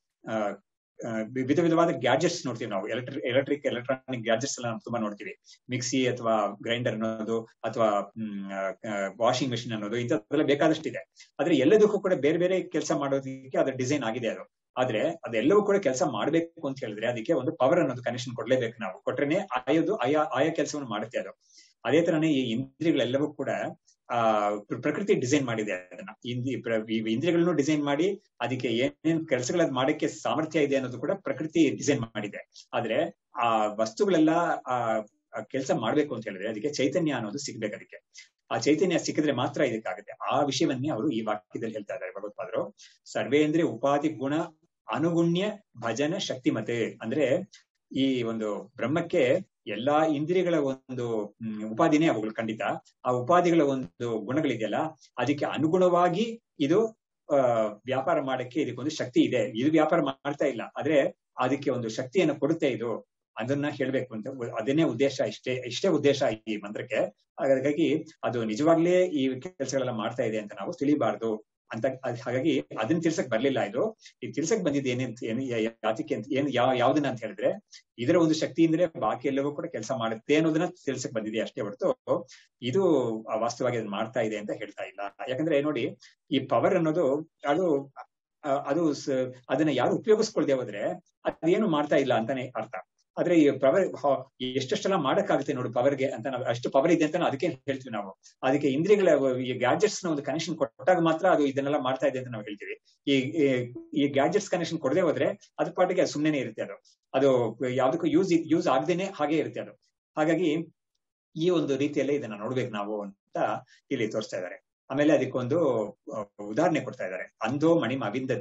ವಿಧವಾದ ಗ್ಯಾಜೆಟ್ಸ್ ನೋಡ್ತೀವಿ ನಾವು, ಎಲೆಕ್ಟ್ರಾನಿಕ್ ಗ್ಯಾಜೆಟ್ಸ್ ಎಲ್ಲ ನಾವು ತುಂಬಾ ನೋಡ್ತೀವಿ. ಮಿಕ್ಸಿ ಅಥವಾ ಗ್ರೈಂಡರ್ ಅನ್ನೋದು ಅಥವಾ ವಾಷಿಂಗ್ ಮೆಷಿನ್ ಅನ್ನೋದು ಇಂಥದ್ದೆಲ್ಲ ಬೇಕಾದಷ್ಟಿದೆ. ಆದ್ರೆ ಎಲ್ಲದಕ್ಕೂ ಕೂಡ ಬೇರೆ ಬೇರೆ ಕೆಲಸ ಮಾಡೋದಕ್ಕೆ ಅದ್ರ ಡಿಸೈನ್ ಆಗಿದೆ ಅದು. ಆದ್ರೆ ಅದೆಲ್ಲವೂ ಕೂಡ ಕೆಲಸ ಮಾಡ್ಬೇಕು ಅಂತ ಹೇಳಿದ್ರೆ ಅದಕ್ಕೆ ಒಂದು ಪವರ್ ಅನ್ನೋದು ಕನೆಕ್ಷನ್ ಕೊಡ್ಲೇಬೇಕು ನಾವು, ಕೊಟ್ರೇನೆ ಆಯಾ ಕೆಲಸವನ್ನು ಮಾಡುತ್ತೆ ಅದು. ಅದೇ ತರನೇ ಈ ಇಂದ್ರಿಯಗಳೆಲ್ಲವೂ ಕೂಡ ಪ್ರಕೃತಿ ಡಿಸೈನ್ ಮಾಡಿದೆ ಅದನ್ನ. ಇಂದ್ರಿಯಗಳನ್ನು ಡಿಸೈನ್ ಮಾಡಿ ಅದಕ್ಕೆ ಏನೇನ್ ಕೆಲಸಗಳನ್ನ ಮಾಡಕ್ಕೆ ಸಾಮರ್ಥ್ಯ ಇದೆ ಅನ್ನೋದು ಕೂಡ ಪ್ರಕೃತಿ ಡಿಸೈನ್ ಮಾಡಿದೆ. ಆದ್ರೆ ಆ ವಸ್ತುಗಳೆಲ್ಲ ಕೆಲಸ ಮಾಡ್ಬೇಕು ಅಂತ ಹೇಳಿದ್ರೆ ಅದಕ್ಕೆ ಚೈತನ್ಯ ಅನ್ನೋದು ಸಿಗ್ಬೇಕು. ಅದಕ್ಕೆ ಆ ಚೈತನ್ಯ ಸಿಕ್ಕಿದ್ರೆ ಮಾತ್ರ ಇದಕ್ಕಾಗುತ್ತೆ. ಆ ವಿಷಯವನ್ನೇ ಅವರು ಈ ವಾಕ್ಯದಲ್ಲಿ ಹೇಳ್ತಾ ಇದ್ದಾರೆ ಭಗವತ್ಪಾದರು. ಸರ್ವೇಂದ್ರಿಯ ಉಪಾಧಿ ಗುಣ ಅನುಗುಣ್ಯ ಭಜನ ಶಕ್ತಿಮತೆ. ಅಂದ್ರೆ ಈ ಒಂದು ಬ್ರಹ್ಮಕ್ಕೆ ಎಲ್ಲಾ ಇಂದ್ರಿಯಗಳ ಒಂದು ಉಪಾಧಿನೇ ಅವುಗಳು ಖಂಡಿತ. ಆ ಉಪಾಧಿಗಳ ಒಂದು ಗುಣಗಳಿದೆಯಲ್ಲ ಅದಕ್ಕೆ ಅನುಗುಣವಾಗಿ ಇದು ವ್ಯಾಪಾರ ಮಾಡಕ್ಕೆ ಇದಕ್ಕೊಂದು ಶಕ್ತಿ ಇದೆ. ಇದು ವ್ಯಾಪಾರ ಮಾಡ್ತಾ ಇಲ್ಲ, ಆದ್ರೆ ಅದಕ್ಕೆ ಒಂದು ಶಕ್ತಿಯನ್ನು ಕೊಡುತ್ತೆ ಇದು, ಅದನ್ನ ಹೇಳ್ಬೇಕು ಅಂತ ಅದನ್ನೇ ಉದ್ದೇಶ. ಇಷ್ಟೇ ಉದ್ದೇಶ ಈ ಮಂತ್ರಕ್ಕೆ. ಹಾಗಾಗಿ ಅದು ನಿಜವಾಗ್ಲೇ ಈ ಕೆಲಸಗಳೆಲ್ಲ ಮಾಡ್ತಾ ಇದೆ ಅಂತ ನಾವು ತಿಳಿಬಾರ್ದು ಅಂತ. ಹಾಗಾಗಿ ಅದನ್ನ ತಿಳ್ಸಕ್ ಬರ್ಲಿಲ್ಲ ಇದು. ಈ ತಿಳ್ಸಕ್ ಬಂದಿದ್ದು ಯಾತಕ್ಕೆ ಅಂತ ಯಾವ್ದನ್ನ ಅಂತ ಹೇಳಿದ್ರೆ ಇದರ ಒಂದು ಶಕ್ತಿ ಅಂದ್ರೆ ಬಾಕಿ ಎಲ್ಲವೂ ಕೂಡ ಕೆಲಸ ಮಾಡುತ್ತೆ ಅನ್ನೋದನ್ನ ತಿಳ್ಸಕ್ ಬಂದಿದೆ ಅಷ್ಟೇ ಹೊರತು ಇದು ವಾಸ್ತವವಾಗಿ ಅದನ್ನ ಮಾಡ್ತಾ ಇದೆ ಅಂತ ಹೇಳ್ತಾ ಇಲ್ಲ. ಯಾಕಂದ್ರೆ ನೋಡಿ, ಈ ಪವರ್ ಅನ್ನೋದು ಅದು ಅದನ್ನ ಯಾರು ಉಪಯೋಗಿಸ್ಕೊಳ್ದೆ ಹೋದ್ರೆ ಅದೇನು ಮಾಡ್ತಾ ಇಲ್ಲ ಅಂತಾನೆ ಅರ್ಥ. ಆದ್ರೆ ಈ ಪವರ್ ಎಷ್ಟೆಷ್ಟೆಲ್ಲ ಮಾಡಕ್ಕಾಗುತ್ತೆ ನೋಡು ಪವರ್ಗೆ ಅಂತ, ನಾವು ಅಷ್ಟು ಪವರ್ ಇದೆ ಅಂತ ಅದಕ್ಕೆ ಹೇಳ್ತೀವಿ ನಾವು. ಅದಕ್ಕೆ ಇಂದ್ರಿಯಗಳ ಈ ಗ್ಯಾಜೆಟ್ಸ್ ನ ಒಂದು ಕನೆಕ್ಷನ್ ಕೊಟ್ಟಾಗ ಮಾತ್ರ ಅದು ಇದನ್ನೆಲ್ಲ ಮಾಡ್ತಾ ಇದೆ ಅಂತ ನಾವು ಹೇಳ್ತೀವಿ. ಈ ಗ್ಯಾಜೆಟ್ಸ್ ಕನೆಕ್ಷನ್ ಕೊಡದೆ ಹೋದ್ರೆ ಅದ್ರ ಪಾಟಿಗೆ ಅದು ಸುಮ್ಮನೆ ಇರುತ್ತೆ. ಅದು ಯಾವ್ದಕ್ಕೂ ಯೂಸ್ ಆಗದೇನೆ ಹಾಗೆ ಇರುತ್ತೆ ಅದು. ಹಾಗಾಗಿ ಈ ಒಂದು ರೀತಿಯಲ್ಲೇ ಇದನ್ನ ನೋಡ್ಬೇಕು ನಾವು ಅಂತ ಇಲ್ಲಿ ತೋರಿಸ್ತಾ ಇದ್ದಾರೆ. ಆಮೇಲೆ ಅದಕ್ಕೊಂದು ಉದಾಹರಣೆ ಕೊಡ್ತಾ ಇದ್ದಾರೆ. ಅಂಧೋ ಮಣಿಮ್ ಅವಿಂದತ್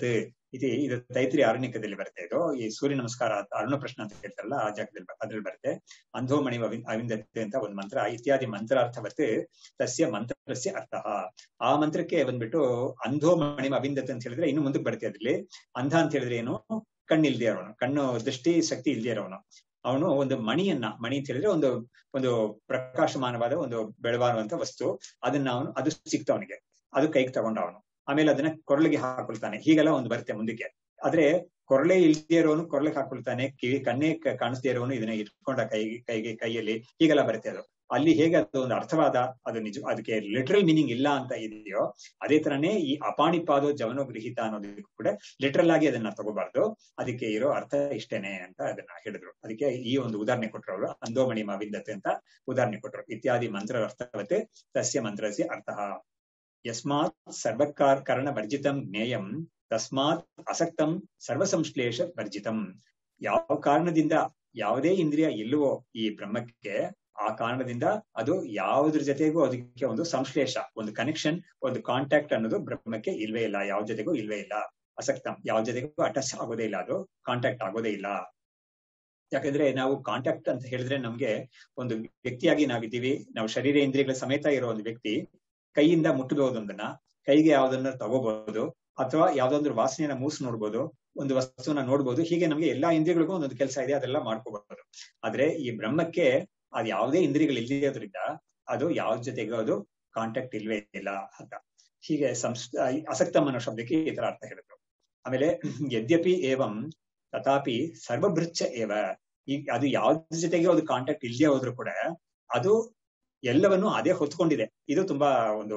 ಇದು ತೈತ್ರಿ ಆರಣ್ಯಕದಲ್ಲಿ ಬರುತ್ತೆ. ಇದು ಈ ಸೂರ್ಯ ನಮಸ್ಕಾರ ಅರುಣ ಪ್ರಶ್ನ ಅಂತ ಹೇಳ್ತಾರಲ್ಲ, ಆ ಜಾಗದಲ್ಲಿ ಅದ್ರಲ್ಲಿ ಬರುತ್ತೆ. ಅಂಧೋಮಣಿ ಅವಿಂದತೆ ಅಂತ ಒಂದು ಮಂತ್ರ, ಇತ್ಯಾದಿ ಮಂತ್ರಾರ್ಥವತ್ ತಸ್ಯ ಮಂತ್ರಸ್ಯ ಅರ್ಥ. ಆ ಮಂತ್ರಕ್ಕೆ ಬಂದ್ಬಿಟ್ಟು ಅಂಧೋಮಣಿ ಅವಿಂದತೆ ಅಂತ ಹೇಳಿದ್ರೆ ಇನ್ನು ಮುಂದಕ್ಕೆ ಬರುತ್ತೆ. ಅದ್ರಲ್ಲಿ ಅಂಧ ಅಂತ ಹೇಳಿದ್ರೆ ಏನು, ಕಣ್ಣಿಲ್ದೇ ಇರೋನು, ಕಣ್ಣು ದೃಷ್ಟಿ ಶಕ್ತಿ ಇಲ್ದೇ ಇರೋನು. ಅವನು ಒಂದು ಮಣಿ ಅಂತ ಹೇಳಿದ್ರೆ ಒಂದು ಪ್ರಕಾಶಮಾನವಾದ ಒಂದು ಬೆಳವಾರುವಂತ ವಸ್ತು, ಅದು ಸಿಕ್ತ ಅವನಿಗೆ, ಅದು ಕೈಗೆ ತಗೊಂಡ ಅವನು. ಆಮೇಲೆ ಅದನ್ನ ಕೊರಳಿಗೆ ಹಾಕೊಳ್ತಾನೆ. ಹೀಗೆಲ್ಲ ಒಂದು ಬರುತ್ತೆ ಮುಂದಕ್ಕೆ. ಆದ್ರೆ ಕೊರಳೆ ಇಲ್ದೇ ಇರೋನು ಕೊರಳಿಗೆ ಹಾಕೊಳ್ತಾನೆ, ಕಣ್ಣೇ ಕಾಣಿಸ್ದೇ ಇರೋನು ಇದನ್ನ ಇಟ್ಕೊಂಡ ಕೈಯಲ್ಲಿ, ಹೀಗೆಲ್ಲ ಬರುತ್ತೆ. ಅದು ಅಲ್ಲಿ ಹೇಗೆ ಅದು ಒಂದು ಅರ್ಥವಾದ, ಅದು ನಿಜ, ಅದಕ್ಕೆ ಲಿಟರಲ್ ಮೀನಿಂಗ್ ಇಲ್ಲ ಅಂತ ಇದೆಯೋ, ಅದೇ ತರನೇ ಈ ಅಪಾಣಿಪಾದೋ ಜವನೋ ಗೃಹೀತ ಅನ್ನೋದಕ್ಕೂ ಕೂಡ ಲಿಟರಲ್ ಆಗಿ ಅದನ್ನ ತಗೋಬಾರ್ದು. ಅದಕ್ಕೆ ಇರೋ ಅರ್ಥ ಇಷ್ಟೇನೆ ಅಂತ ಅದನ್ನ ಹೇಳಿದ್ರು. ಅದಕ್ಕೆ ಈ ಒಂದು ಉದಾಹರಣೆ ಕೊಟ್ಟರು ಅವರು, ಅಂಧೋಮಣಿ ಅವಿಂದತೆ ಅಂತ ಉದಾಹರಣೆ ಕೊಟ್ಟರು. ಇತ್ಯಾದಿ ಮಂತ್ರ ಅರ್ಥವತ್ತೆ ತಸ್ಯ ಮಂತ್ರಸ್ಯ ಅರ್ಥ. ಯಸ್ಮಾತ್ ಸರ್ವಕರಣ ವರ್ಜಿತಂ ಜ್ಞೇಯಂ ತಸ್ಮಾತ್ ಅಸಕ್ತಂ ಸರ್ವಸಂಶ್ಲೇಷ ವರ್ಜಿತಂ. ಯಾವ ಕಾರಣದಿಂದ ಯಾವುದೇ ಇಂದ್ರಿಯ ಇಲ್ಲವೋ ಈ ಬ್ರಹ್ಮಕ್ಕೆ, ಆ ಕಾರಣದಿಂದ ಅದು ಯಾವುದ್ರ ಜೊತೆಗೂ ಅದಕ್ಕೆ ಒಂದು ಸಂಶ್ಲೇಷ, ಒಂದು ಕನೆಕ್ಷನ್, ಒಂದು ಕಾಂಟ್ಯಾಕ್ಟ್ ಅನ್ನೋದು ಬ್ರಹ್ಮಕ್ಕೆ ಇಲ್ವೇ ಇಲ್ಲ, ಯಾವ ಜೊತೆಗೂ ಇಲ್ವೇ ಇಲ್ಲ. ಅಸಕ್ತಂ, ಯಾವ ಜೊತೆಗೂ ಅಟ್ಯಾಚ್ ಆಗೋದೇ ಇಲ್ಲ, ಅದು ಕಾಂಟ್ಯಾಕ್ಟ್ ಆಗೋದೇ ಇಲ್ಲ. ಯಾಕಂದ್ರೆ ನಾವು ಕಾಂಟ್ಯಾಕ್ಟ್ ಅಂತ ಹೇಳಿದ್ರೆ ನಮ್ಗೆ ಒಂದು ವ್ಯಕ್ತಿಯಾಗಿ ನಾವಿದ್ದೀವಿ, ನಾವು ಶರೀರ ಇಂದ್ರಿಯಗಳ ಸಮೇತ ಇರೋ ಒಂದು ವ್ಯಕ್ತಿ ಕೈಯಿಂದ ಮುಟ್ಟಬಹುದು, ಒಂದನ್ನ ಕೈಗೆ ಯಾವ್ದನ್ನ ತಗೋಬಹುದು, ಅಥವಾ ಯಾವ್ದಾದ್ರು ವಾಸನೆಯನ್ನ ಮೂಸ್ ನೋಡ್ಬೋದು, ಒಂದು ವಸ್ತುವನ್ನ ನೋಡ್ಬೋದು. ಹೀಗೆ ನಮ್ಗೆ ಎಲ್ಲಾ ಇಂದ್ರಿಯಗಳಿಗೂ ಒಂದೊಂದು ಕೆಲಸ ಇದೆ, ಅದೆಲ್ಲ ಮಾಡ್ಕೋಬಹುದು. ಆದ್ರೆ ಈ ಬ್ರಹ್ಮಕ್ಕೆ ಅದು ಯಾವುದೇ ಇಂದ್ರಿಯಗಳು ಇಲ್ಲದ್ರಿಂದ ಅದು ಯಾವ ಜೊತೆಗೂ ಅದು ಕಾಂಟ್ಯಾಕ್ಟ್ ಇಲ್ವೇ ಇಲ್ಲ ಅಂತ. ಹೀಗೆ ಅಸಕ್ತಂ ಅನ್ನೋ ಶಬ್ದಕ್ಕೆ ಈ ತರ ಅರ್ಥ ಹೇಳಿದ್ರು. ಆಮೇಲೆ ಯದ್ಯಪಿ ಏವಂ ತಥಾಪಿ ಸರ್ವಭೃಚ್ಛ ಏವ, ಅದು ಯಾವ್ದ್ರ ಜೊತೆಗೆ ಅದು ಕಾಂಟ್ಯಾಕ್ಟ್ ಇಲ್ಲದೆ ಹೋದ್ರು ಕೂಡ ಅದು ಎಲ್ಲವನ್ನು ಅದೇ ಹೊತ್ಕೊಂಡಿದೆ. ಇದು ತುಂಬಾ ಒಂದು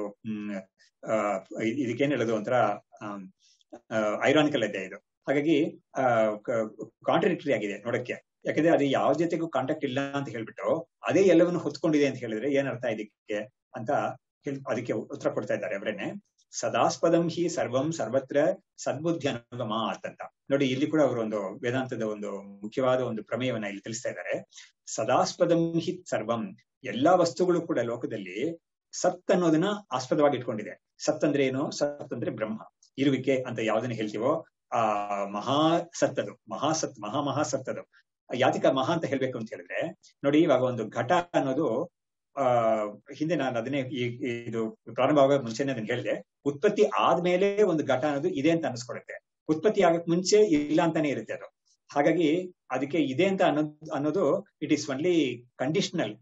ಇದಕ್ಕೇನ್ ಹೇಳೋದು, ಒಂಥರ ಐರಾನಿಕಲ್ ಇದೆ ಇದು. ಹಾಗಾಗಿ ಕಾಂಟ್ರಡಿಕ್ಟರಿ ಆಗಿದೆ ನೋಡಕ್ಕೆ. ಯಾಕಂದ್ರೆ ಅದು ಯಾವ ಜೊತೆಗೂ ಕಾಂಟ್ಯಾಕ್ಟ್ ಇಲ್ಲ ಅಂತ ಹೇಳ್ಬಿಟ್ಟು ಅದೇ ಎಲ್ಲವನ್ನು ಹೊತ್ಕೊಂಡಿದೆ ಅಂತ ಹೇಳಿದ್ರೆ ಏನ್ ಅರ್ಥ ಇದಕ್ಕೆ ಅಂತ ಅದಕ್ಕೆ ಉತ್ತರ ಕೊಡ್ತಾ ಇದ್ದಾರೆ ಅವರೇನೆ. ಸದಾಸ್ಪದಂ ಹಿ ಸರ್ವಂ ಸರ್ವತ್ರ ಸದ್ಬುದ್ಧಿ ಅನುಗಮಾತ್ ಅಂತ. ನೋಡಿ, ಇಲ್ಲಿ ಕೂಡ ಅವರು ಒಂದು ವೇದಾಂತದ ಒಂದು ಮುಖ್ಯವಾದ ಒಂದು ಪ್ರಮೇಯವನ್ನ ಇಲ್ಲಿ ತಿಳಿಸ್ತಾ ಇದ್ದಾರೆ. ಸದಾಸ್ಪದಂ ಹಿ ಸರ್ವಂ, ಎಲ್ಲಾ ವಸ್ತುಗಳು ಕೂಡ ಲೋಕದಲ್ಲಿ ಸತ್ ಅನ್ನೋದನ್ನ ಆಸ್ಪದವಾಗಿ ಇಟ್ಕೊಂಡಿದೆ. ಸತ್ ಅಂದ್ರೆ ಏನು? ಸತ್ ಅಂದ್ರೆ ಬ್ರಹ್ಮ, ಇರುವಿಕೆ ಅಂತ ಯಾವ್ದನ್ನ ಹೇಳ್ತೀವೋ ಆ ಮಹಾಸತ್ತದು, ಮಹಾಸತ್ತದು. ಯಾತಿಕ ಮಹಾ ಅಂತ ಹೇಳ್ಬೇಕು ಅಂತ ಹೇಳಿದ್ರೆ, ನೋಡಿ ಇವಾಗ ಒಂದು ಘಟ ಅನ್ನೋದು ಹಿಂದೆ ನಾನು ಅದನ್ನೇ ಇದು ಪ್ರಾರಂಭ ಆಗೋಕ್ ಮುಂಚೆನೆ ಅದನ್ನ ಹೇಳಿದೆ. ಉತ್ಪತ್ತಿ ಆದ್ಮೇಲೆ ಒಂದು ಘಟ ಅನ್ನೋದು ಇದೆ ಅಂತ ಅನ್ಸ್ಕೊಡುತ್ತೆ. ಉತ್ಪತ್ತಿ ಆಗಕ್ ಮುಂಚೆ ಇಲ್ಲ ಅಂತಾನೆ ಇರುತ್ತೆ ಅದು. ಹಾಗಾಗಿ ಅದಕ್ಕೆ ಇದೆ ಅಂತ ಅನ್ನೋದು it is only conditional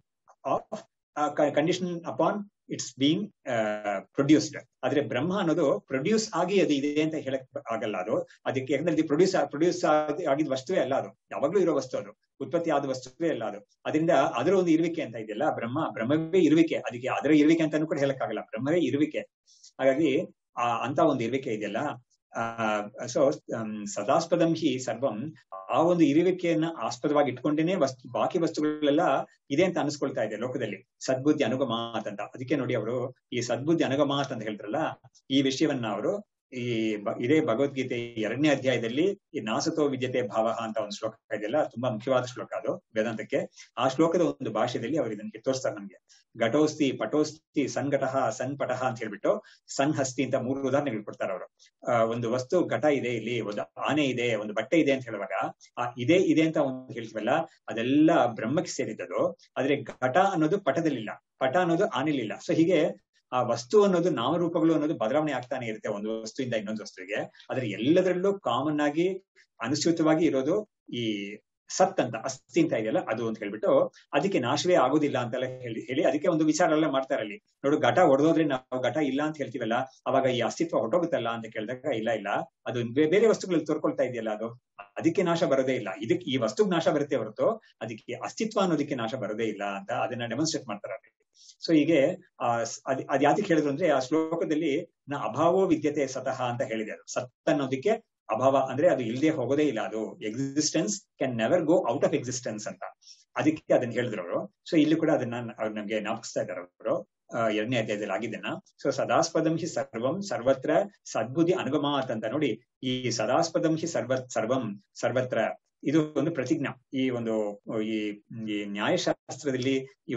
upon its being produced. ಆದ್ರೆ ಬ್ರಹ್ಮ ಅನ್ನೋದು ಪ್ರೊಡ್ಯೂಸ್ ಆಗಿ ಅದು ಇದೆ ಅಂತ ಹೇಳಕ್ ಆಗಲ್ಲ. ಅದಕ್ಕೆ ಯಾಕಂದ್ರೆ ಪ್ರೊಡ್ಯೂಸ್ ಆಗಿದ ವಸ್ತುವೇ ಅಲ್ಲ, ಅದು ಯಾವಾಗ್ಲೂ ಇರೋ ವಸ್ತು, ಅದು ಉತ್ಪತ್ತಿ ಆದ ವಸ್ತುವೇ ಅಲ್ಲ ಅದು. ಅದರಿಂದ ಅದರ ಒಂದು ಇರುವಿಕೆ ಅಂತ ಇದೆಯಲ್ಲ, ಬ್ರಹ್ಮವೇ ಇರುವಿಕೆ. ಅದಕ್ಕೆ ಅದರ ಇರುವಿಕೆ ಅಂತಾನು ಕೂಡ ಹೇಳಕ್ಕಾಗಲ್ಲ, ಬ್ರಹ್ಮವೇ ಇರುವಿಕೆ. ಹಾಗಾಗಿ ಅಂತ ಒಂದು ಇರುವಿಕೆ ಇದೆಯಲ್ಲ, ಸೊ ಸದಾಸ್ಪದಂ ಹಿ ಸರ್ವಂ, ಆ ಒಂದು ಇರುವಿಕೆಯನ್ನ ಆಸ್ಪದವಾಗಿ ಇಟ್ಕೊಂಡೇನೆ ಬಾಕಿ ವಸ್ತುಗಳೆಲ್ಲ ಇದೆ ಅಂತ ಅನಿಸ್ಕೊಳ್ತಾ ಇದೆ ಲೋಕದಲ್ಲಿ. ಸದ್ಬುದ್ಧಿ ಅನುಗಮಾತ್ ಅಂತ. ಅದಕ್ಕೆ ನೋಡಿ ಅವರು ಈ ಸದ್ಬುದ್ಧಿ ಅನುಗಮಾತ್ ಅಂತ ಹೇಳ್ತಾರಲ್ಲ, ಈ ವಿಷಯವನ್ನ ಅವರು ಇದೇ ಭಗವದ್ಗೀತೆ 2ನೇ ಅಧ್ಯಾಯದಲ್ಲಿ ಈ ನಾಸತೋ ವಿದ್ಯತೆ ಭಾವ ಅಂತ ಒಂದು ಶ್ಲೋಕ ಇದೆಯಲ್ಲ, ತುಂಬಾ ಮುಖ್ಯವಾದ ಶ್ಲೋಕ ಅದು ವೇದಾಂತಕ್ಕೆ. ಆ ಶ್ಲೋಕದ ಒಂದು ಭಾಷೆಯಲ್ಲಿ ಅವರು ಇದನ್ನ ತೋರಿಸ್ತಾರೆ ನಮ್ಗೆ. ಘಟೋಸ್ತಿ ಪಟೋಸ್ತಿ ಸನ್ಘಟಃ ಸನ್ಪಟಃ ಅಂತ ಹೇಳ್ಬಿಟ್ಟು ಸನ್ಹಸ್ತಿ ಅಂತ 3 ಉದಾಹರಣೆಗಳು ಕೊಡ್ತಾರೆ ಅವರು. ಒಂದು ವಸ್ತು ಘಟ ಇದೆ, ಇಲ್ಲಿ ಒಂದು ಆನೆ ಇದೆ, ಒಂದು ಬಟ್ಟೆ ಇದೆ ಅಂತ ಹೇಳುವಾಗ ಆ ಇದೆ ಅಂತ ಒಂದು ಹೇಳ್ತೀವಲ್ಲ, ಅದೆಲ್ಲ ಬ್ರಹ್ಮಕ್ಕೆ ಸೇರಿದ್ದದು. ಆದ್ರೆ ಘಟ ಅನ್ನೋದು ಪಟದಲ್ಲಿಲ್ಲ, ಪಟ ಅನ್ನೋದು ಆನೆಲಿಲ್ಲ. ಸೊ ಹೀಗೆ ಆ ವಸ್ತು ಅನ್ನೋದು ನಾಮರೂಪಗಳು ಅನ್ನೋದು ಬದಲಾವಣೆ ಆಗ್ತಾನೆ ಇರುತ್ತೆ ಒಂದು ವಸ್ತುವಿಂದ ಇನ್ನೊಂದು ವಸ್ತುವಿಗೆ. ಆದ್ರೆ ಎಲ್ಲದರಲ್ಲೂ ಕಾಮನ್ ಆಗಿ ಅನುಸೃತವಾಗಿ ಇರೋದು ಈ ಸತ್ ಅಂತ, ಅಸ್ಥಿ ಅಂತ ಇದೆಯಲ್ಲ, ಅದು ಅಂತ ಹೇಳ್ಬಿಟ್ಟು ಅದಕ್ಕೆ ನಾಶವೇ ಆಗೋದಿಲ್ಲ ಅಂತೆಲ್ಲ ಹೇಳಿ ಅದಕ್ಕೆ ಒಂದು ವಿಚಾರ ಎಲ್ಲ ಮಾಡ್ತಾರೆ ಅಲ್ಲಿ. ನೋಡು, ಘಟ ಹೊಡೆದೋದ್ರೆ ನಾವು ಘಟ ಇಲ್ಲ ಅಂತ ಹೇಳ್ತೀವಲ್ಲ, ಅವಾಗ ಈ ಅಸ್ತಿತ್ವ ಹೊಟ್ಟೋಗುತ್ತಲ್ಲ ಅಂತ ಕೇಳಿದಾಗ ಇಲ್ಲ, ಅದು ಬೇರೆ ವಸ್ತುಗಳಲ್ಲಿ ತೋರ್ಕೊಳ್ತಾ ಇದೆಯಲ್ಲ, ಅದಕ್ಕೆ ನಾಶ ಬರೋದೇ ಇಲ್ಲ. ಇದಕ್ಕೆ ಈ ವಸ್ತುಗ್ ನಾಶ ಬರುತ್ತೆ ಹೊರತು ಅದಕ್ಕೆ ಅಸ್ತಿತ್ವ ಅನ್ನೋದಕ್ಕೆ ನಾಶ ಬರೋದೇ ಇಲ್ಲ ಅಂತ ಅದನ್ನ ಡೆಮಾನ್ಸ್ಟ್ರೇಟ್ ಮಾಡ್ತಾರೆ. ಸೊ ಹೀಗೆ ಅದ್ ಯಾತಿಗೆ ಹೇಳಿದ್ರು ಅಂದ್ರೆ, ಆ ಶ್ಲೋಕದಲ್ಲಿ ಅಭಾವೋ ವಿದ್ಯತೆ ಸತಃ ಅಂತ ಹೇಳಿದೆ. ಅದು ಸತ್ ಅನ್ನೋದಕ್ಕೆ ಅಭಾವ ಅಂದ್ರೆ ಅದು ಇಲ್ಲದೆ ಹೋಗೋದೇ ಇಲ್ಲ, ಅದು existence can never go out of existence ಅಂತ. ಅದಕ್ಕೆ ಅದನ್ನ ಹೇಳಿದ್ರು ಅವರು. ಸೊ ಇಲ್ಲಿ ಕೂಡ ಅದನ್ನ ಅವ್ರು ನಮ್ಗೆ ಜ್ಞಾಪಿಸ್ತಾ ಇದ್ದಾರೆ ಅವರು 2ನೇ ಅಧ್ಯಾಯದಲ್ಲಿ ಆಗಿದ್ದನ್ನ. ಸೊ ಸದಾಸ್ಪದಂ ಹಿ ಸರ್ವಂ ಸರ್ವತ್ರ ಸದ್ಬುದ್ಧಿ ಅನುಗಮಾತ್ ಅಂತ. ನೋಡಿ, ಈ ಸದಾಸ್ಪದಂ ಹಿ ಸರ್ವಂ ಸರ್ವತ್ರ ಇದು ಒಂದು ಪ್ರತಿಜ್ಞಾ. ಈ ನ್ಯಾಯಶಾಸ್ತ್ರದಲ್ಲಿ ಈ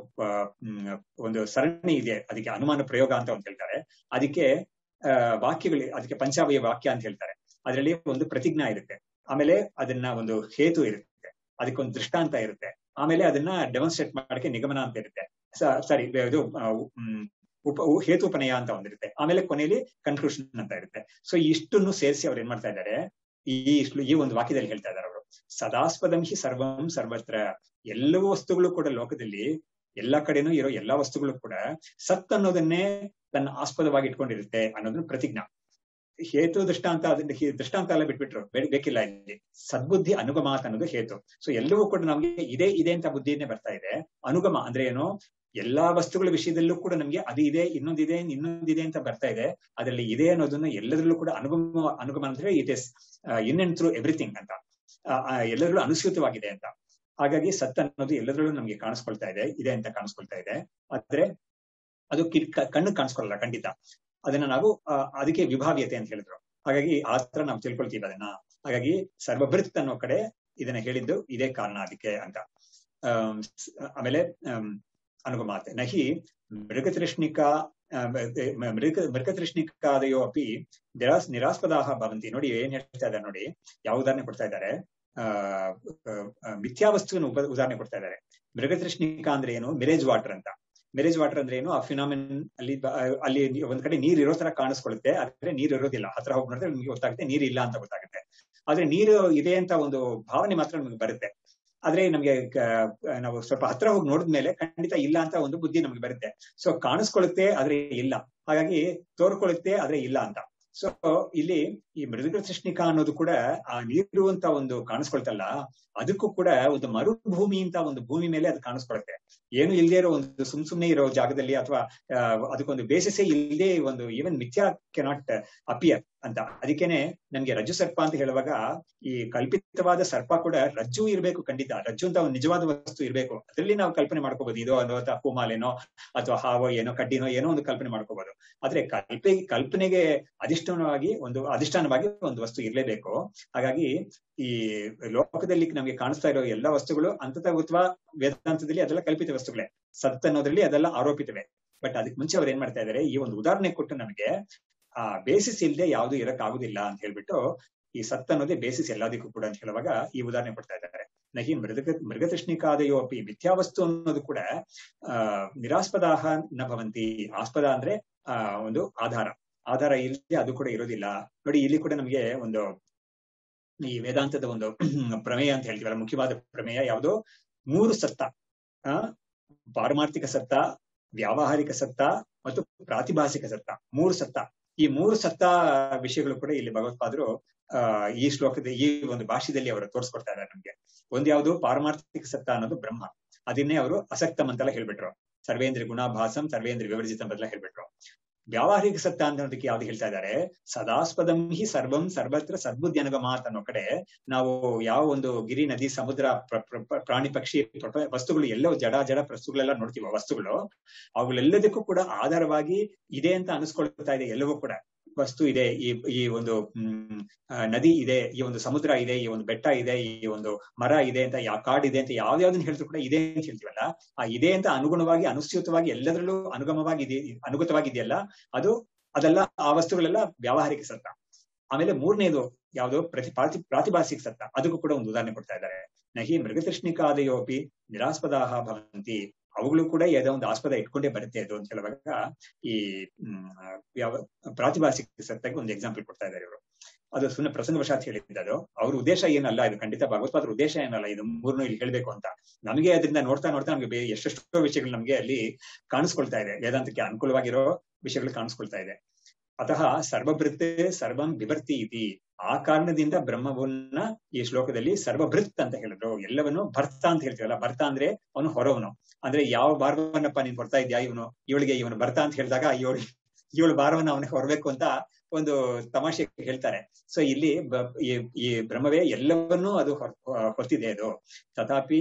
ಒಂದು ಸರಣಿ ಇದೆ, ಅದಕ್ಕೆ ಅನುಮಾನ ಪ್ರಯೋಗ ಅಂತ ಒಂದು ಹೇಳ್ತಾರೆ. ಅದಕ್ಕೆ ವಾಕ್ಯಗಳು, ಅದಕ್ಕೆ ಪಂಚಾವಯ ವಾಕ್ಯ ಅಂತ ಹೇಳ್ತಾರೆ. ಅದರಲ್ಲಿ ಒಂದು ಪ್ರತಿಜ್ಞಾ ಇರುತ್ತೆ, ಆಮೇಲೆ ಅದನ್ನ ಒಂದು ಹೇತು ಇರುತ್ತೆ, ಅದಕ್ಕೊಂದು ದೃಷ್ಟಾಂತ ಇರುತ್ತೆ, ಆಮೇಲೆ ಅದನ್ನ ಡೆಮಾನ್ಸ್ಟ್ರೇಟ್ ಮಾಡಕ್ಕೆ ನಿಗಮನ ಅಂತ ಇರುತ್ತೆ, ಸಾರಿ ಇದು ಹೇತುಪನಯ ಅಂತ ಒಂದಿರುತ್ತೆ, ಆಮೇಲೆ ಕೊನೆಯಲ್ಲಿ ಕನ್ಕ್ಲೂಷನ್ ಅಂತ ಇರುತ್ತೆ. ಸೊ ಇಷ್ಟನ್ನು ಸೇರಿಸಿ ಅವ್ರು ಏನ್ ಮಾಡ್ತಾ ಇದ್ದಾರೆ, ಈ ಒಂದು ವಾಕ್ಯದಲ್ಲಿ ಹೇಳ್ತಾ ಇದ್ದಾರೆ ಅವರು, ಸದಾಸ್ಪದಂ ಹಿ ಸರ್ವಂ ಸರ್ವತ್ರ, ಎಲ್ಲವೂ ವಸ್ತುಗಳು ಕೂಡ ಲೋಕದಲ್ಲಿ ಎಲ್ಲಾ ಕಡೆನೂ ಇರೋ ಎಲ್ಲಾ ವಸ್ತುಗಳು ಕೂಡ ಸತ್ ಅನ್ನೋದನ್ನೇ ತನ್ನ ಆಸ್ಪದವಾಗಿ ಇಟ್ಕೊಂಡಿರುತ್ತೆ ಅನ್ನೋದನ್ನ ಪ್ರತಿಜ್ಞಾ. ಹೇತು ದೃಷ್ಟಾಂತ ಅದನ್ನ ದೃಷ್ಟಾಂತ ಎಲ್ಲ ಬಿಟ್ಬಿಟ್ರು, ಬೇಕಿಲ್ಲ, ಇಲ್ಲಿ ಸದ್ಬುದ್ಧಿ ಅನುಗಮಾತ್ ಅನ್ನೋದು ಹೇತು. ಸೊ ಎಲ್ಲವೂ ಕೂಡ ನಮ್ಗೆ ಇದೆ ಅಂತ ಬುದ್ಧಿಯನ್ನೇ ಬರ್ತಾ ಇದೆ. ಅನುಗಮ ಅಂದ್ರೆ ಏನು, ಎಲ್ಲಾ ವಸ್ತುಗಳ ವಿಷಯದಲ್ಲೂ ಕೂಡ ನಮ್ಗೆ ಅದು ಇದೆ, ಇನ್ನೊಂದಿದೆ ಅಂತ ಬರ್ತಾ ಇದೆ. ಅದರಲ್ಲಿ ಇದೆ ಅನ್ನೋದನ್ನ ಎಲ್ಲದರಲ್ಲೂ ಕೂಡ ಅನುಗಮ ಅಂದ್ರೆ it is in and through everything ಅಂತ, ಎಲ್ಲದರಲ್ಲೂ ಅನುಸೂತವಾಗಿದೆ ಅಂತ. ಹಾಗಾಗಿ ಸತ್ ಅನ್ನೋದು ಎಲ್ಲದರಲ್ಲೂ ನಮ್ಗೆ ಕಾಣಿಸ್ಕೊಳ್ತಾ ಇದೆ ಅಂತ ಕಾಣಿಸ್ಕೊಳ್ತಾ ಇದೆ. ಆದ್ರೆ ಅದು ಕಣ್ಣು ಕಾಣಿಸ್ಕೊಳ್ಳಲ್ಲ ಖಂಡಿತ. ಅದನ್ನ ನಾವು ಅದಕ್ಕೆ ವಿಭಾವ್ಯತೆ ಅಂತ ಹೇಳಿದ್ರು. ಹಾಗಾಗಿ ಆ ತರ ನಾವು ತಿಳ್ಕೊಳ್ತೀವಿ ಅದನ್ನ. ಹಾಗಾಗಿ ಸರ್ವಭೃತ್ ಅನ್ನೋ ಕಡೆ ಇದನ್ನ ಹೇಳಿದ್ದು ಇದೇ ಕಾರಣ ಅದಕ್ಕೆ ಅಂತ. ಆಮೇಲೆ ಅನುಗಮಾತೆ ನಹಿ ಮೃಗತೃಷ್ಣಿಕಾ ಮೃಗತೃಷ್ಣಿಕಾದಯೋ ಅಪಿ ನಿರಾಸ್ಪದಾಹ ಭವಂತಿ. ನೋಡಿ ಏನ್ ಹೇಳ್ತಾ ಇದ್ದಾರೆ ನೋಡಿ, ಯಾವ ಉದಾಹರಣೆ ಕೊಡ್ತಾ ಇದ್ದಾರೆ, ಮಿಥ್ಯಾವಸ್ತುವಿನ ಉದಾಹರಣೆ ಕೊಡ್ತಾ ಇದ್ದಾರೆ. ಮೃಗತೃಷ್ಣಿಕಾ ಅಂದ್ರೆ ಏನು, ಮಿರೇಜ್ ವಾಟರ್ ಅಂತ. ಮಿರೇಜ್ ವಾಟರ್ ಅಂದ್ರೆ ಏನು, ಆ ಫಿನಾಮಿನ್ ಅಲ್ಲಿ ಒಂದ್ ಕಡೆ ನೀರ್ ಇರೋ ತರ ಕಾಣಿಸ್ಕೊಳ್ಳುತ್ತೆ, ಆದ್ರೆ ನೀರು ಇರೋದಿಲ್ಲ. ಹತ್ರ ಹೋಗಿ ನೋಡಿದ್ರೆ ನಿಮ್ಗೆ ಗೊತ್ತಾಗುತ್ತೆ ನೀರು ಇಲ್ಲ ಅಂತ ಗೊತ್ತಾಗುತ್ತೆ. ಆದ್ರೆ ನೀರು ಇದೆ ಅಂತ ಒಂದು ಭಾವನೆ ಮಾತ್ರ ನಮ್ಗೆ ಬರುತ್ತೆ. ಆದ್ರೆ ನಮ್ಗೆ ನಾವು ಸ್ವಲ್ಪ ಹತ್ರ ಹೋಗಿ ನೋಡಿದ್ಮೇಲೆ ಖಂಡಿತ ಇಲ್ಲ ಅಂತ ಒಂದು ಬುದ್ಧಿ ನಮ್ಗೆ ಬರುತ್ತೆ. ಸೊ ಕಾಣಿಸ್ಕೊಳ್ಳುತ್ತೆ ಆದ್ರೆ ಇಲ್ಲ, ಹಾಗಾಗಿ ತೋರ್ಕೊಳ್ಳುತ್ತೆ ಆದ್ರೆ ಇಲ್ಲ ಅಂತ. ಸೊ ಇಲ್ಲಿ ಈ ಮೃಗತೃಷ್ಣಿಕಾ ಅನ್ನೋದು ಕೂಡ ಆ ನೀರು ಅಂತ ಒಂದು ಕಾಣಿಸ್ಕೊಳ್ತಲ್ಲ, ಅದಕ್ಕೂ ಕೂಡ ಒಂದು ಮರುಭೂಮಿ ಅಂತ ಒಂದು ಭೂಮಿ ಮೇಲೆ ಅದು ಕಾಣಿಸ್ಕೊಳುತ್ತೆ. ಏನು ಇಲ್ಲದೆ ಇರೋ ಒಂದು ಸುಮ್ನೆ ಇರೋ ಜಾಗದಲ್ಲಿ, ಅಥವಾ ಅದಕ್ಕೊಂದು ಬೇಸಿಸೇ ಇಲ್ಲದೆ ಒಂದು ಈವನ್ ಮಿಥ್ಯಾ ಕೆನಾಟ್ ಅಪಿಯರ್ ಅಂತ. ಅದಕ್ಕೇನೆ ನಮ್ಗೆ ರಜ್ಜು ಸರ್ಪ ಅಂತ ಹೇಳುವಾಗ ಈ ಕಲ್ಪಿತವಾದ ಸರ್ಪ ಕೂಡ ರಜ್ಜು ಇರ್ಬೇಕು, ಖಂಡಿತ ರಜ್ಜು ಅಂತ ಒಂದು ನಿಜವಾದ ವಸ್ತು ಇರ್ಬೇಕು. ಅದರಲ್ಲಿ ನಾವು ಕಲ್ಪನೆ ಮಾಡ್ಕೋಬಹುದು, ಇದೋ ಅನ್ನೋ ಅಥವಾ ಹೂಮಾಲೆನೋ ಅಥವಾ ಹಾವೋ ಏನೋ ಕಡ್ಡಿನೋ ಏನೋ ಒಂದು ಕಲ್ಪನೆ ಮಾಡ್ಕೋಬಹುದು. ಆದ್ರೆ ಕಲ್ಪನೆಗೆ ಅಧಿಷ್ಠಾನವಾಗಿ ಒಂದು ವಸ್ತು ಇರ್ಲೇಬೇಕು. ಹಾಗಾಗಿ ಈ ಲೋಕದಲ್ಲಿ ನಮ್ಗೆ ಕಾಣಿಸ್ತಾ ಇರೋ ಎಲ್ಲಾ ವಸ್ತುಗಳು ಅಂತತಃ ವೇದಾಂತದಲ್ಲಿ ಅದೆಲ್ಲ ಕಲ್ಪಿತ ವಸ್ತುಗಳೇ, ಸತ್ ಅನ್ನೋದ್ರಲ್ಲಿ ಅದೆಲ್ಲ ಆರೋಪಿತವೇ. ಬಟ್ ಅದಕ್ಕೆ ಮುಂಚೆ ಅವ್ರು ಏನ್ ಮಾಡ್ತಾ ಇದಾರೆ, ಈ ಒಂದು ಉದಾಹರಣೆ ಕೊಟ್ಟು ನಮಗೆ ಆ ಬೇಸಿಸ್ ಇಲ್ಲದೆ ಯಾವ್ದು ಇರಕ್ ಆಗುದಿಲ್ಲ ಅಂತ ಹೇಳ್ಬಿಟ್ಟು, ಈ ಸತ್ ಅನ್ನೋದೇ ಬೇಸಿಸ್ ಎಲ್ಲದಕ್ಕೂ ಕೂಡ ಅಂತ ಹೇಳುವಾಗ ಈ ಉದಾಹರಣೆ ಕೊಡ್ತಾ ಇದ್ದಾರೆ. ನಹಿ ಮೃಗತೃಷ್ಣಿಕಾದಯೋ ಅಪಿ, ಮಿಥ್ಯಾವಸ್ತು ಅನ್ನೋದು ಕೂಡ ನಿರಾಸ್ಪದಾಹ ನ ಭವಂತಿ. ಆಸ್ಪದ ಅಂದ್ರೆ ಒಂದು ಆಧಾರ ಇಲ್ಲದೆ ಅದು ಕೂಡ ಇರೋದಿಲ್ಲ. ನೋಡಿ ಇಲ್ಲಿ ಕೂಡ ನಮ್ಗೆ ಒಂದು ಈ ವೇದಾಂತದ ಒಂದು ಪ್ರಮೇಯ ಅಂತ ಹೇಳ್ತೀವಲ್ಲ, ಮುಖ್ಯವಾದ ಪ್ರಮೇಯ ಯಾವುದು, 3 ಸತ್ತ, ಪಾರಮಾರ್ಥಿಕ ಸತ್ತ, ವ್ಯಾವಹಾರಿಕ ಸತ್ತ ಮತ್ತು ಪ್ರಾತಿಭಾಸಿಕ ಸತ್ತ, 3 ಸತ್ತ. ಈ 3 ಸತ್ತ ವಿಷಯಗಳು ಕೂಡ ಇಲ್ಲಿ ಭಗವತ್ಪಾದರು ಈ ಶ್ಲೋಕದ ಈ ಒಂದು ಭಾಷೆಯಲ್ಲಿ ಅವರು ತೋರಿಸ್ಕೊಡ್ತಾ ಇದ್ದಾರೆ ನಮ್ಗೆ. ಒಂದ್ ಯಾವುದು, ಪಾರಮಾರ್ಥಿಕ ಸತ್ತ ಅನ್ನೋದು ಬ್ರಹ್ಮ, ಅದನ್ನೇ ಅವರು ಅಸಕ್ತಂ ಅಂತೆಲ್ಲ ಹೇಳ್ಬಿಟ್ರು. ಸರ್ವೇಂದ್ರಿಯ ಗುಣಾಭಾಸಂ ಸರ್ವೇಂದ್ರಿಯ ವಿವರ್ಜಿತಂ ಅಂತೆಲ್ಲ ಹೇಳ್ಬಿಟ್ರು. ವ್ಯಾವಹಾರಿಕ ಸತ್ತ ಅನ್ನೋದಕ್ಕೆ ಯಾವ್ದು ಹೇಳ್ತಾ ಇದ್ದಾರೆ, ಸದಾಸ್ಪದಂ ಹಿ ಸರ್ವಂ ಸರ್ವತ್ರ ಸದ್ಬುದ್ಧಿ ಅನುಗಮಾತ್ ಅನ್ನೋ ಕಡೆ ನಾವು ಯಾವ ಒಂದು ಗಿರಿ ನದಿ ಸಮುದ್ರ ಪ್ರಾಣಿ ಪಕ್ಷಿ ವಸ್ತುಗಳು ಎಲ್ಲೋ ಜಡ ವಸ್ತುಗಳೆಲ್ಲ ನೋಡ್ತೀವ, ವಸ್ತುಗಳು ಅವುಗಳೆಲ್ಲದಕ್ಕೂ ಕೂಡ ಆಧಾರವಾಗಿ ಇದೆ ಅಂತ ಅನಿಸ್ಕೊಳ್ತಾ ಇದೆ. ಎಲ್ಲವೂ ಕೂಡ ವಸ್ತು ಇದೆ, ಈ ಒಂದು ನದಿ ಇದೆ, ಈ ಒಂದು ಸಮುದ್ರ ಇದೆ, ಈ ಒಂದು ಬೆಟ್ಟ ಇದೆ, ಈ ಒಂದು ಮರ ಇದೆ ಅಂತ, ಕಾಡಿದೆ ಅಂತ ಯಾವ್ದಾವ್ದನ್ನ ಹೇಳಿದ್ರು ಕೂಡ ಇದೆ ಅಂತ ಹೇಳ್ತೀವಲ್ಲ, ಆ ಇದೆ ಅಂತ ಅನುಗುಣವಾಗಿ ಅನುಸ್ಯೂತವಾಗಿ ಎಲ್ಲದರಲ್ಲೂ ಅನುಗತವಾಗಿದೆಯಲ್ಲ, ಅದೆಲ್ಲ ಆ ವಸ್ತುಗಳೆಲ್ಲ ವ್ಯಾವಹಾರಿಕ ಸತ್ತ. ಆಮೇಲೆ 3ನೇದು ಯಾವ್ದು, ಪ್ರಾತಿಭಾಸಿಕ ಸತ್ತ, ಅದಕ್ಕೂ ಕೂಡ ಒಂದು ಉದಾಹರಣೆ ಕೊಡ್ತಾ ಇದ್ದಾರೆ. ನಹಿ ಮೃಗತೃಷ್ಣಿಕಾದಯೋಪಿ ನಿರಾಸ್ಪದಾಹ ಭವಂತಿ. ಅವುಗಳು ಕೂಡ ಯಾವುದೋ ಒಂದು ಆಸ್ಪದ ಇಟ್ಕೊಂಡೇ ಬರುತ್ತೆ ಅದು ಅಂತ ಹೇಳುವಾಗ ಈ ಪ್ರಾತಿಭಾಸಿಕ ಸತ್ತಾಗಿ ಒಂದು ಎಕ್ಸಾಂಪಲ್ ಕೊಡ್ತಾ ಇದ್ದಾರೆ ಇವರು. ಅದು ಸುಮ್ಮನೆ ಪ್ರಸಂಗವಶಾತ್ ಹೇಳಿದ್ದು, ಅವ್ರ ಉದ್ದೇಶ ಏನಲ್ಲ, ಇದು ಖಂಡಿತ ಭಗವತ್ಪಾದರ ಉದ್ದೇಶ ಏನಲ್ಲ ಇದು 3 ಇಲ್ಲಿ ಹೇಳ್ಬೇಕು ಅಂತ. ನಮಗೆ ಅದರಿಂದ ನೋಡ್ತಾ ನಮ್ಗೆ ಎಷ್ಟೆಷ್ಟೋ ವಿಷಯಗಳು ನಮ್ಗೆ ಅಲ್ಲಿ ಕಾಣಿಸ್ಕೊಳ್ತಾ ಇದೆ, ವೇದಾಂತಕ್ಕೆ ಅನುಕೂಲವಾಗಿರೋ ವಿಷಯಗಳು ಕಾಣಿಸ್ಕೊಳ್ತಾ ಇದೆ. ಅತಃ ಸರ್ವಭೃತ್ ಸರ್ವಂ ಬಿಭರ್ತಿ ಇತಿ. ಆ ಕಾರಣದಿಂದ ಬ್ರಹ್ಮವನ್ನ ಈ ಶ್ಲೋಕದಲ್ಲಿ ಸರ್ವಭೃತ್ ಅಂತ ಹೇಳಿದ್ರು. ಎಲ್ಲವನ್ನು ಭರ್ತ ಅಂತ ಹೇಳ್ತೀವಲ್ಲ, ಭರ್ತ ಅಂದ್ರೆ ಅವನು ಹೊರವನು. ಅಂದ್ರೆ ಯಾವ ಭಾರವನ್ನಪ್ಪ ನೀನ್ ಕೊಡ್ತಾ ಇದ್ಯಾ, ಇವನು ಭರ್ತ ಅಂತ ಹೇಳಿದಾಗ ಇವಳು ಭಾರವನ್ನ ಅವನಿಗೆ ಹೊರಬೇಕು ಅಂತ ಒಂದು ತಮಾಷೆ ಹೇಳ್ತಾರೆ. ಸೊ ಇಲ್ಲಿ ಈ ಬ್ರಹ್ಮವೇ ಎಲ್ಲವನ್ನೂ ಅದು ಹೊತ್ತಿದೆ. ಅದು ತಥಾಪಿ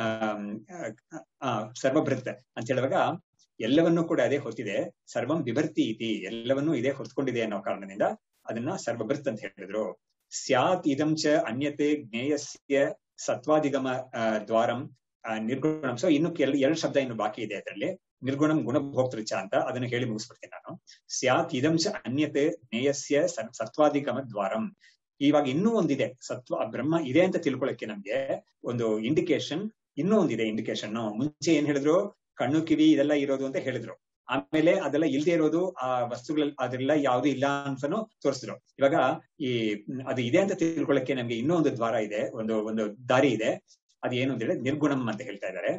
ಸರ್ವಭೃತ್ ಅಂತ ಹೇಳುವಾಗ ಎಲ್ಲವನ್ನೂ ಕೂಡ ಅದೇ ಹೊತ್ತಿದೆ. ಸರ್ವಂ ಬಿಭರ್ತಿ ಇತಿ, ಎಲ್ಲವನ್ನೂ ಇದೇ ಹೊತ್ಕೊಂಡಿದೆ ಅನ್ನೋ ಕಾರಣದಿಂದ ಅದನ್ನ ಸರ್ವಭೃತ್ ಅಂತ ಹೇಳಿದ್ರು. ಸ್ಯಾತ್ ಇದಂ ಚ ಅನ್ಯತೆ ಜ್ಞೇಯಸ್ಯ ಸತ್ವಾದಿಗಮ ದ್ವಾರಂ ನಿರ್ಗುಣಂ. ಸೊ ಇನ್ನು 2 ಶಬ್ದ ಇನ್ನು ಬಾಕಿ ಇದೆ ಅದರಲ್ಲಿ. ನಿರ್ಗುಣಂ ಗುಣಭೋಕ್ತೃಚ ಅಂತ, ಅದನ್ನು ಹೇಳಿ ಮುಗಿಸ್ಬಿಡ್ತೀನಿ ನಾನು. ಸ್ಯಾತ್ ಇದಂ ಚ ಅನ್ಯತೆ ಜ್ಞೇಯಸ್ಯ ಸತ್ವಾದಿಗಮ ದ್ವಾರಂ. ಇವಾಗ ಇನ್ನೂ ಒಂದಿದೆ, ಸತ್ವ ಬ್ರಹ್ಮ ಇದೆ ಅಂತ ತಿಳ್ಕೊಳಕ್ಕೆ ನಮ್ಗೆ ಒಂದು ಇಂಡಿಕೇಶನ್, ಇನ್ನೂ ಒಂದಿದೆ ಇಂಡಿಕೇಶನ್. ಮುಂಚೆ ಏನ್ ಹೇಳಿದ್ರು, ಕಣ್ಣು ಕಿವಿ ಇದೆಲ್ಲ ಇರೋದು ಅಂತ ಹೇಳಿದ್ರು. ಆಮೇಲೆ ಅದೆಲ್ಲ ಇಲ್ದೇ ಇರೋದು, ಆ ವಸ್ತುಗಳಲ್ಲಿ ಅದೆಲ್ಲ ಯಾವ್ದು ಇಲ್ಲ ಅಂತಾನು ತೋರಿಸಿದ್ರು. ಇವಾಗ ಈ ಅದು ಇದೆ ಅಂತ ತಿಳ್ಕೊಳಕ್ಕೆ ನಮ್ಗೆ ಇನ್ನೂ ಒಂದು ದ್ವಾರ ಇದೆ, ಒಂದು ದಾರಿ ಇದೆ. ಅದು ಏನು ಅಂತ ಹೇಳಿದ್ರೆ ನಿರ್ಗುಣಂ ಅಂತ ಹೇಳ್ತಾ ಇದ್ದಾರೆ.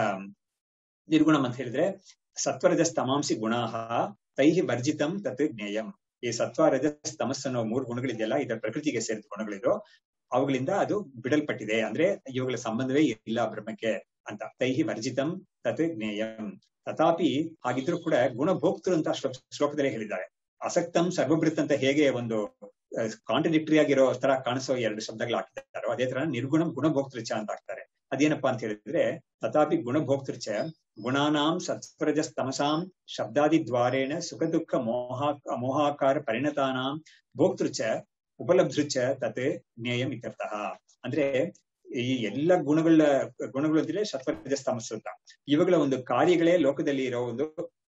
ನಿರ್ಗುಣಂ ಅಂತ ಹೇಳಿದ್ರೆ ಸತ್ವರಜಸ್ ತಮಾಂಸಿ ಗುಣಾಹ ತೈಹಿ ವರ್ಜಿತಂ ತತ್ ಜ್ಞೇಯಂ. ಈ ಸತ್ವ ರಜಸ್ ತಮಸ್ ಅನ್ನೋ 3 ಗುಣಗಳಿದೆಯಲ್ಲ, ಇದರ ಪ್ರಕೃತಿಗೆ ಸೇರಿದ ಗುಣಗಳಿದು, ಅವುಗಳಿಂದ ಅದು ಬಿಡಲ್ಪಟ್ಟಿದೆ, ಅಂದ್ರೆ ಇವುಗಳ ಸಂಬಂಧವೇ ಇಲ್ಲ ಬ್ರಹ್ಮಕ್ಕೆ ಅಂತ. ತೈಹಿ ವರ್ಜಿತಂ ತತ್ ಜ್ಞೇಯಂ. ತಥಾಪಿ ಹಾಗಿದ್ರು ಕೂಡ ಗುಣಭೋಕ್ತೃ ಅಂತ ಶ್ಲೋಕದಲ್ಲೇ ಹೇಳಿದ್ದಾರೆ. ಅಸಕ್ತಂ ಸರ್ವಭೃತ್ ಅಂತ ಹೇಗೆ ಒಂದು ಕಾಂಟ್ರಡಿಕ್ಟರಿ ಆಗಿರೋ ತರ ಕಾಣಿಸೋ 2 ಶಬ್ದಗಳು ಹಾಕ್ತಾರೋ, ಅದೇ ತರ ನಿರ್ಗುಣಂ ಗುಣಭೋಕ್ತೃಚ ಅಂತ ಹಾಕ್ತಾರೆ. ಅದೇನಪ್ಪಾ ಅಂತ ಹೇಳಿದ್ರೆ, ತಥಾಪಿ ಗುಣಭೋಕ್ತೃಚ ಗುಣಾನಾಂ ಸತ್ವರಜಸ್ ತಮಸಾಂ ಶಬ್ದಾದಿ ದ್ವಾರೇಣ ಸುಖ ದುಃಖ ಮೋಹಾಕಾರ ಪರಿಣತಾನಾಂ ಭೋಕ್ತೃಚ ಉಪಲಬ್ಧೃಚ ತತ್ ಜ್ಞೇಯಂ ಇತ್ಯರ್ಥಃ. ಅಂದ್ರೆ ಈ ಎಲ್ಲ ಗುಣಗಳು ಅಂದ್ರೆ ಸತ್ವರಜಸ್ ತಮಸ್ಸು ಅಂತ, ಇವುಗಳ ಒಂದು ಕಾರ್ಯಗಳೇ ಲೋಕದಲ್ಲಿ ಇರೋ ಒಂದು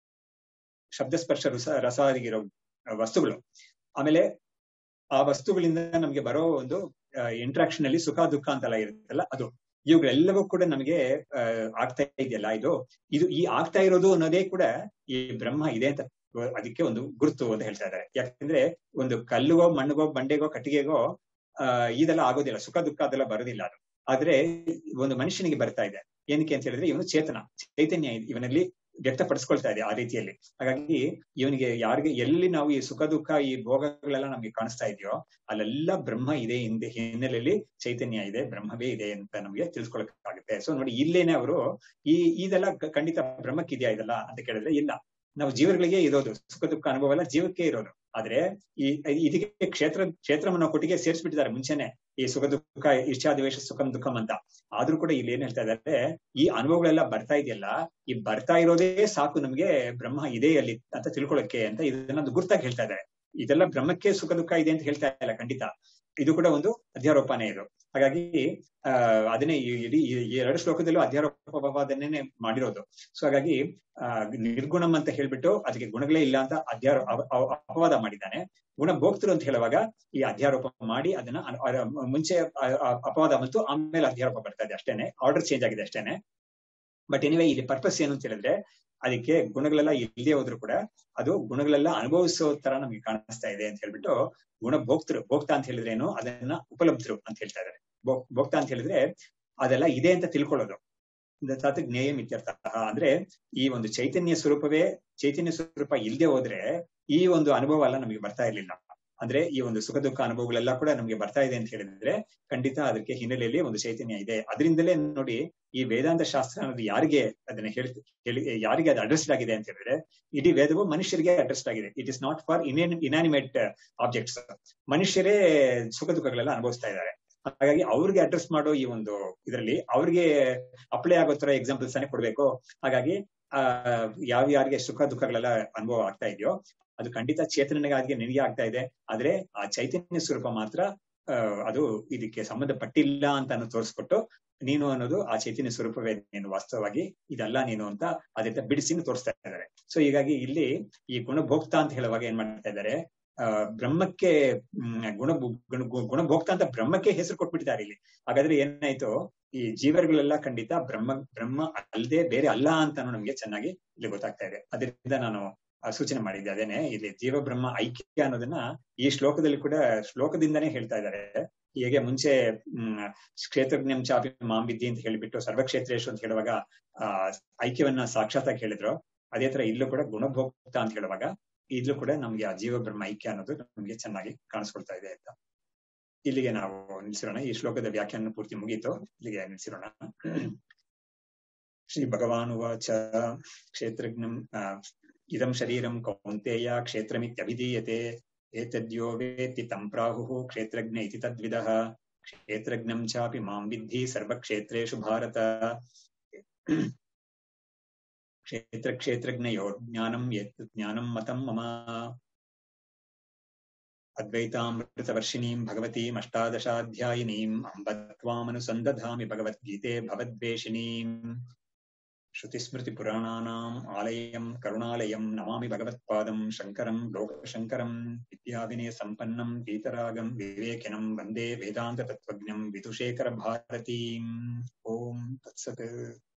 ಶಬ್ದಸ್ಪರ್ಶ ರಸಾದಿಗಿರೋ ವಸ್ತುಗಳು. ಆಮೇಲೆ ಆ ವಸ್ತುಗಳಿಂದ ನಮ್ಗೆ ಬರೋ ಒಂದು ಇಂಟ್ರಾಕ್ಷನ್ ಅಲ್ಲಿ ಸುಖ ದುಃಖ ಅಂತೆಲ್ಲ ಇರುತ್ತಲ್ಲ, ಅದು ಇವುಗಳೆಲ್ಲವೂ ಕೂಡ ನಮಗೆ ಆಗ್ತಾ ಇದೆಯಲ್ಲ, ಇದು ಈ ಆಗ್ತಾ ಇರೋದು ಅನ್ನೋದೇ ಕೂಡ ಈ ಬ್ರಹ್ಮ ಇದೆ ಅಂತ ಅದಕ್ಕೆ ಒಂದು ಗುರುತು ಅಂತ ಹೇಳ್ತಾ ಇದ್ದಾರೆ. ಯಾಕಂದ್ರೆ ಒಂದು ಕಲ್ಲುಗೋ ಮಣ್ಣಿಗೋ ಬಂಡೆಗೋ ಕಟ್ಟಿಗೆಗೋ ಇದೆಲ್ಲ ಆಗೋದಿಲ್ಲ, ಸುಖ ದುಃಖ ಅದೆಲ್ಲ ಬರೋದಿಲ್ಲ. ಅದು ಆದ್ರೆ ಒಂದು ಮನುಷ್ಯನಿಗೆ ಬರ್ತಾ ಇದೆ. ಏನಕ್ಕೆ ಅಂತ ಹೇಳಿದ್ರೆ ಇವನು ಚೈತನ್ಯ ಇವನಲ್ಲಿ ವ್ಯಕ್ತಪಡಿಸ್ಕೊಳ್ತಾ ಇದೆ ಆ ರೀತಿಯಲ್ಲಿ. ಹಾಗಾಗಿ ಇವನಿಗೆ ಯಾರಿಗೆ ಎಲ್ಲಿ ನಾವು ಈ ಸುಖ ದುಃಖ ಈ ಭೋಗಗಳೆಲ್ಲ ನಮ್ಗೆ ಕಾಣಿಸ್ತಾ ಇದೆಯೋ ಅಲ್ಲೆಲ್ಲ ಬ್ರಹ್ಮ ಇದೆ, ಹಿನ್ನೆಲೆಯಲ್ಲಿ ಚೈತನ್ಯ ಇದೆ, ಬ್ರಹ್ಮವೇ ಇದೆ ಅಂತ ನಮ್ಗೆ ತಿಳ್ಸ್ಕೊಳಕ್ಕಾಗುತ್ತೆ. ಸೊ ನೋಡಿ, ಇಲ್ಲೇನೆ ಅವರು ಇದೆಲ್ಲ ಖಂಡಿತ ಬ್ರಹ್ಮಕ್ಕಿದೆಯಾ ಇದೆಲ್ಲ ಅಂತ ಕೇಳಿದ್ರೆ ಇಲ್ಲ. ನಾವು ಜೀವಗಳಿಗೆ ಇರೋದು ಸುಖ ದುಃಖ ಅನುಭವ ಎಲ್ಲ ಜೀವಕ್ಕೆ ಇರೋದು. ಆದ್ರೆ ಇದಕ್ಕೆ ಕ್ಷೇತ್ರವನ್ನು ಕೊಟ್ಟಿಗೆ ಸೇರಿಸ್ಬಿಟ್ಟಿದ್ದಾರೆ ಮುಂಚೆನೆ, ಈ ಸುಖ ದುಃಖ ಇಚ್ಛಾದ್ವೇಷ ಸುಖಂ ದುಃಖಂ ಅಂತ. ಆದ್ರೂ ಕೂಡ ಇಲ್ಲಿ ಏನ್ ಹೇಳ್ತಾ ಇದ್ದಾರೆ, ಈ ಅನುಭವಗಳೆಲ್ಲ ಬರ್ತಾ ಇದೆಯಲ್ಲ, ಈ ಬರ್ತಾ ಇರೋದೇ ಸಾಕು ನಮ್ಗೆ ಬ್ರಹ್ಮ ಇದೆ ಅಲ್ಲಿ ಅಂತ ತಿಳ್ಕೊಳಕ್ಕೆ ಅಂತ ಇದನ್ನೊಂದು ಗುರ್ತಾಗಿ ಹೇಳ್ತಾ ಇದ್ದಾರೆ. ಇದೆಲ್ಲ ಬ್ರಹ್ಮಕ್ಕೆ ಸುಖ ದುಃಖ ಇದೆ ಅಂತ ಹೇಳ್ತಾ ಇಲ್ಲ, ಖಂಡಿತ ಇದು ಕೂಡ ಒಂದು ಅಧ್ಯಾರೋಪನೇ ಇದು. ಹಾಗಾಗಿ ಅದನ್ನೇ ಇಡೀ 2 ಶ್ಲೋಕದಲ್ಲೂ ಅಧ್ಯಾರೋಪವಾದನ್ನೇ ಮಾಡಿರೋದು. ಸೊ ಹಾಗಾಗಿ ನಿರ್ಗುಣಂ ಅಂತ ಹೇಳ್ಬಿಟ್ಟು ಅದಕ್ಕೆ ಗುಣಗಳೇ ಇಲ್ಲ ಅಂತ ಅಪವಾದ ಮಾಡಿದ್ದಾನೆ. ಗುಣಭೋಕ್ತೃ ಅಂತ ಹೇಳುವಾಗ ಈ ಅಧ್ಯಾರೋಪ ಮಾಡಿ ಅದನ್ನ ಮುಂಚೆ ಅಪವಾದ ಮತ್ತು ಆಮೇಲೆ ಅಧ್ಯಾರೋಪ ಬರ್ತಾ ಇದೆ ಅಷ್ಟೇನೆ, ಆರ್ಡರ್ ಚೇಂಜ್ ಆಗಿದೆ ಅಷ್ಟೇನೆ. ಬಟ್ ಎನಿವೆ ಇಲ್ಲಿ ಪರ್ಪಸ್ ಏನು ಅಂತ ಹೇಳಿದ್ರೆ, ಅದಕ್ಕೆ ಗುಣಗಳೆಲ್ಲ ಇಲ್ಲದೆ ಹೋದ್ರು ಕೂಡ ಅದು ಗುಣಗಳೆಲ್ಲ ಅನುಭವಿಸೋ ತರ ನಮ್ಗೆ ಕಾಣಿಸ್ತಾ ಇದೆ ಅಂತ ಹೇಳ್ಬಿಟ್ಟು ಭೋಕ್ತ ಅಂತ ಹೇಳಿದ್ರೆ ಏನು, ಅದನ್ನ ಉಪಲಬ್ಧರು ಅಂತ ಹೇಳ್ತಾ ಇದ್ದಾರೆ. ಭೋಕ್ತ ಅಂತ ಹೇಳಿದ್ರೆ ಅದೆಲ್ಲ ಇದೆ ಅಂತ ತಿಳ್ಕೊಳ್ಳೋದು. ತತ್ ಜ್ಞೇಯಂ ಇತ್ಯರ್ಥಃ. ಅಂದ್ರೆ ಈ ಒಂದು ಚೈತನ್ಯ ಸ್ವರೂಪ ಇಲ್ಲದೆ ಹೋದ್ರೆ ಈ ಒಂದು ಅನುಭವ ಎಲ್ಲ ನಮಗೆ ಬರ್ತಾ ಇರ್ಲಿಲ್ಲ. ಅಂದ್ರೆ ಈ ಒಂದು ಸುಖ ದುಃಖ ಅನುಭವಗಳೆಲ್ಲ ಕೂಡ ನಮ್ಗೆ ಬರ್ತಾ ಇದೆ ಅಂತ ಹೇಳಿದ್ರೆ ಖಂಡಿತ ಅದಕ್ಕೆ ಹಿನ್ನೆಲೆಯಲ್ಲಿ ಒಂದು ಚೈತನ್ಯ ಇದೆ. ಅದರಿಂದಲೇ ನೋಡಿ, ಈ ವೇದಾಂತ ಶಾಸ್ತ್ರ ಅನ್ನೋದು ಯಾರಿಗೆ ಅದನ್ನ ಯಾರಿಗೆ ಅದು ಅಡ್ರೆಸ್ಡ್ ಆಗಿದೆ ಅಂತ ಹೇಳಿದ್ರೆ, ಇಡೀ ವೇದವು ಮನುಷ್ಯರಿಗೆ ಅಡ್ರೆಸ್ಡ್ ಆಗಿದೆ. It is not for inanimate objects. ಮನುಷ್ಯರೇ ಸುಖ ದುಃಖಗಳೆಲ್ಲ ಅನುಭವಿಸ್ತಾ ಇದ್ದಾರೆ. ಹಾಗಾಗಿ ಅವ್ರಿಗೆ ಅಡ್ರೆಸ್ ಮಾಡೋ ಈ ಒಂದು ಇದರಲ್ಲಿ ಅವ್ರಿಗೆ ಅಪ್ಲೈ ಆಗೋ ತರ ಎಕ್ಸಾಂಪಲ್ಸ್ ಅನ್ನ ಕೊಡ್ಬೇಕು. ಹಾಗಾಗಿ ಯಾರಿಗೆ ಸುಖ ದುಃಖಗಳೆಲ್ಲ ಅನುಭವ ಆಗ್ತಾ ಇದೆಯೋ ಅದು ಖಂಡಿತ ಚೇತನನಿಗೆ ನಿನಗೆ ಆಗ್ತಾ ಇದೆ. ಆದ್ರೆ ಆ ಚೈತನ್ಯ ಸ್ವರೂಪ ಮಾತ್ರ ಅದು ಇದಕ್ಕೆ ಸಂಬಂಧಪಟ್ಟಿಲ್ಲ ಅಂತ ತೋರಿಸ್ಕೊಟ್ಟು, ನೀನು ಅನ್ನೋದು ಆ ಚೈತನ್ಯ ಸ್ವರೂಪವೇ ನೀನು ವಾಸ್ತವವಾಗಿ, ಇದಲ್ಲ ನೀನು ಅಂತ ಅದರಿಂದ ಬಿಡಿಸಿ ತೋರಿಸ್ತಾ ಇದ್ದಾರೆ. ಸೊ ಹೀಗಾಗಿ ಇಲ್ಲಿ ಈ ಗುಣಭೋಕ್ತ ಅಂತ ಹೇಳುವಾಗ ಏನ್ ಮಾಡ್ತಾ ಇದ್ದಾರೆ, ಬ್ರಹ್ಮಕ್ಕೆ ಗುಣಭೋಕ್ತ ಅಂತ ಬ್ರಹ್ಮಕ್ಕೆ ಹೆಸರು ಕೊಟ್ಬಿಟ್ಟಿದ್ದಾರೆ ಇಲ್ಲಿ. ಹಾಗಾದ್ರೆ ಏನಾಯ್ತು, ಈ ಜೀವರುಗಳೆಲ್ಲ ಖಂಡಿತ ಬ್ರಹ್ಮ ಅಲ್ಲದೆ ಬೇರೆ ಅಲ್ಲ ಅಂತ ನಮ್ಗೆ ಚೆನ್ನಾಗಿ ಇಲ್ಲಿ ಗೊತ್ತಾಗ್ತಾ ಇದೆ. ಅದರಿಂದ ನಾನು ಸೂಚನೆ ಮಾಡಿದ್ದೆ ಅದೇನೆ, ಇಲ್ಲಿ ಜೀವ ಬ್ರಹ್ಮ ಐಕ್ಯ ಅನ್ನೋದನ್ನ ಈ ಶ್ಲೋಕದಲ್ಲಿ ಕೂಡ ಶ್ಲೋಕದಿಂದಾನೇ ಹೇಳ್ತಾ ಇದ್ದಾರೆ. ಹೇಗೆ ಮುಂಚೆ ಕ್ಷೇತ್ರಜ್ಞಂ ಚಾಪಿ ಮಾಂ ವಿದ್ಯೆ ಅಂತ ಹೇಳಿಬಿಟ್ಟು ಸರ್ವಕ್ಷೇತ್ರೇಶು ಅಂತ ಹೇಳುವಾಗ ಐಕ್ಯವನ್ನ ಸಾಕ್ಷಾತ್ತಾಗಿ ಹೇಳಿದ್ರು, ಅದೇ ತರ ಇಲ್ಲೂ ಕೂಡ ಗುಣಭೋಕ್ತ ಅಂತ ಹೇಳುವಾಗ ಇಲ್ಲೂ ಕೂಡ ನಮ್ಗೆ ಆ ಜೀವ ಬ್ರಹ್ಮ ಐಕ್ಯ ಅನ್ನೋದು ನಮ್ಗೆ ಚೆನ್ನಾಗಿ ಕಾಣಿಸ್ಕೊಳ್ತಾ ಇದೆ ಅಂತ. ಇಲ್ಲಿಗೆ ನಾವು ನಿಲ್ಸಿರೋಣ. ಈ ಶ್ಲೋಕದ ವ್ಯಾಖ್ಯಾನ ಪೂರ್ತಿ ಮುಗೀತು, ಇಲ್ಲಿಗೆ ನಿಲ್ಸಿರೋಣ. ಶ್ರೀ ಭಗವಾನ್ ಉವಾಚ ಕ್ಷೇತ್ರಜ್ಞಂ ಇದಂ ಶರೀರಂ ಕೌಂತೆಯ ಕ್ಷೇತ್ರಮಿತ್ಯಭಿಧೀಯತೆ ಏತದ್ಯೋ ವೇತ್ತಿ ತಂ ಪ್ರಾಹುಃ ಕ್ಷೇತ್ರಜ್ಞ ಇತಿ ತದ್ವಿದಃ ಕ್ಷೇತ್ರಜ್ಞಂ ಚಾಪಿ ಮಾಂ ವಿದ್ಧಿ ಸರ್ವಕ್ಷೇತ್ರೇಷು ಭಾರತ ಕ್ಷೇತ್ರಜ್ಞಯೋರ್ ಜ್ಞಾನಂ ಯತ್ ಜ್ಞಾನಂ ಮತಂ ಮಮ ಅದ್ವೈತಾಮೃತವರ್ಷಿಣೀಂ ಭಗವತೀಂ ಅಷ್ಟಾದಶಾಧ್ಯಾಯಿನೀಂ ಅಂಬ ತ್ವಾಮನುಸಂದಧಾಮಿ ಭಗವದ್ಗೀತೆ ಭವದ್ವೇಷಿಣೀಂ श्रुतिस्मृतिपुराणानाम् आलयं करुणालयं नमामि भगवत्पादं शङ्करं लोकशङ्करं विद्याविनयसम्पन्नं वीतरागं विवेकिनं वन्दे वेदान्ततत्त्वज्ञं विदुषेखरभारतीम्। ॐ तत्सत्।